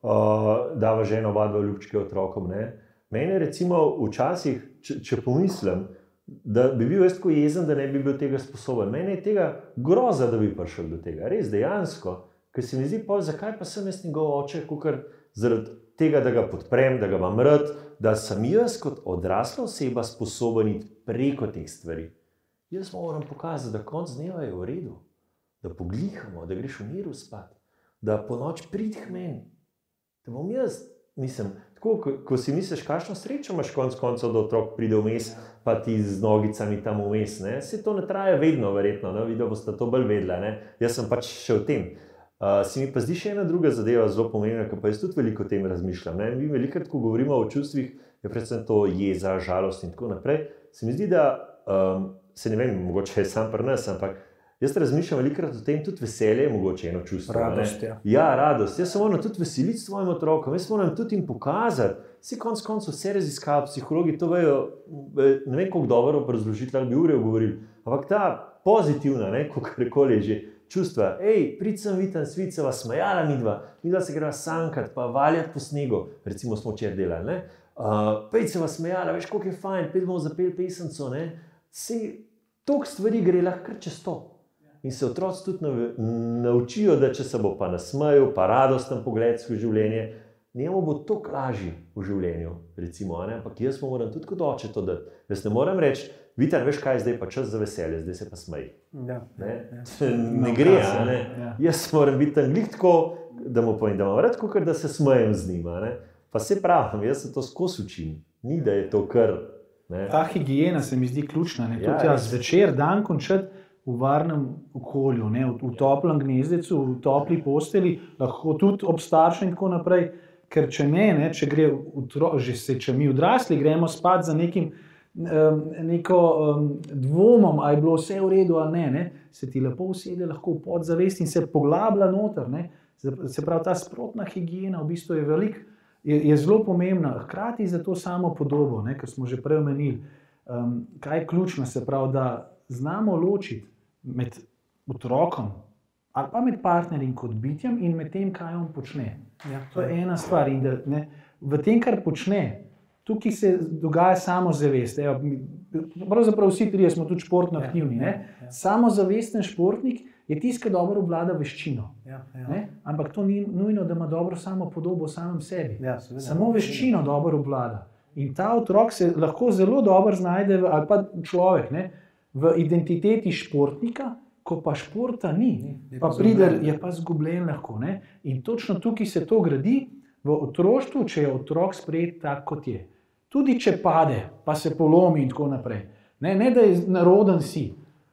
Uh, dava ženo, oba dva ljubčke otrokom. Ne? Mene recimo včasih, če, če pomislim, da bi bil jaz tako jezen, da ne bi bil tega sposoben. Mene je tega groza, da bi prišel do tega. Res dejansko. Ker se mi zdi, pa, zakaj pa sem jaz njegov oče, kukor zaradi tega, da ga podprem, da ga imam rad, da sem jaz kot odrasla oseba sposoben iti preko teh stvari. Jaz moram pokazati, da konc dneva je v redu, da poglihamo, da greš v miru spat, da po noč prid k meni. Da bom jaz, mislim, tako, ko, ko si misliš, kakšno srečo imaš konc koncev, da otrok pride vmes, pa ti z nogicami tam vmes, ne? Se to ne traja vedno, verjetno, ne? Videl boste to bolj vedela, ne? Jaz sem pač še v tem. Uh, se mi pa zdi še ena druga zadeva zelo pomembna, ker pa jaz tudi veliko o tem razmišljam, ne? Mi velikrat, ko govorimo o čustvih, je predvsem to jeza, žalost in tako naprej, se mi zdi, da, um, se ne vem, mogoče je sam pri nas, ampak jaz razmišljam velikrat o tem, tudi veselje je mogoče eno čustvo. Radost, ja. Ja, radost. Jaz se moram tudi veseliti s svojim otrokom, jaz moram tudi jim pokazati. Vsi konc koncev vse raziskave, psihologi to vejo, ne vem, koliko dobro razložiti, ali bi ure govorili, ampak ta pozitivna, ne, kolikor je že, čustva. Ej, prid sem vidim, svica, smejala midva, midva se greva sankat, pa valjati po snegu, recimo smo včeraj delali, ne? Uh, pej se vas smejala, veš, koliko je fajn, pet bomo zapeli pesemco, ne? Sej, toliko stvari gre lahko kar čez to. In se otroci tudi naučijo, da če se bo pa nasmejal, pa radosten pogled skozi življenje, njemu bo toliko lažje v življenju, recimo, ne? Ampak jaz mu moram tudi kot oče to dati. Jaz ne moram reči, Vitan, veš kaj, zdaj pa čas za veselje, zdaj se pa smej. Ja, ne ja. ne gre, a ne? Ja. Jaz moram biti tam glih tako, da mu povem, da imam rad, kakor da se smejem z njima, ne? Pa se pravim, jaz se to skozi učim, ni da je to kar. Ne? Ta higiena se mi zdi ključna. Ne? Ja, Tudi jaz zvečer, dan končati v varnem okolju, ne? v, v toplem gnezdecu, v topli posteli, lahko tudi ob staršu in tako naprej. Ker če ne, ne če, gre utro, že se, če mi odrasli gremo spat za nekim um, neko um, dvomom, ali je bilo vse v redu ali ne, ne, se ti lepo usede lahko v podzavest in se poglablja noter. Ne? Se pravi, ta sprotna higiena v bistvu je velik, je, je zelo pomembna. Hkrati za to samo podobo, ne, kar smo že prej omenili. Um, kaj je ključno, se pravi, da znamo ločiti med otrokom ali pa med partnerjem kot bitjem in med tem, kaj on počne. Ja, to je ena stvar. In da, ne, v tem, kar počne, tukaj se dogaja samozavest. Evo, pravzaprav vsi trije smo tudi športno aktivni. Ja, ja, ja. Samozavesten športnik je tisti, ki dobro obvlada veščino. Ja, ja. Ne? Ampak to ni nujno, da ima dobro samo podobo o samem sebi. Ja, samo veščino dobro obvlada. In ta otrok se lahko zelo dobro znajde, ali pa človek, ne, v identiteti športnika, ko pa športa ni, pa pride, je pa zgubljen lahko. Ne? In točno tukaj se to gradi v otroštvu, če je otrok sprejet tak, kot je. Tudi če pade, pa se polomi in tako naprej. Ne, ne da je naroden si.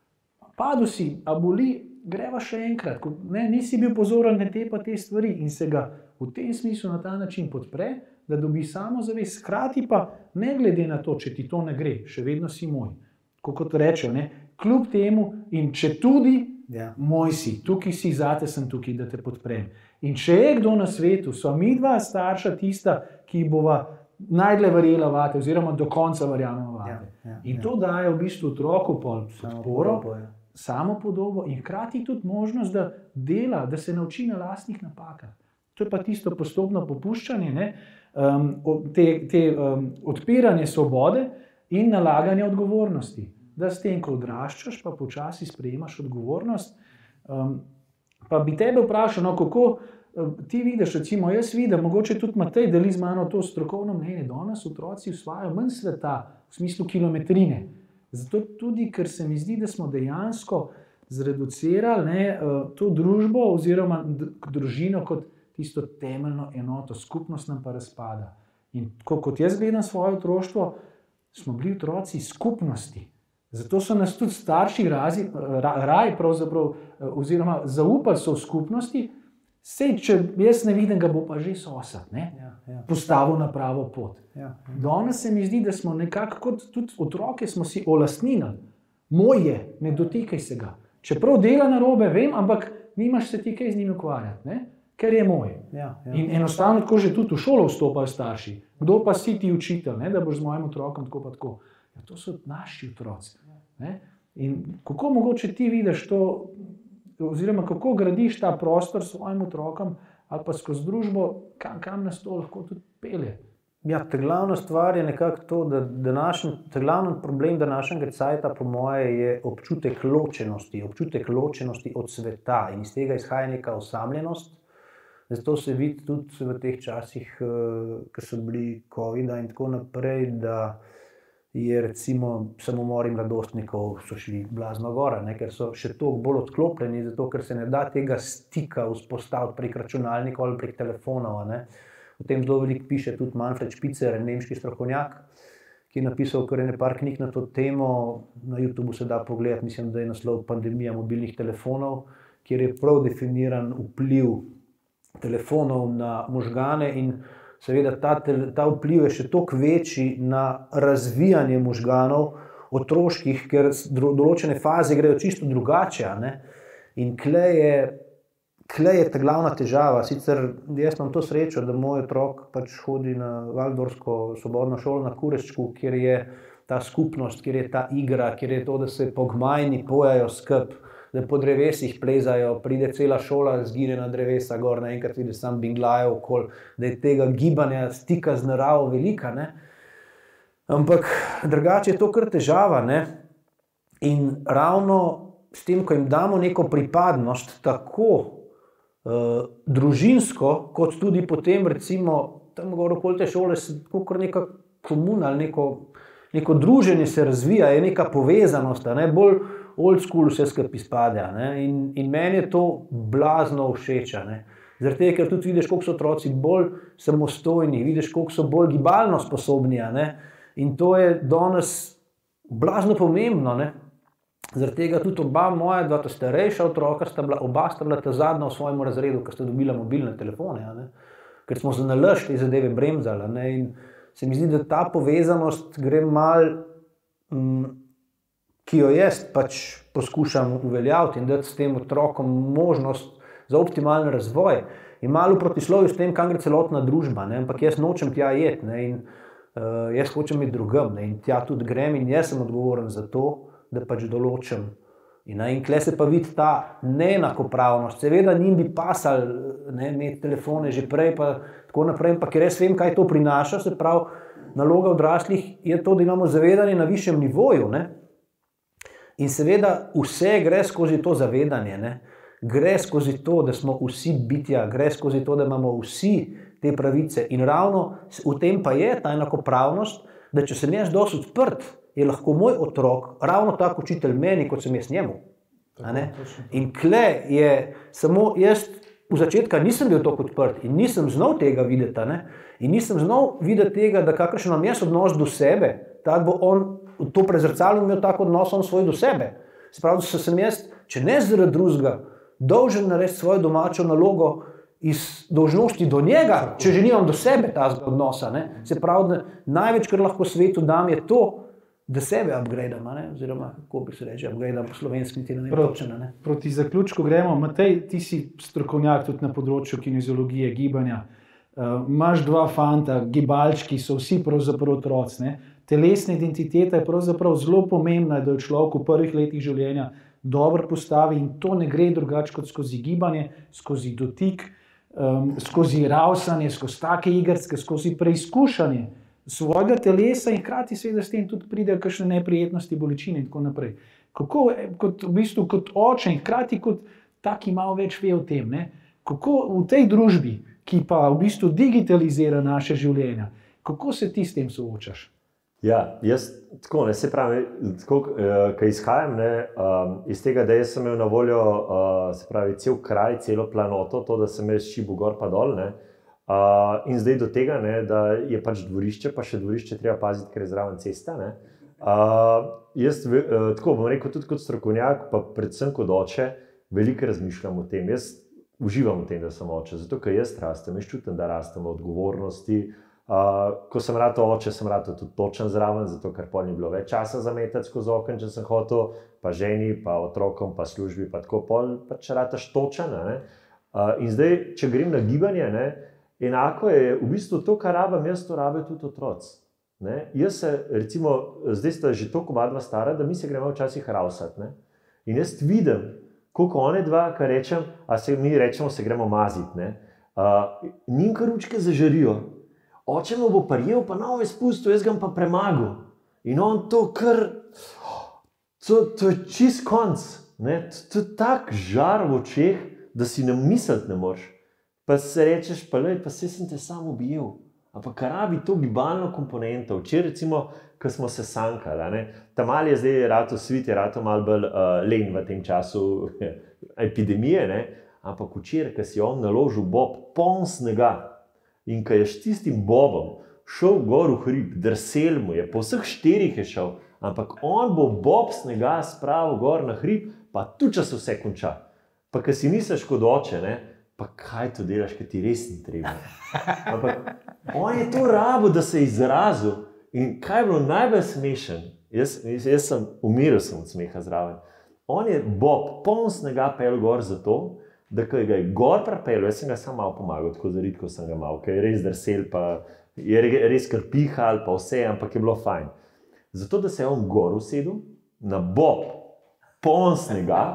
Padel si, a boli, greva še enkrat. Ne, nisi bil pozoren na te pa te stvari in se ga v tem smislu na ta način podpre, da dobi samozavest. Hkrati pa ne glede na to, če ti to ne gre, še vedno si moj. Kot rečejo, ne, kljub temu in če tudi ja. Moj si, tukaj si, zate sem tukaj, da te podprem. In če je kdo na svetu, so mi dva starša tista, ki bova najdlje verjela vate, oziroma do konca verjamemo vate. Ja, ja, in to ja. Daje v bistvu otroku podporo, samo podobo in hkrati tudi možnost, da dela, da se nauči na lastnih napakah. To je pa tisto postopno popuščanje, ne? Um, te, te um, odpiranje svobode in nalaganje odgovornosti. Da s tem, ko odraščaš, pa počasi sprejemaš odgovornost. Um, pa bi tebe vprašal, no, kako um, ti vidiš, recimo jaz vidim, mogoče tudi Matej deli z mano to strokovno mnenje, danes otroci usvajajo manj sveta v smislu kilometrine. Zato tudi, ker se mi zdi, da smo dejansko zreducirali ne, to družbo oziroma družino kot tisto temeljno enoto, skupnost nam pa razpada. In ko, kot jaz gledam svoje otroštvo, smo bili otroci skupnosti. Zato so nas tudi starši razi, ra, raj pravzaprav, oziroma zaupali so v skupnosti, sej, če jaz ne vidim, ga bo pa že sosed, ne? Ja, ja. Postavil na pravo pot. Ja, ja. Danes se mi zdi, da smo nekako kot tudi otroke smo si olastnili. Moj je, ne dotikaj se ga. Čeprav dela narobe, vem, ampak nimaš se ti kaj z njim ukvarjati, ne? Ker je moj. Ja, ja. In enostavno tako že tudi v šolo vstopajo starši. Kdo pa si ti učitelj, ne? Da boš z mojim otrokom tako pa tako. Ja, to so naši otroci. Ne? In kako mogoče ti vidiš to, oziroma kako gradiš ta prostor svojim otrokom ali pa skozi družbo, kam, kam nas to lahko tudi pelje? Ja, ta glavna stvar je nekako to, da današnji, ta glavni problem današnjega cajta, po moje, je občutek ločenosti, občutek ločenosti od sveta in iz tega izhaja neka osamljenost. Zato se vidi tudi v teh časih, ko so bili covida in tako naprej, da je recimo samomori mladostnikov so šli blazno gora, ne, ker so še toliko bolj odklopljeni, zato ker se ne da tega stika vzpostaviti prek računalnikov ali prek telefonov. Ne. O tem zelo veliko piše tudi Manfred Spitzer, nemški strokovnjak, ki je napisal kar ene par knjig na to temo. Na YouTubeu se da pogledati, mislim, da je naslov Pandemija mobilnih telefonov, kjer je prav definiran vpliv telefonov na možgane in seveda ta, ta vpliv je še toliko večji na razvijanje možganov otroških, ker določene faze grejo čisto drugače. Ne? In klej je, klej je ta glavna težava. Sicer jaz imam to srečo, da moj otrok pač hodi na Valdorsko svobodno šolo na Kureščku, kjer je ta skupnost, kjer je ta igra, kjer je to, da se pogmajni pojajo skup, da po drevesih plezajo, pride cela šola, zgine na drevesa gor, naenkrat vidi sam binglajo okoli, da je tega gibanja, stika z naravo velika, ne. Ampak drugače je to kar težava, ne. In ravno s tem, ko jim damo neko pripadnost, tako uh, družinsko, kot tudi potem recimo tam gor okoli te šole, tako kar neka komuna ali neko, neko druženje se razvija, je neka povezanost, ne, bolj old school vse skupaj izpade, ne, in, in meni je to blazno všeč, ne. Zaradi tega, ker tudi vidiš, koliko so otroci bolj samostojni, vidiš, koliko so bolj gibalno sposobni, ne, in to je danes blazno pomembno, ne. Zaradi tega tudi oba moja dva ta starejša otroka sta bila, oba sta bila ta zadnja v svojem razredu, ker sta dobila mobilne telefone, ne. Ker smo se nalaž te zadeve bremzali, ne, in se mi zdi, da ta povezanost gre mal, m, ki jo jaz pač poskušam uveljaviti in dati s tem otrokom možnost za optimalen razvoj, je malo v protislovju s tem, kam gre celotna družba, ne, ampak jaz nočem tja jet, ne, in uh, jaz hočem iti drugam, ne, in tja tudi grem in jaz sem odgovoren za to, da pač določim. In, in kle se pa vidi ta neenakopravnost. Seveda njim bi pasal, ne, imeti telefone že prej, pa tako naprej, ampak ker jaz vem, kaj to prinaša, se pravi, naloga odraslih je to, da imamo zavedanje na višjem nivoju, ne. In seveda vse gre skozi to zavedanje, ne. Gre skozi to, da smo vsi bitja, gre skozi to, da imamo vsi te pravice. In ravno v tem pa je ta enakopravnost, da če sem jaz dosti odprt, je lahko moj otrok ravno tak učitelj meni, kot sem jaz njemu. In kle je samo jaz v začetka nisem bil tako odprt in nisem znal tega videti, ne? In nisem znal videti tega, da kakršen imam jaz odnos do sebe, tako bo on to prezrcalno imel tako odnos on svoj do sebe. Se pravi, da sem jaz, če ne zaradi drugega, dolžen narediti svojo domačo nalogo iz dolžnosti do njega, če že nimam do sebe tazga odnosa, ne? Se pravi, da največ, kar lahko svetu dam, je to, da sebe upgradam, ne? Oziroma, kako bi se reče, upgradam po slovenski, ti ne vem točno, ne? Proti zaključku gremo. Matej, ti si strokovnjak tudi na področju kineziologije, gibanja. Uh, imaš dva fanta, gibalčki, so vsi pravzaprav otroci, ne? Telesna identiteta je pravzaprav zelo pomembna, da je človek v prvih letih življenja dobro postavi in to ne gre drugače kot skozi gibanje, skozi dotik, um, skozi ravsanje, skozi take igrske, skozi preizkušanje svojega telesa in hkrati seveda s tem tudi pridejo kakšne neprijetnosti, bolečine in tako naprej. Kako, kot, v bistvu, kot oče in hkrati kot taki malo več ve o tem, ne? Kako v tej družbi, ki pa v bistvu digitalizira naše življenja, kako se ti s tem soočaš? Ja, jaz tako, ne, se pravi, tako, uh, ko izhajam, ne, um, iz tega, da jaz sem imel na voljo, uh, se pravi, cel kraj, celo planoto, to, da sem jaz šibu gor pa dol, ne, uh, in zdaj do tega, ne, da je pač dvorišče, pa še dvorišče treba paziti, ker je zraven cesta, ne. Uh, jaz, uh, tako bom rekel, tudi kot strokovnjak, pa predvsem kot oče, veliko razmišljam o tem. Jaz uživam v tem, da sem oče, zato ker jaz rastem, jaz čutim, da rastem v odgovornosti. Uh, ko sem ratal oče, sem ratal tudi točen zraven, zato ker pol ni bilo več časa za metati skozi okno, če sem hotel, pa ženi, pa otrokom, pa službi, pa tako pol, pa če rataš točen. Ne? Uh, in zdaj, če grem na gibanje, ne, enako je v bistvu to, kar rabim, jaz to rabijo tudi otroci. Ne? Jaz se, recimo, zdaj sta že toliko oba dva stara, da mi se gremo včasih ravsati. Ne? In jaz vidim, koliko one dva, kar rečem, a se mi rečemo, se gremo maziti, ne? Uh, njim kar ručke zažarijo. Oče mu bo prijel, pa nove spustil, jaz ga pa premagal. In on to kar, to, to je čist konc, ne? To je tak žar v očeh, da si ne misliti ne moreš. Pa se rečeš, pa lej, pa se sem te sam objel. Ampak kar rabi to gibalno komponento. Včeraj recimo, ko smo se sankali, ne? Ta mali je zdaj rato svit, je rato malo bolj uh, len v tem času epidemije, ne? Ampak včeraj, ko si on naložil bob, poln snega, in ko je s tistim bobom šel gor v hrib, drsel mu je, po vseh štirih je šel, ampak on bo bob snega spravil gor na hrib, pa tu čas vse konča. Pa ko si misliš kot oče, ne, pa kaj to delaš, ker ti res ni treba. Ampak on je to rabo, da se je izrazil. In kaj je bilo najbolj smešen, jaz, jaz sem umiril sem od smeha zraven. On je bob poln snega pel gor zato, da ko ga je gor pripelil, jaz sem ga sam malo pomagal, tako zaritko sem ga malo, ker je res drsel, pa je res kar pihal, pa vse, ampak je bilo fajn. Zato, da se je on gor usedel, na bob, poln snega,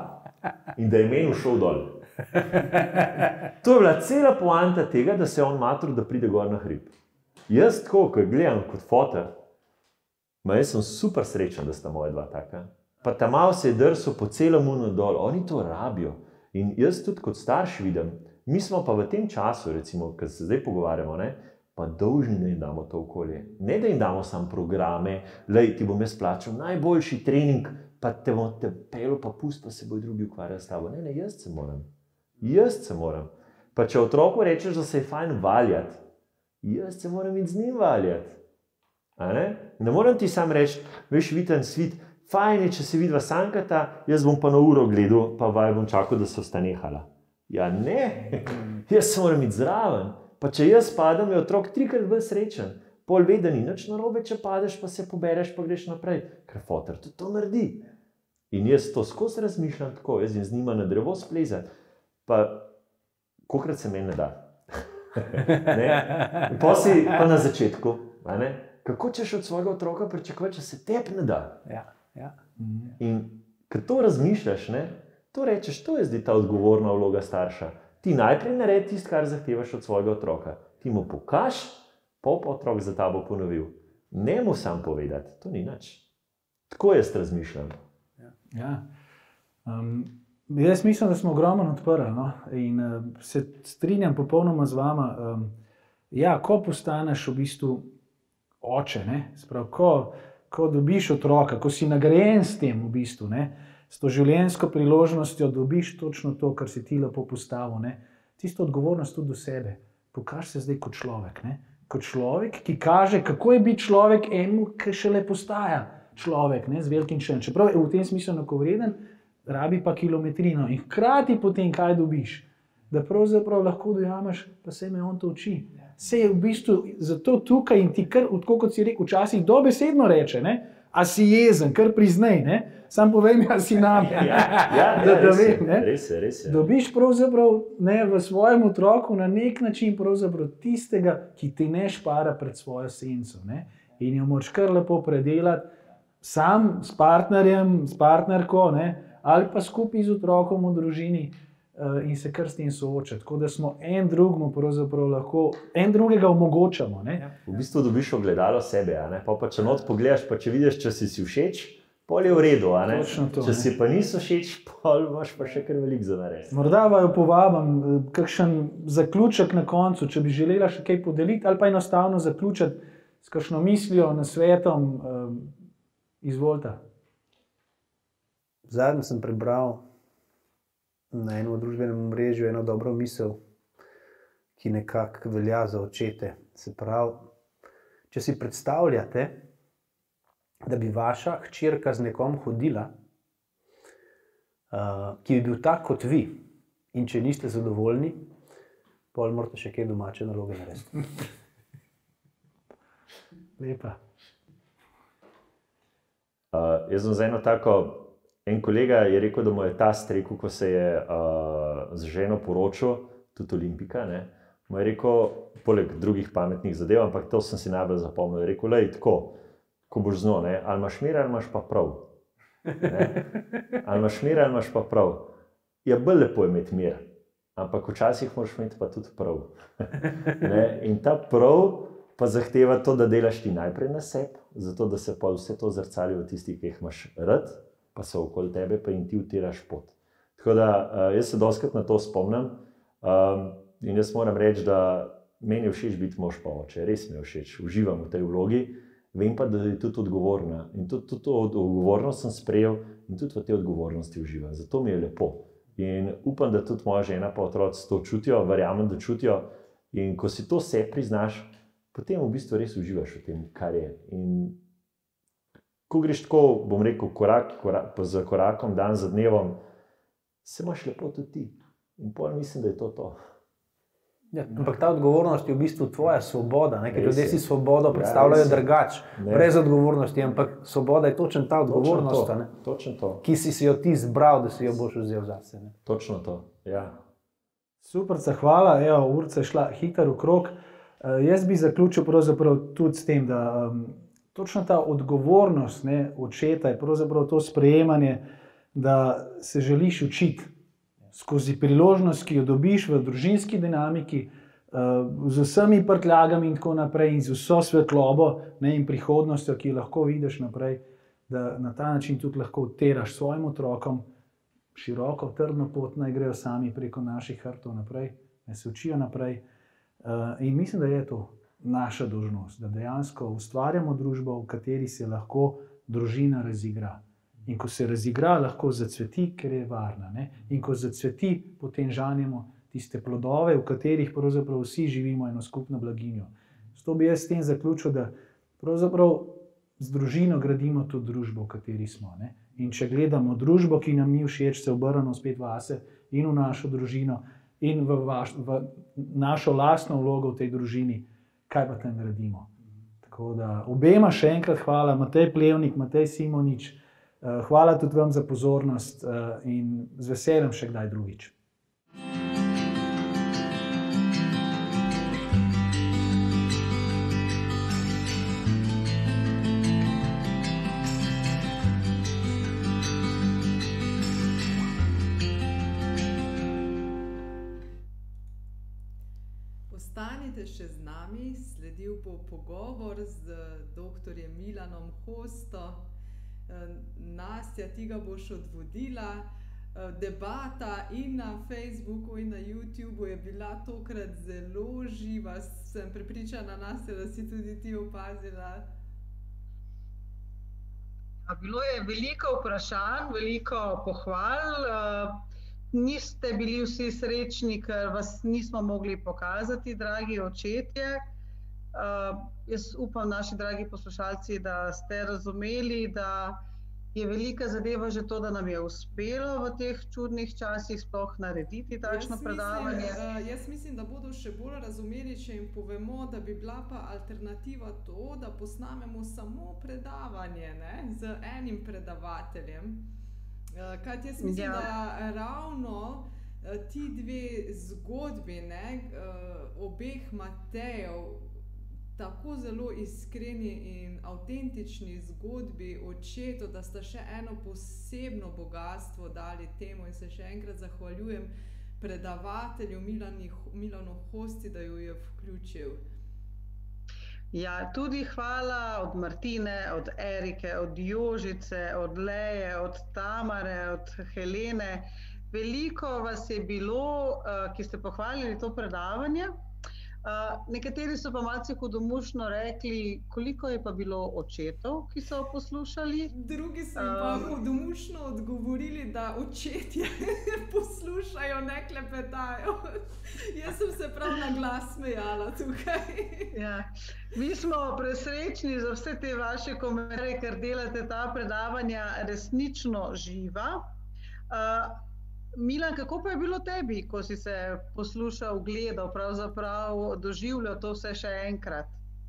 in da je meni šel dol. To je bila cela poanta tega, da se je on matril, da pride gor na hrib. Jaz tako, ko gledam kot fotor, ma jaz sem super srečen, da sta moja dva taka. Pa ta malo se je drsel po celem unu dol, oni to rabijo. In jaz tudi kot starš vidim, mi smo pa v tem času, recimo, ko se zdaj pogovarjamo, ne, pa dolžni, da jim damo to okolje. Ne, da jim damo sam programe, lej, ti bom jaz plačal najboljši trening, pa te bom te pelo, pa pust, pa se bojo drugi ukvarjali s tabo. Ne, ne, jaz se moram. Jaz se moram. Pa če otroku rečeš, da se je fajn valjati, jaz se moram iti z njim valjati. A ne? Ne moram ti sam reči, veš, Vitan, svit, fajn je, če se vidva sankata, jaz bom pa na uro gledal, pa vaj bom čakal, da se sta nehala. Ja, ne, jaz se moram iti zraven. Pa če jaz padam, je otrok trikrat bolj srečen. Pol ve, da ni nič narobe, če padeš, pa se pobereš, pa greš naprej. Ker fotor tudi to naredi. In jaz to skozi razmišljam tako, jaz jim z njima na drevo splezati. Pa kolikrat se meni ne da. Ne? Pa si pa na začetku, a ne? Kako ćeš od svojega otroka pričakovati, če se tebi ne da? Ja, ja. In ko to razmišljaš, ne, to rečeš, to je zdaj ta odgovorna vloga starša. Ti najprej naredi tisto, kar zahtevaš od svojega otroka. Ti mu pokaž, pol pa otrok za tabo ponovil. Ne mu sam povedati, to ni nič. Tako jaz razmišljam. Ja. Um, jaz mislim, da smo ogromno odprli, no? In uh, se strinjam popolnoma z vama. Um, ja, ko postaneš v bistvu oče, ne? Sprav, ko, ko dobiš otroka, ko si nagrajen s tem v bistvu, ne? S to življenjsko priložnostjo dobiš točno to, kar si ti lepo postavil, ne? Tisto odgovornost tudi do sebe. Pokaž se zdaj kot človek, ne? Kot človek, ki kaže, kako je biti človek enemu, ki šele postaja človek, ne? Z velikim šem. Čeprav je v tem smislu enakovreden, rabi pa kilometrino. In hkrati potem kaj dobiš? Da pravzaprav lahko dojameš, pa se me on to uči. Se je v bistvu zato tukaj in ti kar, tako kot si rekel, včasih dobesedno reče, ne? A si jezen, kar priznaj, ne? Sam povem, a si nami. Ja, ja, ja, res je, res je, res je. Dobiš pravzaprav, ne, v svojem otroku na nek način pravzaprav tistega, ki te ne špara pred svojo senco, ne? In jo moraš kar lepo predelati sam s partnerjem, s partnerko, ne? Ali pa skupaj z otrokom v družini, in se kar s tem soočati. Tako da smo en drugemu pravzaprav lahko, en drugega omogočamo. Ne? V bistvu dobiš ogledalo sebe, a ne? Pa, pa če not pogledaš, pa če vidiš, če si si všeč, pol je v redu, a ne? To, če ne? si pa niso všeč, pol imaš pa še kar veliko za narediti. Morda vaju povabim, kakšen zaključek na koncu, če bi želela še kaj podeliti, ali pa enostavno zaključiti s kakšno mislijo, nasvetom, izvolite. Zadnjič sem prebral na enem družbenem omrežju eno dobro misel, ki nekako velja za očete. Se pravi, če si predstavljate, da bi vaša hčerka z nekom hodila, uh, ki bi bil tak kot vi, in če niste zadovoljni, pol morate še kaj domače naloge narediti. Lepa. Uh, jaz sem za eno tako, en kolega je rekel, da mu je ta strekel, ko se je uh, z ženo poročil, tudi Olimpika, ne, mu je rekel, poleg drugih pametnih zadev, ampak to sem si najbolj zapomnil, je rekel, lej, tako, ko boš z njo, ne, ali imaš mir, ali imaš pa prav. Ne? Ali imaš mir, ali imaš pa prav. Ja, bolj lepo je imeti mir, ampak včasih moraš imeti pa tudi prav. Ne? In ta prav pa zahteva to, da delaš ti najprej na sebi, zato da se pa vse to zrcali v tistih, ki jih imaš rad, pa so okoli tebe, pa jim ti utiraš pot. Tako da uh, jaz se dostikrat na to spomnim um, in jaz moram reči, da meni je všeč biti mož pa oče, res mi je všeč, uživam v tej vlogi, vem pa, da je tudi odgovorna in tudi, tudi to odgovornost sem sprejel in tudi v tej odgovornosti uživam, zato mi je lepo. In upam, da tudi moja žena pa otroci to čutijo, verjamem, da čutijo in ko si to se priznaš, potem v bistvu res uživaš v tem, kar je. In ko greš tako, bom rekel, korak, korak, za korakom, dan za dnevom, se imaš lepo tudi ti. In pol mislim, da je to to. Ja, ampak ta odgovornost je v bistvu tvoja svoboda, ne? Ker ljudje si svobodo predstavljajo ja, drugače, brez odgovornosti, ampak svoboda je točno ta odgovornost, točno to, točno to. Ki si si jo ti zbral, da si jo boš vzel zase. Ne? Točno to, ja. Super, hvala, evo, urca je šla hitro v krog. Uh, jaz bi zaključil pravzaprav tudi s tem, da um, točno ta odgovornost, ne, očeta je pravzaprav to sprejemanje, da se želiš učiti skozi priložnost, ki jo dobiš v družinski dinamiki, z vsemi prtljagami in tako naprej, in z vso svetlobo, ne, in prihodnostjo, ki jo lahko vidiš naprej, da na ta način tudi lahko teraš svojim otrokom široko, trdno pot, naj grejo sami preko naših hrbtov naprej, naj se učijo naprej. In mislim, da je to naša dolžnost, da dejansko ustvarjamo družbo, v kateri se lahko družina razigra. In ko se razigra, lahko zacveti, ker je varna. Ne? In ko zacveti, potem žanjemo tiste plodove, v katerih pravzaprav vsi živimo eno skupno blaginjo. Zato bi jaz s tem zaključil, da pravzaprav z družino gradimo to družbo, v kateri smo. Ne? In če gledamo družbo, ki nam ni všeč, se obrnemo spet vase in v našo družino in v, vaš, v našo lastno vlogo v tej družini, kaj pa tam gradimo. Tako da obema še enkrat hvala, Matej Plevnik, Matej Simonič, hvala tudi vam za pozornost in z veseljem še kdaj drugič. Ostanite še z nami, sledil bo pogovor z doktorjem Milanom Hosto. Nastja, ti ga boš odvodila. Debata in na Facebooku in na YouTubu je bila tokrat zelo živa. Sem prepričana, Nastja, da si tudi ti opazila. Bilo je veliko vprašanj, veliko pohval. Niste bili vsi srečni, ker vas nismo mogli pokazati, dragi očetje. Uh, jaz upam, naši dragi poslušalci, da ste razumeli, da je velika zadeva že to, da nam je uspelo v teh čudnih časih sploh narediti takšno predavanje. Mislim, uh, jaz mislim, da bodo še bolj razumeli, če jim povemo, da bi bila pa alternativa to, da posnamemo samo predavanje, ne, z enim predavateljem. Uh, kaj jaz mislim, ja. da ravno uh, ti dve zgodbi, ne, uh, obeh Matejev, tako zelo iskreni in avtentični zgodbi očetov, da sta še eno posebno bogatstvo dali temu, in se še enkrat zahvaljujem predavatelju Milani, Milanu Hosti, da jo je vključil. Ja, tudi hvala od Martine, od Erike, od Jožice, od Leje, od Tamare, od Helene. Veliko vas je bilo, ki ste pohvalili to predavanje. Uh, nekateri so pa malce hudomušno rekli, koliko je pa bilo očetov, ki so poslušali. Drugi so um, pa hudomušno odgovorili, da očetje poslušajo, ne klepetajo. Jaz sem se prav na glas smejala tukaj. Ja. Mi smo presrečni za vse te vaše komentarje, ker delate ta predavanja resnično živa. Uh, Milan, kako pa je bilo tebi, ko si se poslušal, gledal, pravzaprav doživljal to vse še enkrat?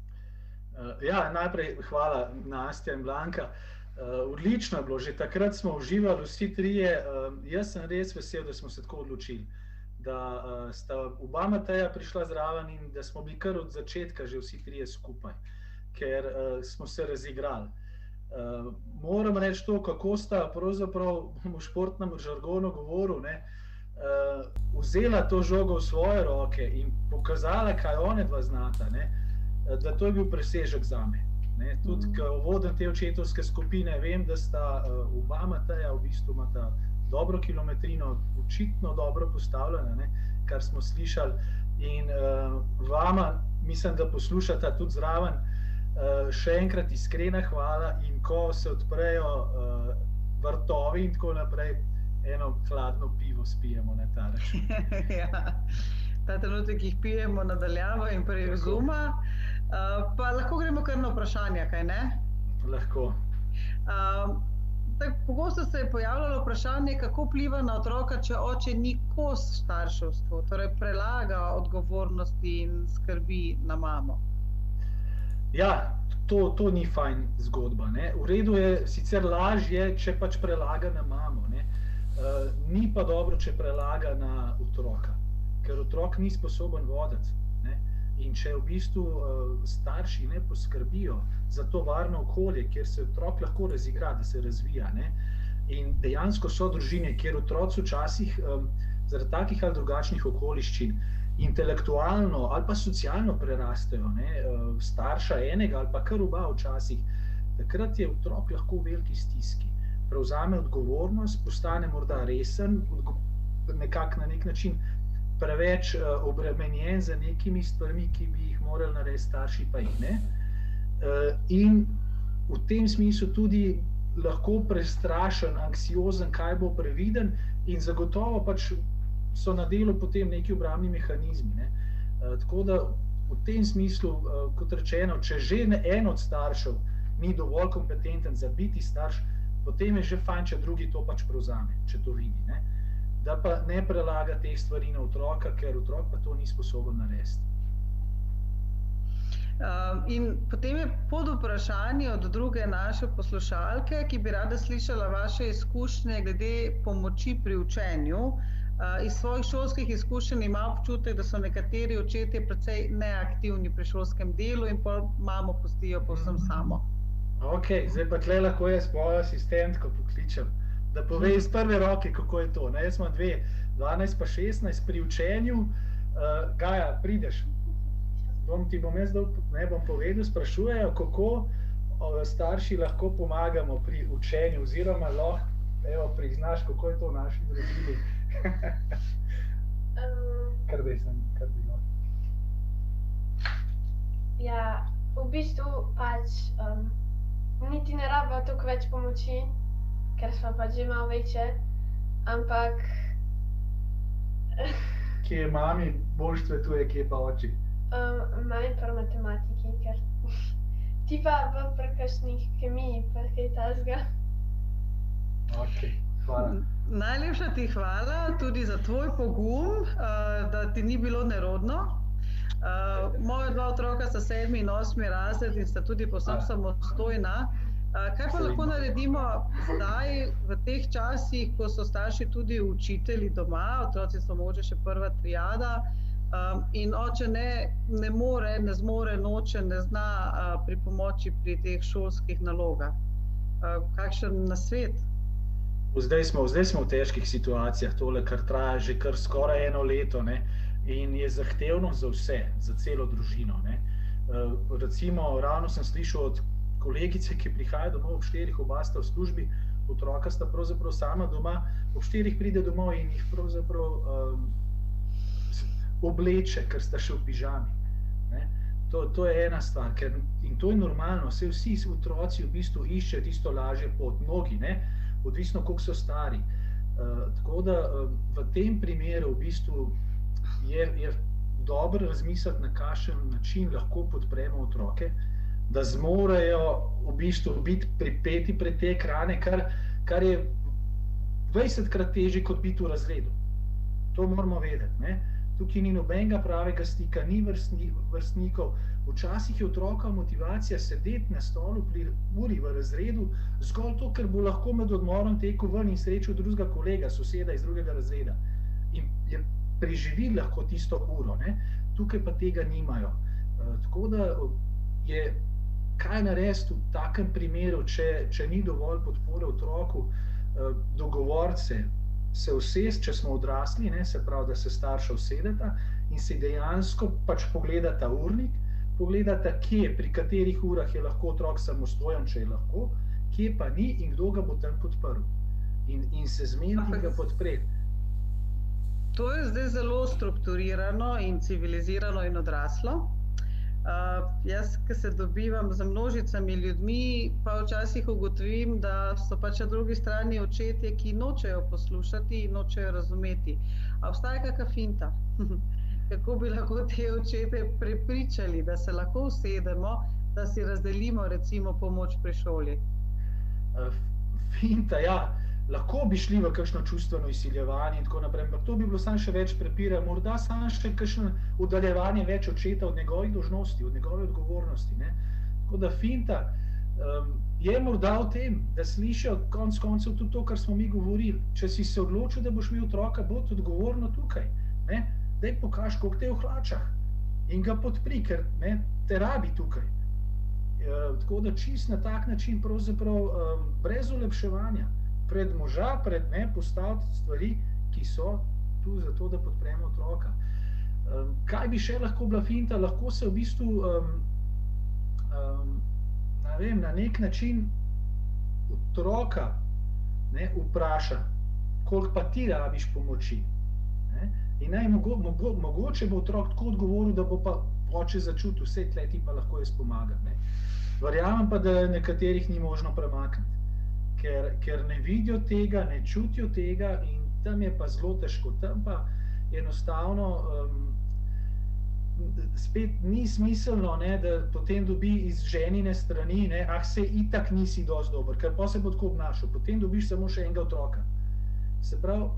Uh, ja, najprej hvala Nastja in Blanka. Uh, odlično je bilo, že takrat smo uživali vsi trije. Uh, jaz sem res vesel, da smo se tako odločili, da uh, sta oba Mateja prišla zraven in da smo bili kar od začetka že vsi trije skupaj, ker uh, smo se razigrali. Uh, moram reči to, kako sta pravzaprav v športnem žargonu govoril, ne, uh, vzela to žogo v svoje roke in pokazala, kaj one dva znata, ne, da to je bil presežek zame. Ne. Tudi, ko vodim te očetovske skupine, vem, da sta uh, oba Mateja v bistvu imata dobro kilometrino, očitno dobro postavljena, ne, kar smo slišali, in uh, vama, mislim, da poslušata tudi zraven. Uh, še enkrat iskrena hvala, in ko se odprejo uh, vrtovi in tako naprej, eno hladno pivo spijemo na ta način. Ja, ta trenutek jih pijemo nadaljavo in prej vzuma. Uh, pa lahko gremo kar na vprašanja, kaj ne? Lahko. Uh, tak, pogosto se je pojavljalo vprašanje, kako vpliva na otroka, če oče ni kos starševstvu, torej prelaga odgovornosti in skrbi na mamo. Ja, to, to ni fajn zgodba. Ne. V redu je, sicer lažje, če pač prelaga na mamo. Ne. Uh, ni pa dobro, če prelaga na otroka, ker otrok ni sposoben voditi. Ne. In če v bistvu uh, starši ne poskrbijo za to varno okolje, kjer se otrok lahko razigra, da se razvija, ne, In dejansko so družine, kjer otroci včasih um, zaradi takih ali drugačnih okoliščin intelektualno ali pa socialno prerastejo, ne, starša enega ali pa kar oba včasih, takrat je otrok lahko v veliki stiski. Prevzame odgovornost, postane morda resen, nekako na nek način preveč uh, obremenjen za nekimi stvarmi, ki bi jih morali narediti starši, pa jih ne. Uh, in v tem smislu tudi lahko prestrašen, anksiozen, kaj bo previden, in zagotovo pač so na delu potem neki obrambni mehanizmi. Ne. Uh, tako da v tem smislu, uh, kot rečeno, če že en od staršev ni dovolj kompetenten za biti starš, potem je že fajn, če drugi to pač prevzame, če to vidi. Ne. Da pa ne prelaga teh stvari na otroka, ker otrok pa to ni sposoben narediti. Uh, in potem je pod vprašanje od druge naše poslušalke, ki bi rada slišala vaše izkušnje glede pomoči pri učenju. Uh, iz svojih šolskih izkušenj ima občutek, da so nekateri očetje precej neaktivni pri šolskem delu in pa mamo pustijo povsem samo. Ok, zdaj pa tle lahko jaz mojo asistentko pokličem, da pove iz prve roke, kako je to. Ne, jaz imam dve, dvanajst pa šestnajst pri učenju. Uh, Gaja, prideš? Bom ti bom jaz dal, ne bom povedal, sprašujejo, kako uh, starši lahko pomagamo pri učenju, oziroma lahko, evo, priznaš, kako je to v naši družini. um, kar dej sem, kar bi no. Ja, v bistvu pač um, niti ne rabijo toliko več pomoči, ker smo pač že malo večje, ampak... Kje je mami bolj svetuje, kje pa oči? Um, mami pri matematiki, ker ti pa v prekršnih kemiji, pa kaj tazga. Ok, hvala. Najlepša ti hvala tudi za tvoj pogum, da ti ni bilo nerodno. Moja dva otroka sta sedmi in osmi razred in sta tudi povsem samostojna. Kaj pa lahko naredimo zdaj, v teh časih, ko so starši tudi učitelji doma, otroci so mogoče še prva triada, in oče ne, ne more, ne zmore, noče, ne zna pri pomoči pri teh šolskih nalogah. Kakšen nasvet? Zdaj smo, zdaj smo v težkih situacijah, tole, kar traja že kar skoraj eno leto, ne, in je zahtevno za vse, za celo družino. Ne. Recimo, ravno sem slišal od kolegice, ki prihaja domov ob štirih, oba sta v službi, otroka sta pravzaprav sama doma, ob štirih pride domov in jih pravzaprav um, obleče, ker sta še v pižami. Ne? To, to je ena stvar, ker, in to je normalno, se vsi otroci v bistvu iščejo tisto lažje pot, mnogi, ne? Odvisno, koliko so stari. Uh, tako da uh, v tem primeru v bistvu je, je dobro razmisliti, na kakšen način lahko podpremo otroke, da zmorejo v bistvu biti pripeti pred te ekrane, kar, kar je dvajsetkrat težje kot biti v razredu. To moramo vedeti. Ne? Tukaj ni nobenega pravega stika, ni vrstni, vrstnikov. Včasih je otroka motivacija sedeti na stolu pri uri v razredu zgolj to, ker bo lahko med odmorom tekel ven in srečal drugega kolega, soseda iz drugega razreda. In je preživil lahko tisto uro. Ne? Tukaj pa tega nimajo. Uh, tako da je kaj narediti v takem primeru, če, če ni dovolj podpore otroku, uh, dogovorce, se usesti, če smo odrasli, ne, se pravi, da se starša usedeta in se dejansko pač pogledata urnik, pogledata, kje, pri katerih urah je lahko otrok samostojen, če je lahko, kje pa ni in kdo ga bo tam podprl. In, in se zmeniti in ga podpreti. To je zdaj zelo strukturirano in civilizirano in odraslo. Uh, jaz, ki se dobivam z množicami ljudmi, pa včasih ugotovim, da so pač na drugi strani očetje, ki nočejo poslušati in nočejo razumeti. A obstaja kakšna finta? Kako bi lahko te očete prepričali, da se lahko usedemo, da si razdelimo recimo pomoč pri šoli? Uh, finta, ja. Lahko bi šli v kakšno čustveno izsiljevanje in tako naprej, ampak to bi bilo samo še več prepira, morda samo še kakšno oddaljevanje več očeta od njegovih dolžnosti, od njegove odgovornosti. Ne? Tako da finta um, je morda v tem, da slišijo konec koncev tudi to, kar smo mi govorili. Če si se odločil, da boš imel otroka, bo odgovorno tukaj. Ne? Daj pokaž, koliko te je v hlačah in ga podpri, ker ne, te rabi tukaj. E, tako da čist na tak način pravzaprav um, brez olepševanja pred moža, pred ne, postaviti stvari, ki so tu zato, da podpremo otroka. Um, kaj bi še lahko bila finta? Lahko se v bistvu um, um, ne vem, na nek način otroka ne, vpraša, koliko pa ti rabiš pomoči. Ne? In naj, mogo, mogo, mogoče bo otrok tako odgovoril, da bo pa oče začutil, vse tle ti pa lahko jaz pomagam. Ne? Verjamem pa, da nekaterih ni možno premakniti, ker, ker ne vidijo tega, ne čutijo tega in tam je pa zelo težko. Tam pa enostavno um, spet ni smiselno, ne, da potem dobi iz ženine strani, ne, ah, se itak nisi dosti dober, ker pa se bo tako obnašal, potem dobiš samo še enega otroka. Se pravi,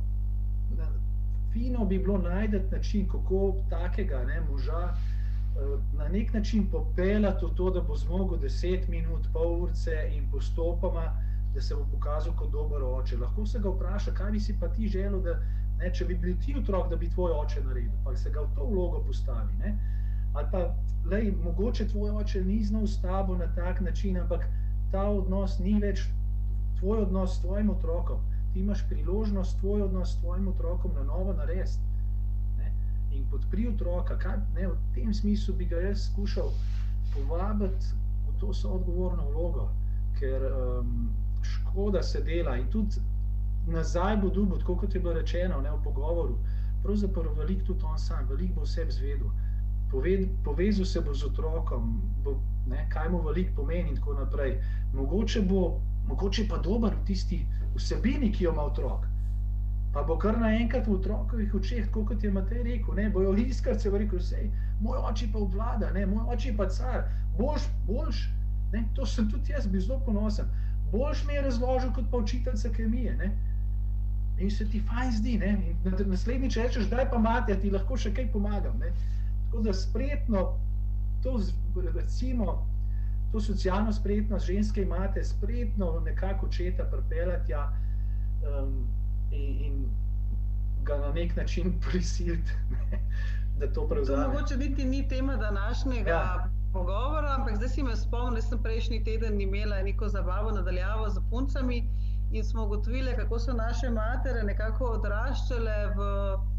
fino bi bilo najti način, kako takega ne, moža na nek način popeljati v to, da bo zmogel deset minut, pol urce in postopoma, da se bo pokazal kot dober oče. Lahko se ga vpraša, kaj bi si pa ti želel, da, ne, če bi bil ti otrok, da bi tvoj oče naredil, pa se ga v to vlogo postavi. Ne? Ali pa, lej, mogoče tvoj oče ni znal s tabo na tak način, ampak ta odnos ni več tvoj odnos s tvojim otrokom. Ti imaš priložnost tvoj odnos s tvojim otrokom na novo narediti. In podpri otroka, kaj, ne, v tem smislu bi ga jaz skušal povabiti v to soodgovorno vlogo, ker um, škoda se dela in tudi nazaj bo dobil, tako kot je bilo rečeno ne, v pogovoru, pravzaprav veliko tudi on sam, veliko bo vseb zvedel, Poved, povezal se bo z otrokom, bo, ne, kaj mu veliko pomeni in tako naprej. Mogoče bo, mogoče pa dober v tisti vsebini, ki jo ima otrok. Pa bo kar naenkrat v otrokovih očeh, tako kot je Matej rekel, ne, bojo iskati, se bo rekel, sej, moj oči pa obvlada, ne, moj oči pa car, boljš, boljš, ne, to sem tudi jaz, bi zelo ponosen, boljš mi je razložil kot pa učiteljica kemije, ne, in se ti fajn zdi, ne, in naslednjič rečeš, daj pa mati, ja ti lahko še kaj pomagam, ne, tako da spretno, to recimo, to socialno spretnost ženske imate, spretno nekako očeta pripeljati, ja, um, In, in ga na nek način prisiliti, da to prevzame. To mogoče niti ni tema današnjega ja. pogovora, ampak zdaj si me spomnil, da sem prejšnji teden imela neko zabavo nadaljavo z puncami in smo ugotovili, kako so naše matere nekako odraščale v,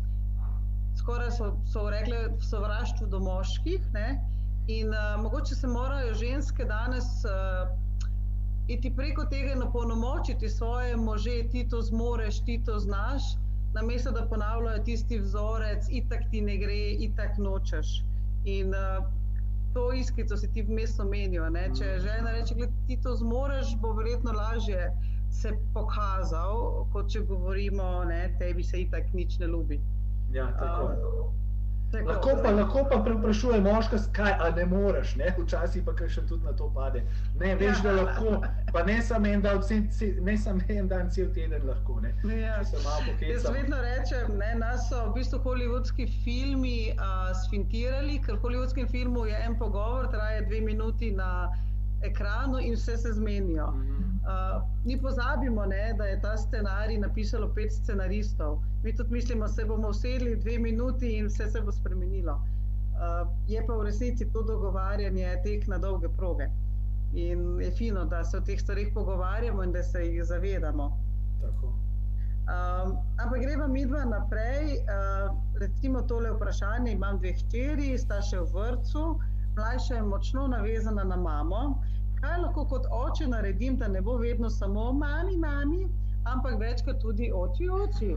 skoraj so, so rekle, v sovraštvu do moških, ne? In uh, mogoče se morajo ženske danes uh, iti preko tega in opolnomočiti svoje može, ti to zmoreš, ti to znaš, namesto da ponavljajo tisti vzorec, itak ti ne gre, itak nočeš. In uh, to iskrico si ti vmes omenil, ne? Če žena reče, gled, ti to zmoreš, bo verjetno lažje se pokazal, kot če govorimo, ne, tebi se itak nič ne ljubi. Ja, tako. Uh, Tako, lahko pa, lahko pa preprašuje moška, kaj, a ne moreš, ne? Včasih pa kaj še tudi na to pade. Ne, veš, da lahko, pa ne samo en dan, ne samo en dan, cel teden lahko, ne? Ja. Če se malo pokecam. Jaz vedno rečem, ne, nas so v bistvu hollywoodski filmi uh, sfintirali, ker v hollywoodskem filmu je en pogovor, traja dve minuti na ekranu in vse se zmenijo. Mm-hmm. Uh, mi pozabimo, ne, da je ta scenarij napisalo pet scenaristov. Mi tudi mislimo, se bomo usedli dve minuti in vse se bo spremenilo. Uh, je pa v resnici to dogovarjanje tek na dolge proge. In je fino, da se o teh stvarih pogovarjamo in da se jih zavedamo. Tako. Um, ampak greva midva naprej. Uh, recimo tole vprašanje, imam dve hčeri, sta še v vrtcu, mlajša je močno navezana na mamo. Kaj lahko kot oče naredim, da ne bo vedno samo mami, mami, ampak večkrat tudi oči, oči?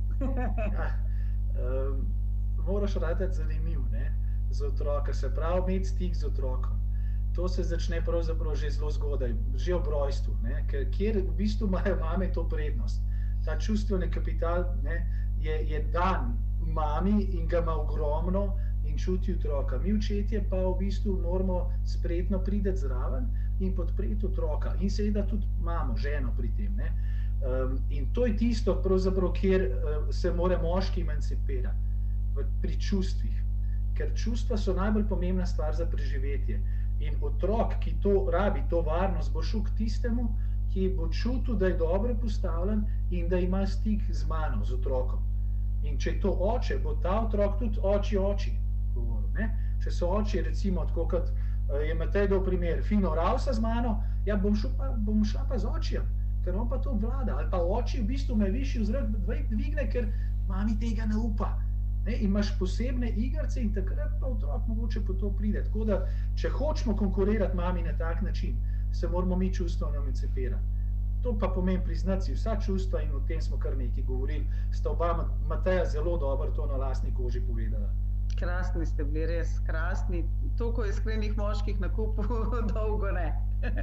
Ja, um, moraš raditi zanimiv, ne, za otroka, se pravi imeti stik z otrokom. To se začne pravzaprav že zelo zgodaj, že ob rojstvu, ne, ker, kjer v bistvu imajo mame to prednost. Ta čustveni kapital, ne, je, je dan mami in ga ima ogromno in čuti otroka. Mi očetje pa v bistvu moramo spretno priti zraven in podpreti otroka in seveda tudi mamo, ženo pri tem. Ne. Um, in to je tisto, pravzaprav, kjer uh, se mora moški emancipirati, pri čustvih. Ker čustva so najbolj pomembna stvar za preživetje. In otrok, ki to rabi, to varnost, bo šel k tistemu, ki bo čutil, da je dobro postavljen in da ima stik z mano, z otrokom. In če je to oče, bo ta otrok tudi oči oči govoril. Ne? Če so oči, recimo, tako kot je Matej dal primer, fino ravsa z mano, ja, bom, šel pa, bom šla pa z očijem. ker on pa to vlada. Ali pa oči v bistvu me višji v zrak dvigne, ker mami tega ne upa. Ne? In imaš posebne igrice in takrat pa otrok mogoče po to pride. Tako da, če hočemo konkurirati mami na tak način, se moramo mi čustveno emancipirati. To pa pomeni priznati si vsa čustva in o tem smo kar nekaj govorili. Sta oba Mateja zelo dobro to na lastni koži povedala. Krasni ste bili, res krasni. Toliko iskrenih moških na kupu dolgo ne.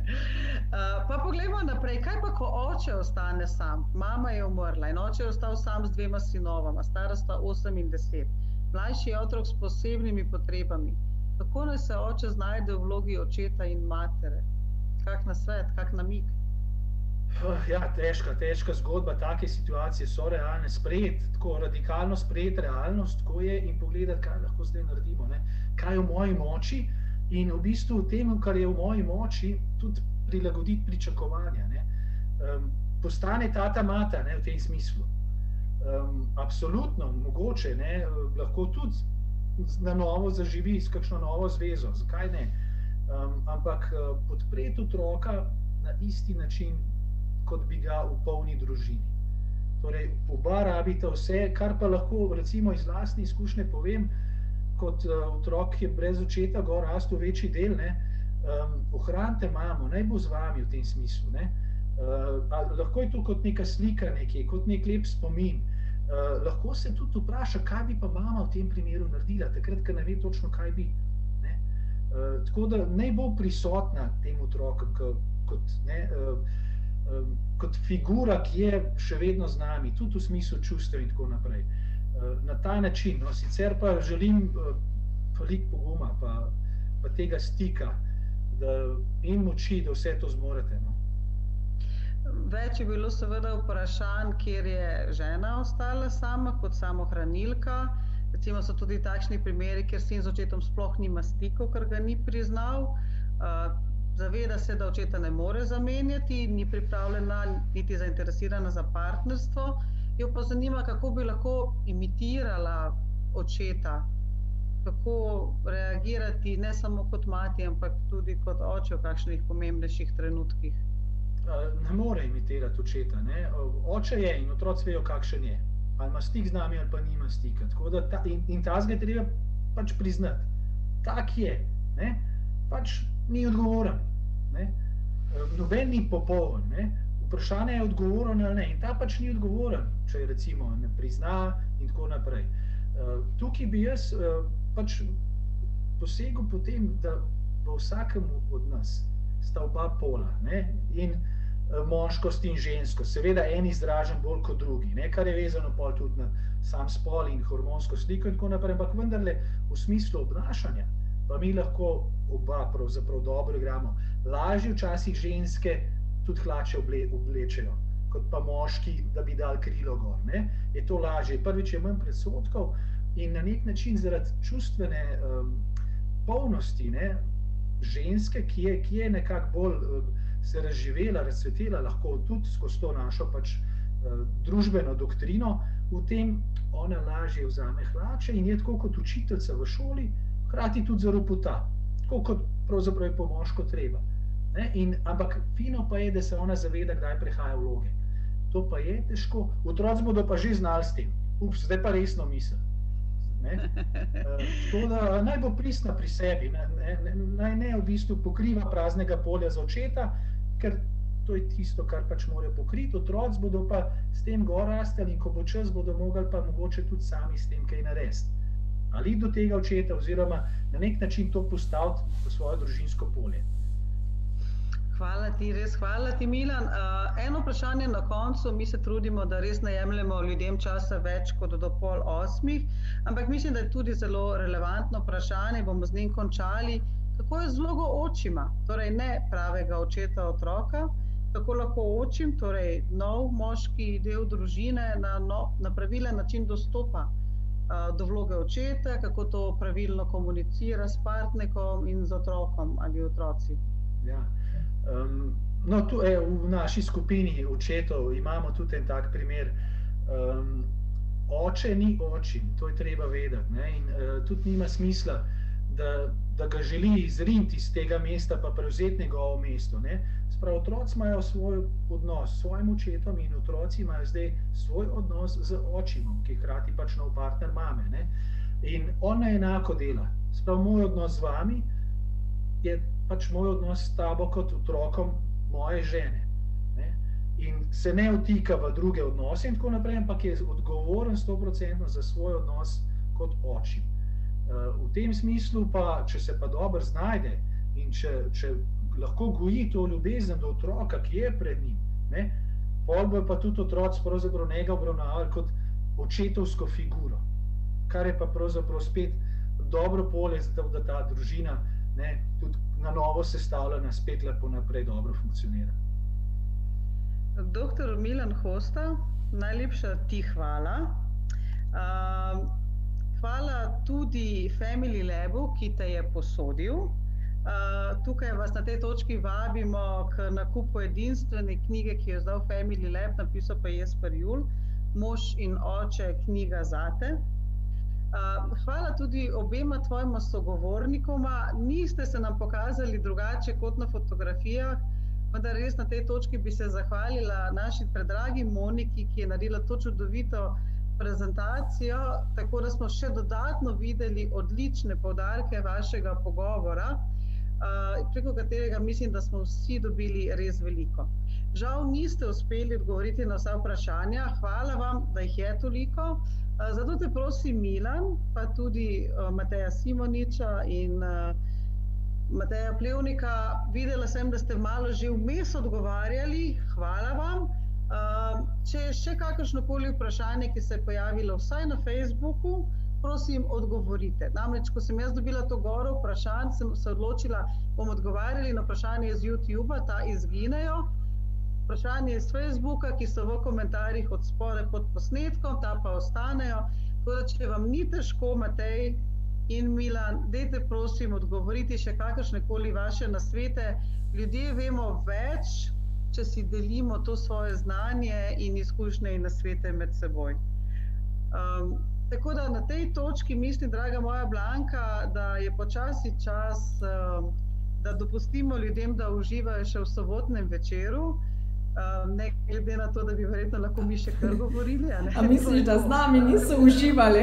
Pa poglejmo naprej, kaj pa, ko oče ostane sam? Mama je umrla in oče je ostal sam z dvema sinovama, stara sta osem in deset. Mlajši je otrok s posebnimi potrebami. Kako naj se oče znajde v vlogi očeta in matere? Kak nasvet, kak namig? Ja, težka, težka zgodba, take situacije so realne, sprejeti, tako radikalno sprejeti realnost, tako je, in pogledati, kaj lahko zdaj naredimo, ne? Kaj je v moji moči in v bistvu temu, kar je v moji moči, tudi prilagoditi pričakovanja, ne? Um, postane tata mata, ne, v tem smislu. Um, absolutno, mogoče, ne, lahko tudi na novo zaživi s kakšno novo zvezo, zakaj ne? Um, ampak podpreti otroka na isti način, kot bi ga v polni družini. Torej, oba rabita vse, kar pa lahko recimo iz lastne izkušnje povem, kot uh, otrok, ki je brez očeta gor rastel večji del, ne, um, ohranite mamo, naj bo z vami v tem smislu. Ne. Uh, lahko je to kot neka slika nekje, kot nek lep spomin. Uh, lahko se tudi vpraša, kaj bi pa mama v tem primeru naredila, takrat, ker ne ve točno, kaj bi. Ne. Uh, tako da naj bo prisotna tem otrokom, kot ne, uh, kot figura, ki je še vedno z nami, tudi v smislu čustev in tako naprej. Na ta način, no, sicer pa želim veliko poguma, pa, pa tega stika, da in moči, da vse to zmorete. No. Več je bilo seveda vprašanj, kjer je žena ostala sama kot samohranilka. Recimo so tudi takšni primeri, kjer sin z očetom sploh nima stikov, ker ga ni priznal. Zaveda se, da očeta ne more zamenjati, ni pripravljena niti zainteresirana za partnerstvo. Jo pa zanima, kako bi lahko imitirala očeta, kako reagirati ne samo kot mati, ampak tudi kot oče v kakšnih pomembnejših trenutkih. Ne more imitirati očeta. Ne? Oče je in otroci vejo, kakšen je. Ali ima stik z nami, ali pa nima stika. Tako da ta, in, in tazga je treba pač priznati. Tak je. Ne? Pač ni odgovoren. Ne? Noben ni popoln. Ne? Vprašanje je odgovoren ali ne. In ta pač ni odgovoren, če recimo ne prizna in tako naprej. Tukaj bi jaz pač posegel po tem, da v vsakem od nas sta oba pola. Ne? In moškost in ženskost. Seveda en izražen bolj kot drugi, ne? Kar je vezano pol tudi na sam spol in hormonsko sliko in tako naprej, ampak vendarle v smislu obnašanja pa mi lahko oba pravzaprav dobro igramo. Lažje včasih ženske tudi hlače oble, oblečejo, kot pa moški, da bi dali krilo gor. Ne? Je to lažje. Prvič je manj predsodkov in na nek način zaradi čustvene um, polnosti, ne? Ženske, ki je, ki je nekako bolj um, se razživela, razcvetela, lahko tudi skozi to našo pač uh, družbeno doktrino, v tem ona lažje vzame hlače in je tako kot učiteljica v šoli, hkrati tudi zaropota, tako kot pravzaprav je po moško treba. Ne? In, ampak fino pa je, da se ona zaveda, kdaj prehaja vloge. To pa je težko. Otroci bodo pa že znali s tem. Ups, zdaj pa resno misel. Ne? Uh, tako da naj bo pristna pri sebi, ne, ne, naj ne v bistvu pokriva praznega polja za očeta, ker to je tisto, kar pač morajo pokriti. Otroci bodo pa s tem gor rastali in ko bo čas, bodo mogli pa mogoče tudi sami s tem kaj narediti. Ali do tega očeta oziroma na nek način to postaviti v svoje družinsko polje. Hvala ti, res hvala ti, Milan. Uh, eno vprašanje na koncu, mi se trudimo, da res ne jemljemo ljudem časa več kot do pol osmih, ampak mislim, da je tudi zelo relevantno vprašanje, bomo z njim končali, kako je z vlogo očima, torej ne pravega očeta otroka, kako lahko očim, torej nov moški del družine na, no, na pravilen način dostopa do vloge očeta, kako to pravilno komunicira s partnerkom in z otrokom ali otroci. Ja. Um, no, tu, eh, v naši skupini očetov imamo tudi en tak primer. Um, oče ni očin, to je treba vedeti. Ne? In uh, tudi nima smisla, da, da ga želi izriniti iz tega mesta pa prevzeti njegovo mesto. Ne? Sprav, otroci imajo svoj odnos s svojim očetom in otroci imajo zdaj svoj odnos z očimom, ki hkrati pač nov partner mame. Ne? In ona enako dela. Sprav, moj odnos z vami je pač moj odnos s tabo kot otrokom moje žene. Ne? In se ne vtika v druge odnose in tako naprej, ampak je odgovoren sto procentno za svoj odnos kot očim. V tem smislu pa, če se pa dobro znajde in če, če lahko goji to ljubezen do otroka, ki je pred njim, ne, pol bojo pa tudi otroci pravzaprav njega obravnavali kot očetovsko figuro, kar je pa pravzaprav spet dobro polje, zato da ta družina, ne, tudi na novo sestavljena, spet lepo naprej dobro funkcionira. Doktor Milan Hosta, najlepša ti hvala. Uh, hvala tudi Family Labu, ki te je posodil. Uh, tukaj vas na tej točki vabimo k nakupu edinstvene knjige, ki jo zdaj Family Lab, napisal pa Jesper Juhl, Mož in oče, knjiga zate. Uh, hvala tudi obema tvojima sogovornikoma. Niste se nam pokazali drugače kot na fotografijah, vendar res na tej točki bi se zahvalila naši predragi Moniki, ki je naredila to čudovito prezentacijo, tako da smo še dodatno videli odlične poudarke vašega pogovora, preko katerega mislim, da smo vsi dobili res veliko. Žal niste uspeli odgovoriti na vsa vprašanja, hvala vam, da jih je toliko. Zato te prosim, Milan, pa tudi Mateja Simoniča in Mateja Plevnika, videla sem, da ste malo že vmes odgovarjali, hvala vam. Če je še kakršnokoli vprašanje, ki se je pojavilo vsaj na Facebooku, prosim, odgovorite. Namreč, ko sem jaz dobila to goro vprašanj, sem se odločila, bom odgovarjali na vprašanje iz YouTubea, ta izginejo. Vprašanje iz Facebooka, ki so v komentarjih od spore pod posnetkom, ta pa ostanejo. Tako da, če vam ni težko, Matej in Milan, dajte prosim odgovoriti še kakršnekoli vaše nasvete. Ljudje vemo več, če si delimo to svoje znanje in izkušnje in nasvete med seboj. Um, tako da na tej točki mislim, draga moja Blanka, da je počasi čas, um, da dopustimo ljudem, da uživajo še v sobotnem večeru, um, ne glede na to, da bi verjetno lahko mi še kar govorili. A, ne? A misliš, da z nami niso uživali?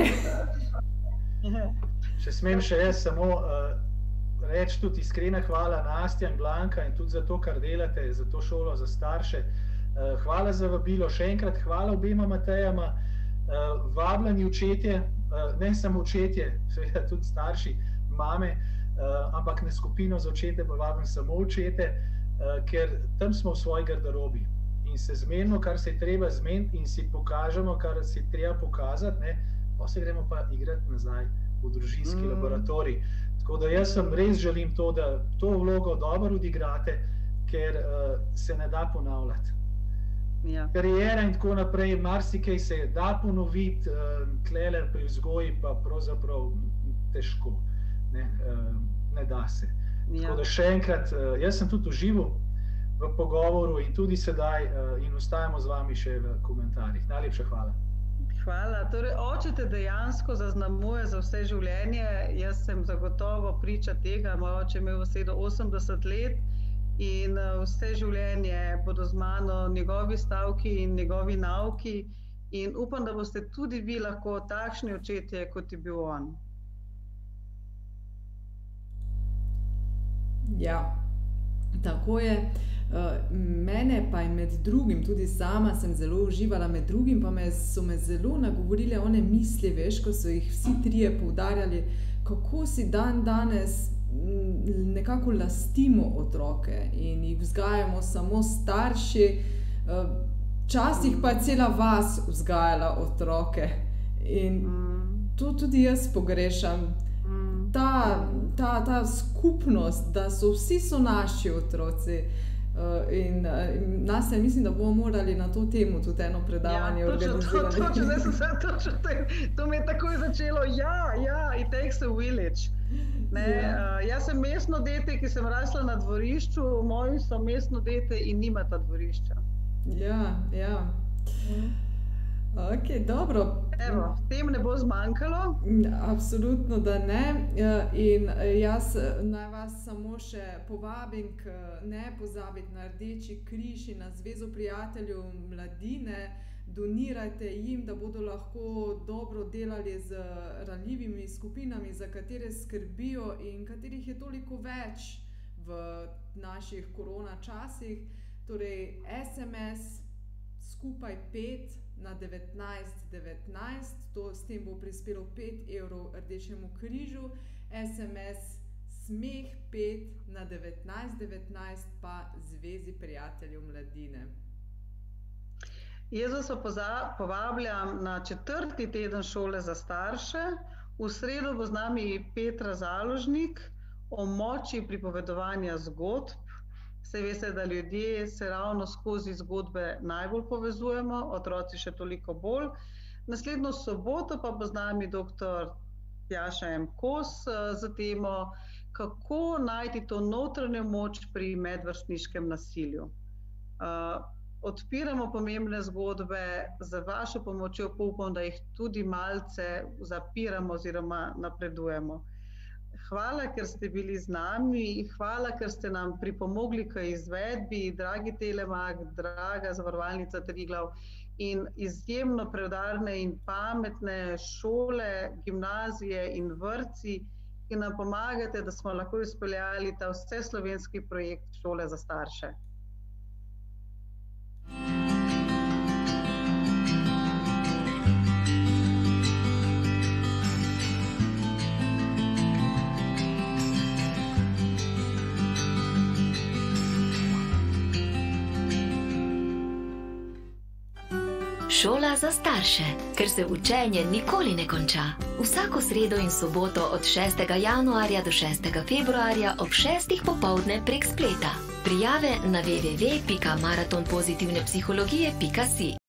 Če smem še jaz samo uh, reči tudi iskrena hvala Nastja in Blanka in tudi za to, kar delate, za to šolo za starše. Uh, hvala za vabilo, še enkrat hvala obema Matejama. Uh, vabljeni očetje, uh, ne samo očetje, seveda tudi starši, mame, uh, ampak na skupino za očete pa vabim samo očete, uh, ker tam smo v svoji garderobi in se zmenimo, kar se je treba zmeniti in si pokažemo, kar se je treba pokazati, ne, pa se gremo pa igrati nazaj v družinski mm. laboratorij. Tako da jaz sem res želim to, da to vlogo dobro odigrate, ker uh, se ne da ponavljati. Ja. Karijera in tako naprej, marsikaj se da ponoviti, uh, tlele pri vzgoji pa pravzaprav težko, ne, uh, ne da se. Ja. Tako da še enkrat, uh, jaz sem tudi užival v pogovoru in tudi sedaj uh, in ostajamo z vami še v komentarjih. Najlepša hvala. Hvala. Torej, oče te dejansko zaznamuje za vse življenje. Jaz sem zagotovo priča tega. Moj oče je imel osemdeset let in vse življenje bodo z mano njegovi stavki in njegovi nauki in upam, da boste tudi vi lahko takšni očetje, kot je bil on. Ja, tako je. Mene pa je med drugim, tudi sama sem zelo uživala, med drugim pa me, so me zelo nagovorile one misli, veš, ko so jih vsi trije poudarjali, kako si dan danes nekako lastimo otroke in jih vzgajamo samo starši, včasih pa je cela vas vzgajala otroke in to tudi jaz pogrešam. Ta, ta, ta skupnost, da so vsi so naši otroci. In nas je, mislim, da bomo morali na to temo tudi eno predavanje ja, organizirati. Točno, točno, točno, točno, točno, to me je takoj začelo, ja, ja, it takes a village. Ne, yeah. uh, jaz sem mestno dete, ki sem rasla na dvorišču, moji so mestno dete in nimata dvorišča. Ja, ja. Ok, dobro. Evo, tem ne bo zmanjkalo. Absolutno, da ne. In jaz naj vas samo še povabim, k ne pozabiti na Rdeči križ in na Zvezo prijateljev mladine. Donirajte jim, da bodo lahko dobro delali z ranljivimi skupinami, za katere skrbijo in katerih je toliko več v naših korona časih. Torej, es em es skupaj pet na devetnajst devetnajst, to s tem bo prispelo pet evrov Rdečemu križu, es em es smeh pet na devetnajst devetnajst pa Zvezi prijateljev mladine. Jaz vas povabljam na četrti teden šole za starše. V sredo bo z nami Petra Založnik o moči pripovedovanja zgodb. Saj veste, da ljudje se ravno skozi zgodbe najbolj povezujemo, otroci še toliko bolj. Naslednjo soboto pa bo z nami doktor Tjaša M. Kos za temo, kako najti to notranjo moč pri medvrstniškem nasilju. Odpiramo pomembne zgodbe, z vašo pomočjo pa upam, da jih tudi malce zapiramo oziroma napredujemo. Hvala, ker ste bili z nami, hvala, ker ste nam pripomogli k izvedbi, dragi Telemach, draga Zavarovalnica Triglav in izjemno preudarne in pametne šole, gimnazije in vrtci, ki nam pomagate, da smo lahko izpeljali ta vseslovenski projekt Šole za starše. Šola za starše, ker se učenje nikoli ne konča. Vsako sredo in soboto od šestega januarja do šestega februarja ob šestih popoldne prek spleta. Prijave na w w w pika maraton pozitivne psihologije pika si.